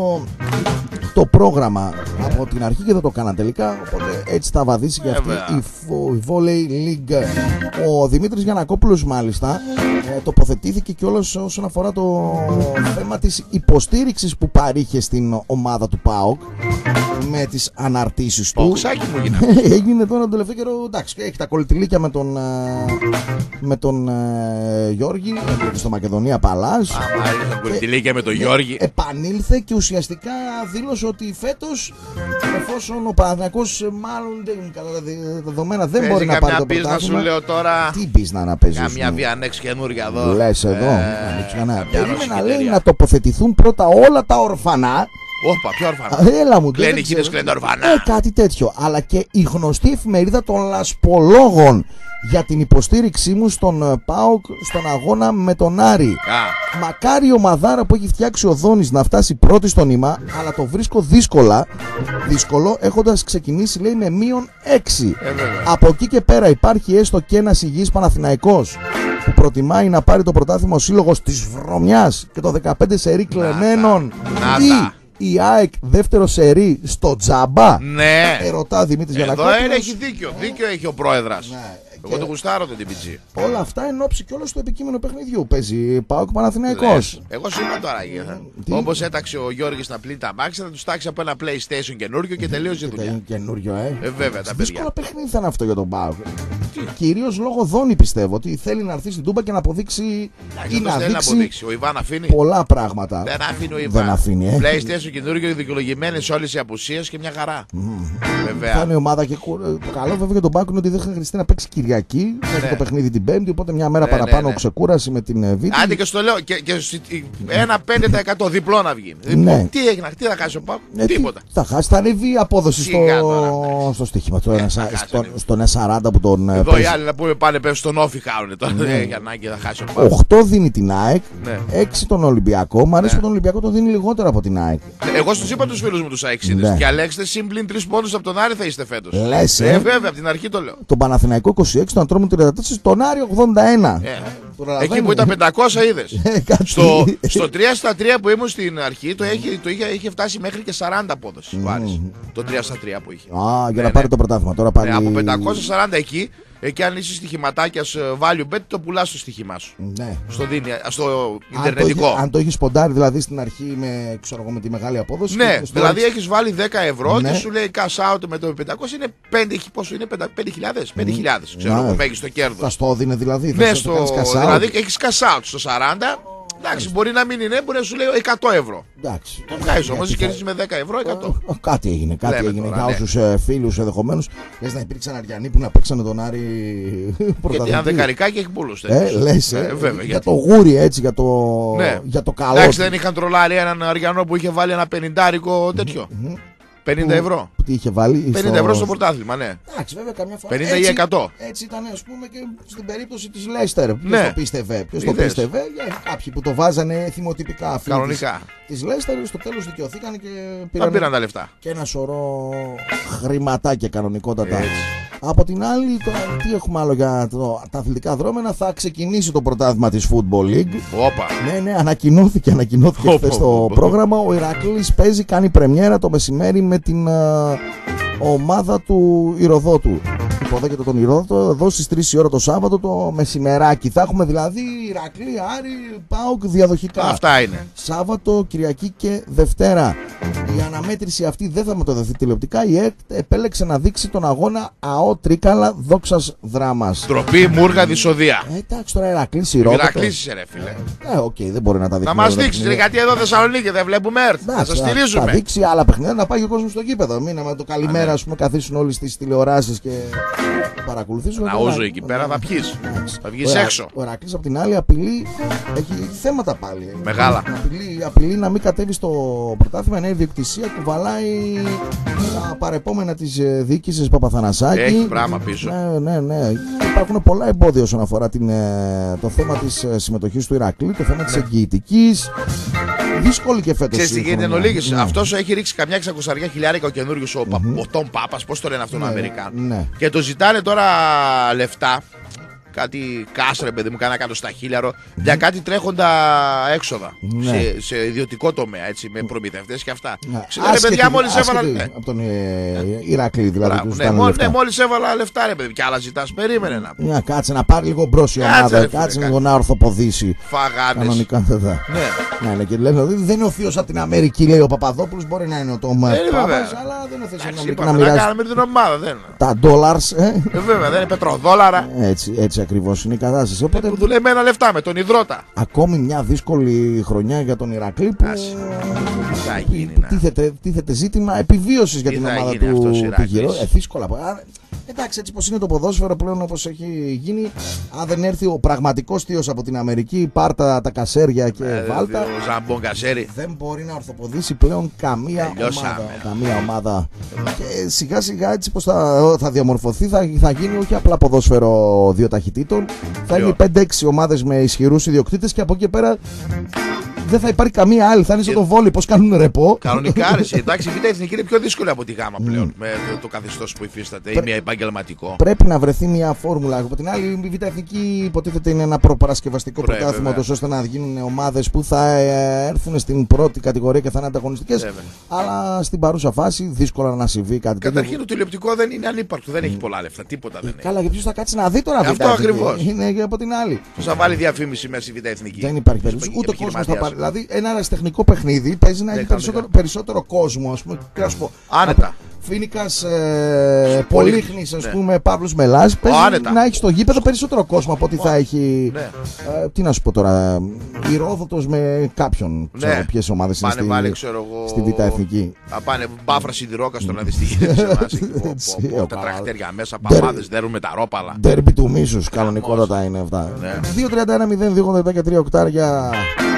το πρόγραμμα από την αρχή και δεν το κάναν τελικά. Οπότε έτσι θα βαδίσει και αυτή η, η Volley League. Ο Δημήτρης Γιαννακόπουλος μάλιστα ε, τοποθετήθηκε κιόλας όσον αφορά το θέμα της υποστήριξης που παρήχε στην ομάδα του ΠΑΟΚ με τις αναρτήσεις του. Πόξάκι μου έγινε. Έγινε τώρα τον τελευταίο καιρό. Εντάξει, έχει τα κολλητηλίκια με τον, με τον ε, Γιώργη στο Μακεδονία Παλάς. Α, κολλητηλίκια με τον Γιώργη. Επανήλθε και ουσιαστικά δήλωσε ότι φέτος, εφόσον ο Παναθηναϊκός μάλλον δεν, κατά τα δεδομένα δεν μπορεί να πάρει το πρωτάθλημα. Σου λέω τώρα. Τι πίσνα να παίζει. Καμιά Βιανέξ καινούργια εδώ. Λες εδώ. Ε, περίμενα λέει να τοποθετηθούν πρώτα όλα τα ορφανά. Όπα, ποιο ορφανά. Έλα μου, κλαίνει εκείνες κλαίνε ορφανά. Ε, κάτι τέτοιο. Αλλά και η γνωστή εφημερίδα των λασπολόγων για την υποστήριξή μου στον ΠΑΟΚ στον αγώνα με τον Άρη. Α. Μακάρι η ομαδάρα που έχει φτιάξει ο Δόνης να φτάσει πρώτη στο νήμα, αλλά το βρίσκω δύσκολα. Δύσκολο έχοντας ξεκινήσει λέει με μείον έξι. Ε, Από εκεί και πέρα υπάρχει έστω και ένας υγιής Παναθηναϊκός που προτιμάει να πάρει το πρωτάθλημα ο σύλλογος της βρωμιάς και το δεκαπέντε σερί κλεμμένων. Ή η ΑΕΚ δεύτερο σερί στο τζάμπα. Ναι. Ερωτά Δημήτρης Γιαννακόπουλος. Εδώ έχει δίκιο. Δίκιο έχει ο πρόεδρας. Ναι. Εγώ το γουστάρω τον ντι μπι τζι. Όλα αυτά εν ώψη και όλο στο επικείμενο παιχνιδιού. Παίζει ΠΑΟΚ Παναθηναϊκός. Εγώ σου είπα τώρα. Όπως έταξε ο Γιώργης να πλύνει τα μάξια, θα του τάξει από ένα PlayStation καινούριο και τελείωσε η δουλειά. Καινούριο, ε. ε βέβαια, τα δύσκολο παιχνίδι θα είναι αυτό για τον ΠΑΟΚ. Κυρίως λόγω Δόνη πιστεύω ότι θέλει να έρθει στην Τούμπα και να αποδείξει. Ή να δείξει. Ο Ιβάν αφήνει. Πολλά πράγματα. Δεν αφήνει ο Ιβάν. Δεν αφήνει, ε. PlayStation καινούριο, δικαιολογημένες όλες οι απουσίες και μια χαρά. Βέβαια. Θα είναι η ομάδα και το καλό βέβαια για τον ΠΑΟΚ είναι ότι δεν θα χρειαστεί να παίξει Κυριακή. Έχει το παιχνίδι την Πέμπτη, οπότε μια μέρα παραπάνω ξεκούραση με την Β. Άντε και στο λέω, και, και ένα πέντε τοις εκατό διπλό να βγει. Ναι. Τι έγινε, τι θα χάσει ο ΠΑΟΚ, ε, τίποτα. Θα χάσει, θα ανέβει η απόδοση στο, τώρα, στο στοίχημα. Ε, στο, στον ες σαράντα που τον. Εδώ οι άλλοι να πούμε πάνε πέφτουν στον Όφη χάουνε τώρα. Ναι. Δεν έχει ανάγκη να χάσει ο ΠΑΟΚ. οκτώ δίνει την ΑΕΚ, ναι. έξι τον Ολυμπιακό. Μ' αρέσει ναι. που τον Ολυμπιακό τον δίνει λιγότερο από την ΑΕΚ. Εγώ στους είπα τους φίλους μου τους αεξίδες. Ναι. Και αλέξτε συμπλήν τρεις πόντους από τον Άρη θα είστε φέτος. Λες, ε, βέβαια, από την αρχή το λέω. Τον Παναθηναϊκό είκοσι έξι, τον Ατρόμητο τριάντα τέσσερα, τον Άρη ογδόντα ένα. Ε, εκεί που ήταν πεντακόσια είδες. στο, στο τρία στα τρία που ήμουν στην αρχή το είχε, το είχε, είχε φτάσει μέχρι και σαράντα απόδοση. Mm. Το τρία στα τρία που είχε. Α, για ναι, να πάρει ναι. το πρωτάθλημα τώρα πάλι. Ναι, από πεντακόσια σαράντα εκεί. Εκεί αν είσαι στοιχηματάκιας value bet το πουλάς στο στοιχημά σου. Ναι. Στο, δίνει, στο Ιντερνετικό. Αν το, αν το έχεις ποντάρει δηλαδή στην αρχή με, ξέρω, με τη μεγάλη απόδοση. Ναι, δηλαδή έχεις βάλει δέκα ευρώ ναι. και σου λέει cash out με το πεντακόσια είναι πέντε, πόσο είναι, πέντε χιλιάδες, πέντε χιλιάδες, ξέρω εγώ, μέγιστο κέρδος. Θα στο δίνει δηλαδή. Ναι, στο, δηλαδή έχεις cash out στο σαράντα. Εντάξει, μπορεί να μην είναι, μπορεί να σου λέει εκατό ευρώ. Εντάξει. Το βγάζεις όμως, κερδίζεις με δέκα ευρώ, εκατό. Κάτι έγινε, κάτι Λέμε έγινε. Τώρα, για ναι. όσους ε, φίλους ενδεχομένως. Λες να υπήρξαν Αριανοί που να παίξανε τον Άρη πρωταθλητή. Γιατί αν δεκαρικάκι έχει πούλους. Ε, λες, ε, ε, βέβαια, για γιατί... το γούρι έτσι, για το, ναι. για το καλό. Εντάξει, δεν είχαν τρολάρει έναν Αριανό που είχε βάλει ένα πενηντάρικο τέτοιο. Mm-hmm. πενήντα ευρώ. Τι είχε βάλει. πενήντα στο... ευρώ στο πρωτάθλημα, ναι. Εντάξει, βέβαια καμιά φορά. πενήντα ή εκατό. Έτσι ήταν, ας πούμε, και στην περίπτωση της Λέστερ. Ποιος ναι. το πίστευε. Ποιος το πίστευε. Κάποιοι που το βάζανε θυμοτυπικά. Κανονικά. Της Λέστερ στο τέλος δικαιωθήκαν και πήραν, πήραν τα λεφτά. Και ένα σωρό χρηματάκια κανονικότατα. Έτσι. Από την άλλη, το, τι έχουμε άλλο για το, τα αθλητικά δρόμενα. Θα ξεκινήσει το πρωτάθλημα της Football League. Όπα. Ναι, ναι, ανακοινώθηκε, ανακοινώθηκε χθες το πρόγραμμα. Ο Ηρακλής παίζει, κάνει πρεμιέρα το μεσημέρι με την uh, ομάδα του Ηρωδότου. Υποδέχεται τον Ηρωδότο εδώ στις τρεις η ώρα το Σάββατο το μεσημεράκι. Θα έχουμε δηλαδή Ηρακλή, Άρη, ΠΑΟΚ διαδοχικά. Αυτά είναι. Σάββατο, Κυριακή και Δευτέρα. Η αναμέτρηση αυτή δεν θα μεταδοθεί τηλεοπτικά. Η ΕΚΤ επέλεξε να δείξει τον αγώνα ΑΟ Τρίκαλα Δόξας Δράμας. Ντροπή, μούργα, δυσοδεία. Ε, εντάξει τώρα Ηρακλής, Ηρωδότο. Ηρακλής είσαι ρε φίλε. Ε, οκ, okay, δεν μπορεί να τα δείξει. Να μας δείξεις ρε, γιατί εδώ Θεσσαλονίκη δεν βλέπουμε ΕΡΤ. Να σας στηρίζουμε. Θα δείξει άλλα παιχνίδια να πάει και ο κόσμος στο γήπεδο. Μην με το καλημέρα, ας πούμε, καθίσουν όλοι στις τηλεοράσεις και παρακολουθήσουν. Να ούζω εκεί πέρα θα πιείς. Θα βγεις έξω. Ο Ηρακλής από την άλλη απειλεί, έχει θέματα πάλι. Μεγάλα. Απειλεί, απειλεί να μην κατέβει στο πρωτάθλημα, νέα ιδιοκτησία, κουβαλάει τα παρεπόμενα της διοίκησης Παπαθανασάκη. Έχει πράγμα πίσω. Ναι, ναι, ναι. Υπάρχουν πολλά εμπόδια όσον αφορά την, το θέμα της συμμετοχής του Ηρακλή, το θέμα της εγγυητικής. Δύσκολη και φέτος. Ξέρεις τι γίνεται εν ολίγης. Αυτός έχει ρίξει καμιά εξακόσια χιλιάρικα ο καινούριος ο, mm-hmm. ο Τον Πάπας, πώς το λένε αυτόν, ναι, ο Αμερικάνο. Ναι. Και το ζητάνε τώρα λεφτά. Κάτι κάστρε, παιδί μου, κάνα κάτω στα χίλιαρο, mm-hmm. για κάτι τρέχοντα έξοδα, ναι, σε, σε ιδιωτικό τομέα, έτσι, με προμηθευτές και αυτά. Ναι. Ξέρετε, παιδιά, μόλις έβαλα. Ναι. Από τον Ηρακλή, δηλαδή. Μπράβο, ναι, μόλις, ναι, μόλις έβαλα λεφτά, ρε παιδί, κι άλλα ζητάς, περίμενε να πει. Ναι, κάτσε να πάρει λίγο μπρος η ομάδα, κάτσε λίγο να ορθοποδήσει. Φαγάνες. Κανονικά δεν θα. Ναι. Ναι, και λένε ότι δεν είναι ο θείος από την Αμερική, λέει ο Παπαδόπουλος, μπορεί να είναι ο Τον Πάπας, αλλά δεν είναι ο θείος από την Αμερική να μοιράζει. Κάναμε την ομάδα, δεν είναι. Τα dollars. Βέβαια, δεν είναι πετροδόλαρα. Έτσι, έτσι ακριβώς είναι η κατάσταση. Οπότε που δουλεμένα λεφτά με τον υδρότα. Ακόμη μια δύσκολη χρονιά για τον Ηρακλή που γίνει, τίθεται, τίθεται ζήτημα επιβίωσης για την ομάδα του, του γύρω. Ε, δύσκολα. Εντάξει, έτσι πως είναι το ποδόσφαιρο πλέον, όπως έχει γίνει, αν δεν έρθει ο πραγματικός θείος από την Αμερική, πάρτα τα κασέρια και ε, βάλτα, ο Ζαμπον Κασέρι, δεν μπορεί να ορθοποδήσει πλέον καμία ομάδα, καμία ομάδα. Και σιγά σιγά έτσι πως θα, θα διαμορφωθεί, θα, θα γίνει όχι απλά ποδόσφαιρο δύο ταχυτήτων, θα είναι πέντε έξι ομάδες με ισχυρούς ιδιοκτήτες και από εκεί πέρα δεν θα υπάρχει καμία άλλη. Θα είναι σαν το βόλι, πώς κάνουν ρεπό. Κανονικά, ρε, εντάξει, η Β' Εθνική είναι πιο δύσκολη από τη Γάμα πλέον. Με το, το καθεστώς που υφίσταται, ή μια επαγγελματικό. Πρέπει να βρεθεί μια φόρμουλα. Από την άλλη, η Β' Εθνική υποτίθεται είναι ένα προπαρασκευαστικό πρωτάθλημα, ώστε να γίνουν ομάδες που θα έρθουν στην πρώτη κατηγορία και θα είναι ανταγωνιστικές. Αλλά στην παρούσα φάση δύσκολα να συμβεί κάτι τέτοιο. Καταρχήν το τηλεοπτικό δεν είναι ανύπαρκτο, δεν έχει πολλά λεφτά, τίποτα δεν έχει. Καλά, και ποιος θα κάτσει να δει τώρα αυτό. Αυτό ακριβώς. Είναι και από την άλλη. Θα βάλει διαφήμιση μέσα η Β' Εθνική. Δεν υπάρχει περίπτωση. Ούτε ο κόσμος θα πάρει. Δηλαδή, ένα αεραστεχνικό παιχνίδι παίζει να έχει περισσότερο, περισσότερο κόσμο, ας πούμε. Να σου πω, άνετα. Φοίνικας ε, Πολύχνης, ας πούμε, ναι. Παύλος Μελάς, παίζει άνετα. Να έχει στο γήπεδο περισσότερο κόσμο από ό,τι θα έχει. Ναι. Ε, τι να σου πω τώρα, η Ρόδοτος με κάποιον. Ξέρω ναι. ποιες ομάδες είναι στη, βάλει, ξέρω εγώ, στη Β' Εθνική. Θα πάνε μπάφρα σιδηρόκα στο να δει τι γίνεται. Τα τρακτέρια μέσα, παπάδες δέρουν με τα ρόπαλα. Ντέρμπι του μίσους, κανονικότατα είναι αυτά. δύο τριάντα ένα μηδέν δύο ογδόντα και τρία οκτάρια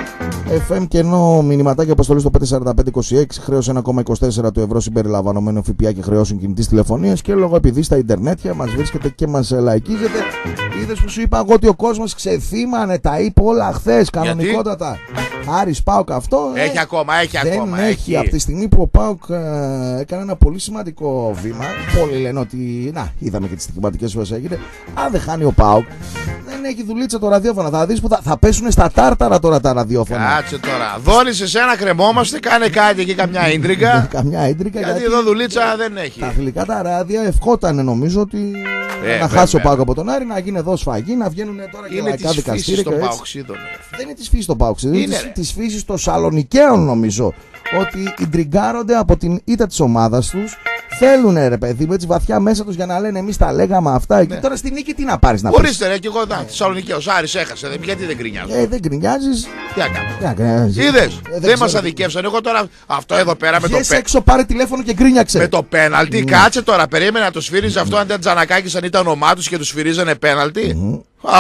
εφ εμ και ενώ μηνυματάκι αποστολή στο πέντε τέσσερα πέντε είκοσι έξι, χρέος ένα κόμμα είκοσι τέσσερα του ευρώ συμπεριλαμβανομένου ΦΠΑ και χρεώσεων κινητής τηλεφωνίας. Και λόγω επειδή στα Ιντερνέτια μας βρίσκεται και μας λαϊκίζετε, είδες που σου είπα εγώ ότι ο κόσμος ξεθύμανε, τα είπε όλα χθες κανονικότατα. Άρης ΠΑΟΚ αυτό. Έχει ε, ακόμα, έχει δεν ακόμα. Έχει. έχει. Από τη στιγμή που ο ΠΑΟΚ ε, έκανε ένα πολύ σημαντικό βήμα, πολλοί λένε ότι. Να, είδαμε και τις στιγματικές φορές έγινε. Αν δεν χάνει ο ΠΑΟΚ, δεν έχει δουλίτσα το ραδιόφωνο. Θα δεις που θα, θα πέσουν στα τάρταρα τώρα τα ραδιόφωνα. Κάτσε τώρα. Δώνεις εσένα, κρεμόμαστε, κάνε κάτι εκεί, καμιά ίντρικα. καμιά ίντρικα. Γιατί, γιατί εδώ δουλίτσα δεν έχει. Τα φιλικά τα ράδια ευχόταν νομίζω ότι. Ε, να χάσει ο ΠΑΟΚ από τον Άρη, να γίνει εδώ σφαγή, να βγαίνουν τώρα και λαϊκά δικαστήρια. Δεν είναι τη φύση των Παοξίδων, είναι τη φύση των Σαλονικαίων νομίζω. Ότι ιντριγκάρονται από την ήττα τη ομάδα του. Θέλουν ρε παιδί μου έτσι βαθιά μέσα του για να λένε εμείς τα λέγαμε αυτά. Εκεί τώρα στη νίκη τι να πάρει να πει. Ορίστε ρε, και εγώ να. Θεσσαλονίκη, ο Άρης έχασε. Δε, γιατί δεν γκρινιάζει. Ε, δεν γκρινιάζει. Τι έκανα. Είδες, ε, δεν μας αδικεύσαν. Εγώ τώρα αυτό εδώ πέρα με το πέναλτι. έξω, πάρε τηλέφωνο και γκρίνιαξε. Με το πέναλτι, mm. κάτσε τώρα. Περίμενα να το σφύριζε αυτό αν ήταν Τζανακάκης, αν ήταν ομά του και του σφυρίζανε πέναλτι. Mm.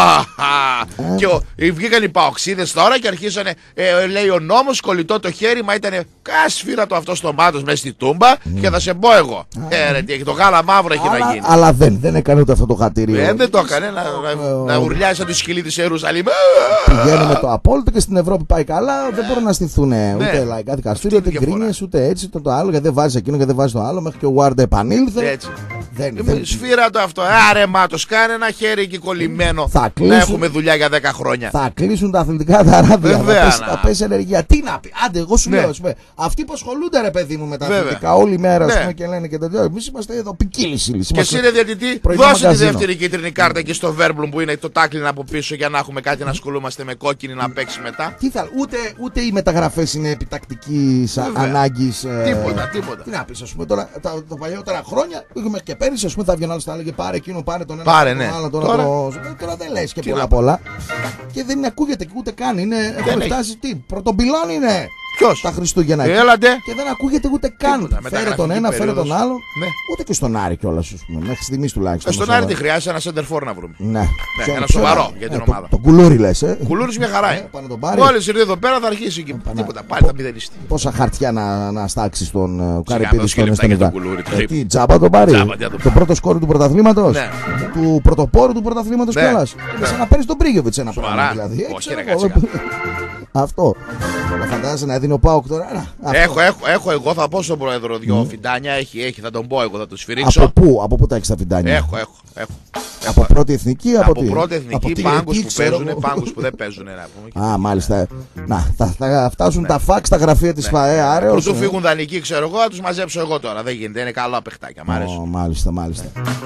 Mm. Και ο, βγήκαν οι παοξίδες τώρα και αρχίσανε. Ε, λέει ο νόμος, κολλητό το χέρι, μα ήταν κάσφυρα το αυτό στο μάτος μέσα στη τούμπα mm. και θα σε μπω εγώ. Mm. Ε, ρε, τι έχει, το γάλα μαύρο έχει αλλά, να γίνει. Αλλά δεν, δεν έκανε ούτε αυτό το χατήριο. Ε, δεν το έκανε. Να, να, να ουρλιάσει σαν το σκυλί της Ιερουσαλήμ. Πηγαίνει με το απόλυτο και στην Ευρώπη πάει καλά. Δεν μπορούν να στηθούν ούτε λαϊκά δικαστήρια, ούτε γκρίνιες, ούτε έτσι, ούτε το άλλο. Γιατί δεν βάζει εκείνο και δεν βάζει το άλλο. Μέχρι και ο Ward επανήλθε. Δεν, δεν... Σφύρα το αυτό. Άρε μάτος, κάνε ένα χέρι εκεί κολλημένο. Θα κλείσουν, να έχουμε δουλειά για δέκα χρόνια. Θα κλείσουν τα αθλητικά τα ράδια. Θα πέσει ενεργεία. Τι να πει. Άντε, εγώ σου ναι. λέω. Πούμε, αυτοί που ασχολούνται ρε παιδί μου με τα βέβαια. αθλητικά όλη μέρα ναι. πούμε, και λένε και τέτοια. Εμείς είμαστε εδώ ποικίλη ύλη. Και εσύ ρε διαιτητή, δώσε τη δεύτερη κίτρινη κάρτα εκεί στο Βέρμπλουμ που είναι το τάκλιν από πίσω για να έχουμε κάτι να ασχολούμαστε με κόκκινη να παίξει μετά. Τι θα, ούτε, ούτε οι μεταγραφές είναι επιτακτικής ανάγκης. Τίποτα, τίποτα. Τι να πει, α πούμε τώρα τα παλιότερα χρόνια και πέρυσι α πούμε θα βγαίνει άλλο θα έλεγε πάρε εκείνο, πάρε τον ένα, πάρε, τον ναι. άλλο, τώρα, τώρα... Το... τώρα δεν λες και πολλά πολλά. Και δεν ακούγεται ούτε καν. Είναι, έχουμε φτάσει τι, πρωτομπυλόν είναι. Ποιος? Τα Χριστούγεννα. Έλατε. Και δεν ακούγεται ούτε καν. Φέρε τον ένα, φέρε τον άλλο. Ναι. Ούτε και στον Άρη κιόλας, ας πούμε. Μέχρι στιγμής τουλάχιστον. Στον Άρη τι χρειάζεται, ένα σέντερφορ να βρούμε. Ναι. Ναι, Ποιο- ένα ποιο- σοβαρό για την ε, ομάδα. Το, το κουλούρι λες, ε. Κουλούρης μια χαρά Ε, είναι. πάνε τον πάρει. Μόλις ήρθε εδώ πέρα θα αρχίσει και Πανά- τίποτα. Πάλι θα μηδενιστεί. Πόσα χαρτιά να, να στάξει στον uh, Σιγά, Καρυπίδη δώσ' και στον λεπτά για Εστονιδά. τον Κουλούρη, το Ε, είπε. τι, τζάμπα τον πάρει. Τζάμπα, τι να το Το πρώτο σκόρ του πρωταθλήματος. Ναι. Του πρωτοπόρου του πρωταθλήματος Ναι. κιόλας. Είναι σαν να παίρνει τον Πρίγιοβιτς ένα Σοβαρά. πράγμα δηλαδή. Ε, Όχι, ξέρω ρε, εγώ. κάτσε Αυτό. Θα φαντάζεσαι να δίνει ο Πάοκ τώρα. Ένα, αυτό. Έχω, έχω, έχω εγώ, θα πω στον πρόεδρο δυο φιντάνια. Έχει, έχει, θα τον πω εγώ, θα το Από σφυρίξω. πού, από πού τα έχεις τα φιντάνια. Έχω, έχω, έχω. Από πρώτη εθνική, από, Από τι? πρώτη Από εθνική, τη πάγκους Γρική, που ξέρω παίζουν, εγώ. πάγκους που δεν παίζουν. να πούμε. Α, μάλιστα. Να, θα, θα φτάσουν τα φάξ στα γραφεία της ΦΑΕ. Άρεος. Πρωτού ε. φύγουν δανεικοί, ξέρω εγώ, θα τους μαζέψω εγώ τώρα. Δεν γίνεται, είναι καλά παιχτάκια. Μ' αρέσουν. Ω, μάλιστα, μάλιστα.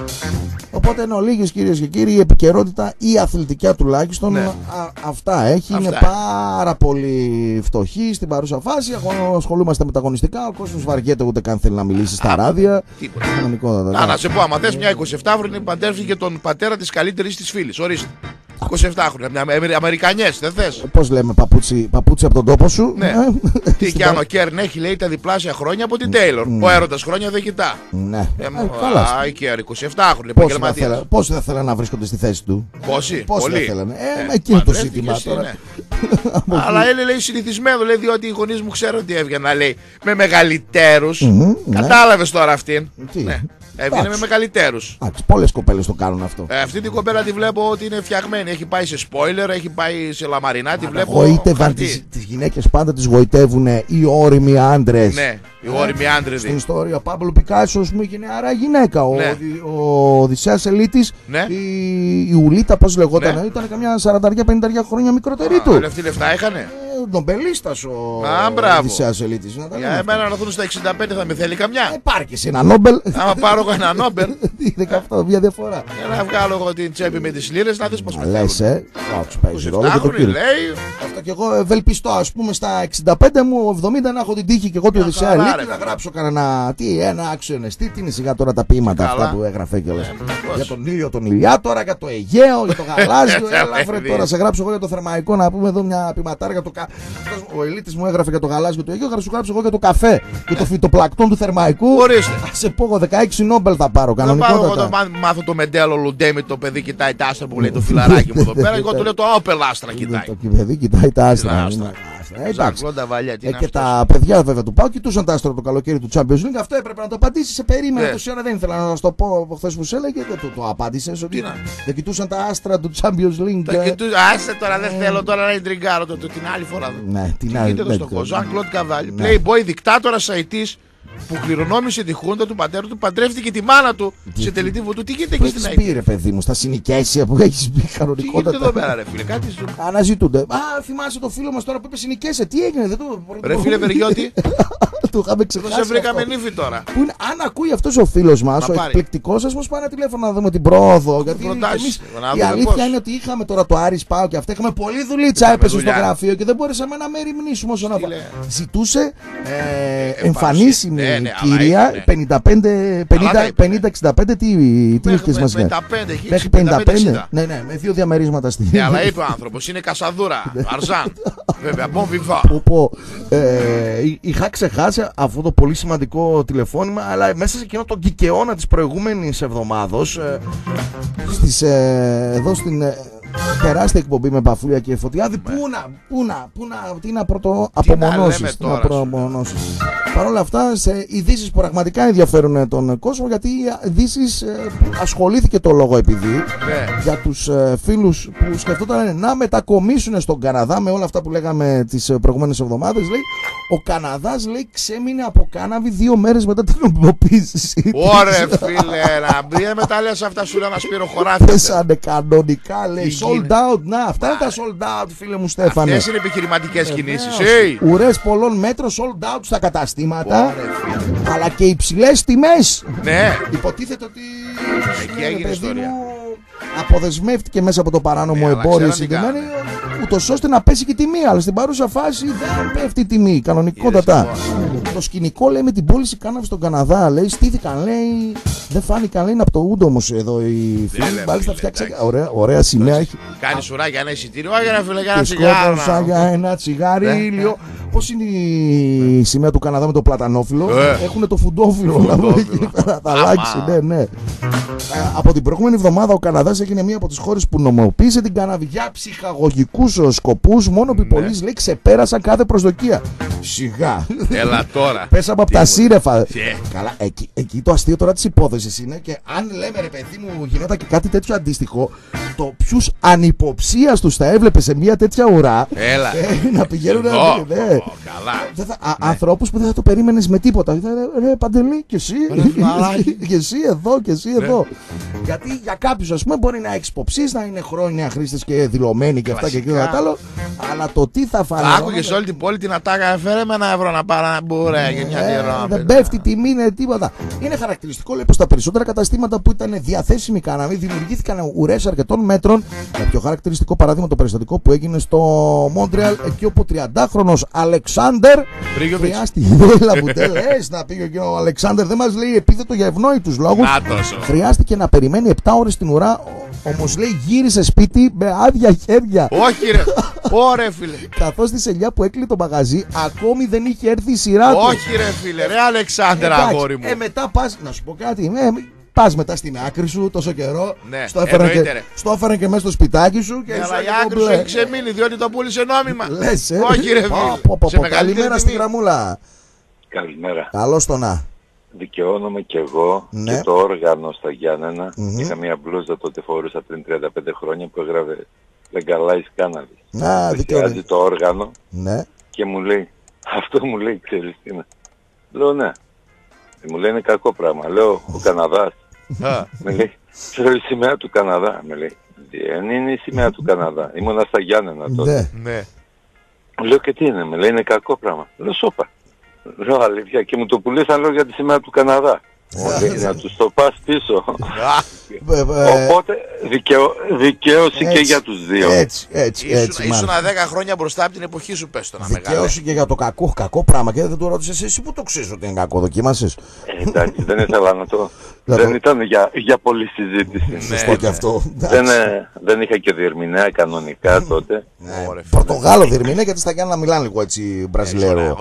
Οπότε εν ολίγης, κυρίες και κύριοι, η επικαιρότητα ή αθλητικά τουλάχιστον Ναι. α, αυτά έχει. Αυτά είναι είναι. πάρα πολύ φτωχή στην παρούσα φάση. Αγω- Ασχολούμαστε με τα αγωνιστικά. Ο κόσμος βαριέται, ούτε καν θέλει να μιλήσει στα ράδια. Τίποτα. Κανονικότατα. Να, να σε πω, άμα θες μια εικοσιεφτάχρονη παντρεύτηκε τον πατέρα της καλύτερης της φίλης. Ορίστε. εικοσιεφτάχρονη, μια Αμερι- Αμερικανιές, δεν θες. Πώς λέμε, παπούτσι, παπούτσι από τον τόπο σου. Ναι. Ε, Τι κι αν ο Κέρν έχει, λέει, τα διπλάσια χρόνια από την Τέιλορ. Ο έρωτας χρόνια δεν κοιτά. Ναι. Ε, Ε, μου- καλά. Α, η Κέρν, εικοσιεφτάχρονη, Πόσοι θα επαγγελματίας. θέλα- Πόσοι θα θέλανε να βρίσκονται στη θέση του. Πόσοι, Πόσοι πολλοί. θα θέλανε. Ε, Ε, με εκείνο το παντρεύτηκε ζήτημα εσύ, τώρα. ναι. Αλλά είναι, λέει, συνηθισμένο, λέει, διότι οι γονείς μου ξέρουν ότι έβγαινα, λέει, με μεγαλύτερους. Μμμ, ναι. Κατάλαβες τώρα αυτήν. Τι. Ναι. Έβγαινε με Εντάξει. μεγαλύτερους. Εντάξει, πολλές κοπέλες το κάνουν αυτό. Ε, αυτή την κοπέλα τη βλέπω ότι είναι φτιαγμένη. Έχει πάει σε spoiler, έχει πάει σε λαμαρινά. Τη βλέπω. Γοήτευαν χαρτί. τις, τις γυναίκες, πάντα τις γοητεύουν οι όριμοι άντρες. Ναι, οι όριμοι άντρες. Στην ιστορία, ο Πάμπλο Πικάσο μου είχε νεαρά γυναίκα. Ο, Ναι. ο Οδυσσέας Ελίτης, Ναι. η, η Ουλίτα, πώς λεγόταν, Ναι. ήταν καμιά σαράντα πενήντα χρόνια μικρότερη του. Αυτοί λεφτά είχανε. Ε, Νομπελίστας ο Α, μπράβο. Οδυσσέας Ελίτης. Να τα Για λέμε εμένα αυτά. να έρθουν στα εξήντα πέντε θα με θέλει Ε, καμιά. Πάρ' και εσύ ένα Νόμπελ. Άμα πάρω εγώ ένα Νόμπελ, Είναι και αυτό μια διαφορά. για να βγάλω εγώ την τσέπη με τις λίρες, να δεις πώς με Λες, θέλουν. ε. Όντως, παίζει ρόλο και το εικοσιεφτάχρονη, κύριο. λέει. Αυτό και εγώ ευελπιστώ, ας πούμε, στα εξήντα πέντε μου, εβδομήντα να έχω την τύχη και εγώ του Μια Οδυσσέα χαρά, Ελίτη ρε, να φίλε. γράψω κανένα. Τι, ένα άξιο νεστή, τι είναι σιγά τώρα τα ποίηματα Καλά. αυτά που έγραφε κιόλας. Ε, πώς. Για τον ήλιο τον Ηλιάτορα, για το Αιγαίο, για το γαλάζιο. Ε, Έλα, βρε παιδί. τώρα, σε γράψω εγώ για το θερμαϊκό να πούμε εδώ μια ποιηματάρια. Το κα... Ο Ελίτης μου έγραφε για το γαλάζιο του Αιγαίου, θα σου γράψω εγώ για το καφέ και το φυτοπλακτόν του θερμαϊκού. Ορίστε. Α σε πω εγώ δεκαέξι Νόμπελ θα πάρω Θα πάω εγώ το κανονικότατα. μά- μάθω το μεντέλο Λουντέμι, το παιδί κοιτάει τα άστρα που λέει το φιλαράκι μου εδώ πέρα. Εγώ του λέω το όπελ άστρα κοιτάει. Το παιδί κοιτάει τα άστρα. Τα είναι άστρα. άστρα. Ε, εντάξει. Ζαγκλόντα βαλιά, τι Ε, είναι και αυτό. τα παιδιά βέβαια του Πάου κοιτούσαν τα άστρα το καλοκαίρι του Champions League. Αυτό έπρεπε να το απαντήσει. Σε περίμενα Ναι. τόση ώρα. Δεν ήθελα να σου το πω από χθε που σου έλεγε. Δεν το, το απάντησε. Ότι να- δεν κοιτούσαν τα άστρα του Champions League. Τα ε. κοιτού- Άσε τώρα, δεν θέλω τώρα να intριγκάρω το, το, την άλλη φορά. Ναι, την Τι άλλη. γίνεται εδώ δεν στον ξέρω. κόσμο. Ζαν Κλοντ Καβάλι. Ναι. Playboy, δικτάτορας αητής που κληρονόμησε τη χούντα του πατέρα του, παντρεύτηκε τη μάνα του σε τελετή βοτού. Τι γίνεται Πού εκεί στην έχεις πει, Αιτή. ρε παιδί μου, στα συνοικέσια που έχει πει Τι γίνεται εδώ κανονικότατα. πέρα, ρε φίλε, κάτι σου. Αναζητούνται. Α, θυμάσαι το φίλο μα τώρα που είπε συνοικέσια. Τι έγινε, δεν το. Ρε φίλε Βεργιώτη, Το είχαμε εδώ ξεχάσει. σε βρήκαμε αυτό. νύφη τώρα. Που είναι, αν ακούει αυτό ο φίλο μα, ο πάρει. εκπληκτικό σα, μα πάει ένα τηλέφωνο να δούμε την πρόοδο. Γιατί προτάσεις, εμείς- να η δούμε αλήθεια πώς. είναι ότι είχαμε τώρα το Άρης Πάο και αυτά. Είχαμε πολλή δουλίτσα, έπεσε στο δουλειά. γραφείο και δεν μπορέσαμε να μεριμνήσουμε όσον αφορά. λέει. Ζητούσε ε, Ε, εμφανίσιμη ναι, ναι, αλλά κυρία έχει, ναι. πενήντα πέντε, πενήντα, τα είπε, ναι. πενήντα εξήντα πέντε. Τι, τι Μέχρι είχε μα κάνει. πενήντα πέντε, έχει Μέχρι πενήντα πέντε, πενήντα πέντε. εξήντα. Ναι, ναι, με δύο διαμερίσματα στη Ναι, αλλά είπε ο άνθρωπος, είναι κασαδούρα. Αρζάν. Βέβαια, bon vivant. Πω, πω, ε, είχα ξεχάσει αυτό το πολύ σημαντικό τηλεφώνημα, αλλά μέσα σε εκείνο τον κικαιώνα της προηγούμενης εβδομάδος ε, στις, ε, εδώ στην ε, τεράστια εκπομπή με Παφούλια και Φωτιάδη, πού να, πού να, πού να, τι να πρωτο απομονώσεις, λέμε τι να τώρα, προαπομονώσεις. Παρ' όλα αυτά, σε ειδήσεις που πραγματικά ενδιαφέρουν τον κόσμο, γιατί οι ειδήσεις ε, ασχολήθηκε το λόγο επειδή Ναι. για τους ε, φίλους που σκεφτόταν να μετακομίσουν στον Καναδά με όλα αυτά που λέγαμε τις ε, προηγούμενες εβδομάδες, λέει, ο Καναδάς, λέει, ξέμεινε από κάναβη δύο μέρες μετά την νομιμοποίηση. Ωρε φίλε, να μπει με τα λες αυτά σου λέω να Σπύρο χωράφι. Πέσανε κανονικά, λέει, Τι sold γίνεται. out. Να, αυτά είναι τα sold out, φίλε μου Στέφανε. Αυτές είναι επιχειρηματικές κινήσεις. Βεβαίως. Hey. Ουρές πολλών μέτρων, sold out στα καταστήματα, Ωρε, φίλε. αλλά και υψηλές τιμές. Ναι. Υποτίθεται ότι Εκεί ναι, έγινε παιδί ιστορία. μου, αποδεσμεύτηκε μέσα από το παράνομο Ναι, αλλά εμπόριο ξέραν τι συγκεκριμένη. κάνανε. ούτως ώστε να πέσει και η τιμή. Αλλά στην παρούσα φάση δεν πέφτει η τιμή. Κανονικότατα. Το σκηνικό λέει με την πώληση κάναβης στον Καναδά. Λέει στήθηκαν, λέει. Δεν φάνηκαν, λέει, από το ούντο όμως εδώ οι φίλοι. Μάλιστα φτιάξαν. Ωραία, ωραία σημαία έχει. Κάνει σουρά για ένα εισιτήριο, για ένα φίλε, για ένα τσιγάρο. Σκότωσα για ένα τσιγαρίλιο. Πώς είναι η σημαία του Καναδά με το πλατανόφυλλο? Έχουν το φουντόφυλλο να βγει εκεί πέρα. Θα αλλάξει, ναι, ναι. Από την προηγούμενη εβδομάδα ο Καναδάς έγινε μία από τις χώρες που νομοποίησε την κάναβη για ψυχαγωγικούς σκοπούς. Μόνο που οι πολίτες, λέει, ξεπέρασαν κάθε προσδοκία. Σιγά. Έλα τώρα. Πέσαμε από τα σύρεφα. Καλά, εκεί, εκεί το αστείο τώρα της υπόθεσης είναι και αν λέμε, ρε παιδί μου, γινόταν και κάτι τέτοιο αντίστοιχο, το ποιους ανυποψίαστους θα έβλεπε σε μια τέτοια ουρά. Έλα. Να πηγαίνουν να καλά. ανθρώπους που δεν θα το περίμενες με τίποτα. Ρε Παντελή, και εσύ. Και εσύ εδώ, και εσύ εδώ. Γιατί για κάποιους, ας πούμε, μπορεί να έχεις υποψίες, να είναι χρόνια χρήστες και δηλωμένοι και αυτά και εκείνο και άλλο. Αλλά το τι θα φανεί. Άκουγε σε όλη την πόλη την ατάκα, φέρε με ένα ευρώ να πάρω ένα μπουρέ για μια καιρό. Δεν πέφτει τιμή, είναι τίποτα. Είναι χαρακτηριστικό, λέει, πως τα περισσότερα καταστήματα που ήταν διαθέσιμοι κάναβη δημιουργήθηκαν ουρές αρκετών μέτρων. Με πιο χαρακτηριστικό παράδειγμα το περιστατικό που έγινε στο Μόντρεαλ, εκεί όπου ο τριαντάχρονος Αλεξάνδερ χρειάστηκε. Λες να πήγε και ο Αλεξάνδερ, δεν μας λέει επίθετο για ευνόητους λόγους. Χρειάστηκε να περιμένει επτά ώρες στην ουρά. Όμως, λέει, γύρισε σπίτι με άδεια χέρια. Όχι, ρε. Ωραία, φίλε. Καθώς στη σελιά που έκλεινε το μαγαζί ακόμη δεν είχε έρθει η σειρά του. Όχι, ρε φίλε, ρε Αλεξάνδρα, αγόρι μου. Ε, μετά πας, να σου πω κάτι. Ε, πας μετά στην άκρη σου τόσο καιρό. Ναι, στο έφεραν και, και μέσα στο σπιτάκι σου. Και αλλά η άκρη σου έχει ξεμείνει διότι το πούλησε νόμιμα. Λες, ε. Όχι, ρε φίλε. Καλημέρα στη γραμμούλα. Καλημέρα. Καλώς το να. Δικαιώνομαι κι εγώ, ναι, και το όργανο στα Γιάννενα. Mm-hmm. Είχα μια μπλούζα τότε φορούσα πριν τριάντα πέντε χρόνια που έγραφε Legalize Cannabis. Να, δικαιώνομαι. το όργανο, ναι, και μου λέει, αυτό μου λέει, ξέρεις τι είναι. Λέω ναι. Μου λέει είναι κακό πράγμα. Λέω ο Καναδάς. Με λέει, ξέρω η σημαία του Καναδά. Με λέει, δεν είναι η σημαία του Καναδά. Ήμουνα στα Γιάννενα τότε. Ναι. Λέω και τι είναι, με λέει είναι κακό πράγμα. Λέω σώπα. Λέω αλήθεια και μου το πουλήσαν, λέω, για τη σημαία του Καναδά. Να τους το πας πίσω. Οπότε δικαιω, δικαίωση έτσι, και για τους δύο. Έτσι, έτσι, έτσι. Ήσουν δέκα χρόνια μπροστά από την εποχή σου, πες το να μεγάλε. Δικαίωση και για το κακό, κακό πράγμα. Και δεν το ρώτησες εσύ που το ξέρεις ότι είναι κακό, δοκίμασες. Ε, εντάξει, δεν ήθελα να το... δεν ήταν για, για πολλή συζήτηση. Σωστό και αυτό. Δεν, ε, δεν είχα και διερμηνέα κανονικά τότε. Πορτογάλο διερμηνέα, γιατί στα Γιάννα μιλάνε λίγο έτσι μπραζιλέρο.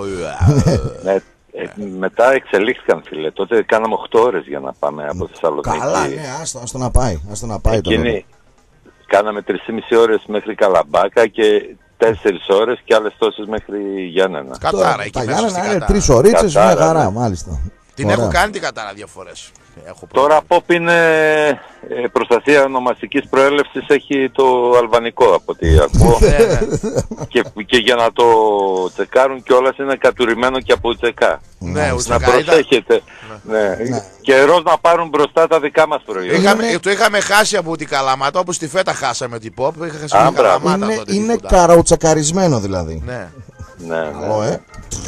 Ε, μετά εξελίχθηκαν, φίλε. Τότε κάναμε οκτώ ώρες για να πάμε από Θεσσαλονίκη. Καλά, ναι, άστο, άστο να πάει. Άστο να πάει. Εκείνη κάναμε τρεις και μισή ώρες μέχρι Καλαμπάκα και τέσσερις ώρες και άλλες τόσες μέχρι Γιάννενα. Κατάρα, εκεί τα Γιάννενα είναι τρεις ωρίτσες, μια χαρά, ναι, μάλιστα. Την έχω κάνει την Κατάρα δύο φορές. Τώρα πόπ είναι ε, προστασία ονομαστικής προέλευσης, έχει το αλβανικό από ό,τι ακούω. και, και για να το τσεκάρουν κιόλας είναι κατουρημένο και από ουτσεκά. Ναι, να προσέχετε. Ναι. Ναι. Καιρός να πάρουν μπροστά τα δικά μας προϊόντα. Είχαμε, το είχαμε χάσει από την Καλαμάτα, όπως τη φέτα χάσαμε την πόπ. Είχα Καλαμάτα, είναι είναι καραουτσακαρισμένο δηλαδή. Ναι. Ναι, Καλό, ναι. ε.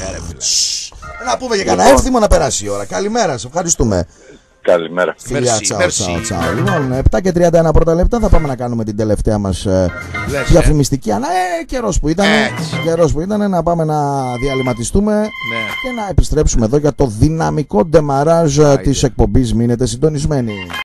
Να πούμε για κανένα εύθυμο να περάσει η ώρα. Καλημέρα, σε ευχαριστούμε. Καλημέρα. Φιλιά, τσάου, τσάου, τσάου. Λοιπόν, επτά και τριάντα ένα πρώτα λεπτά θα πάμε να κάνουμε την τελευταία μας ε, διαφημιστική ανά. Ε, καιρός που ήταν. Καιρός που ήταν να πάμε να διαλυματιστούμε, ναι, και να επιστρέψουμε εδώ για το δυναμικό ντεμαράζ της εκπομπής. Μείνετε συντονισμένοι.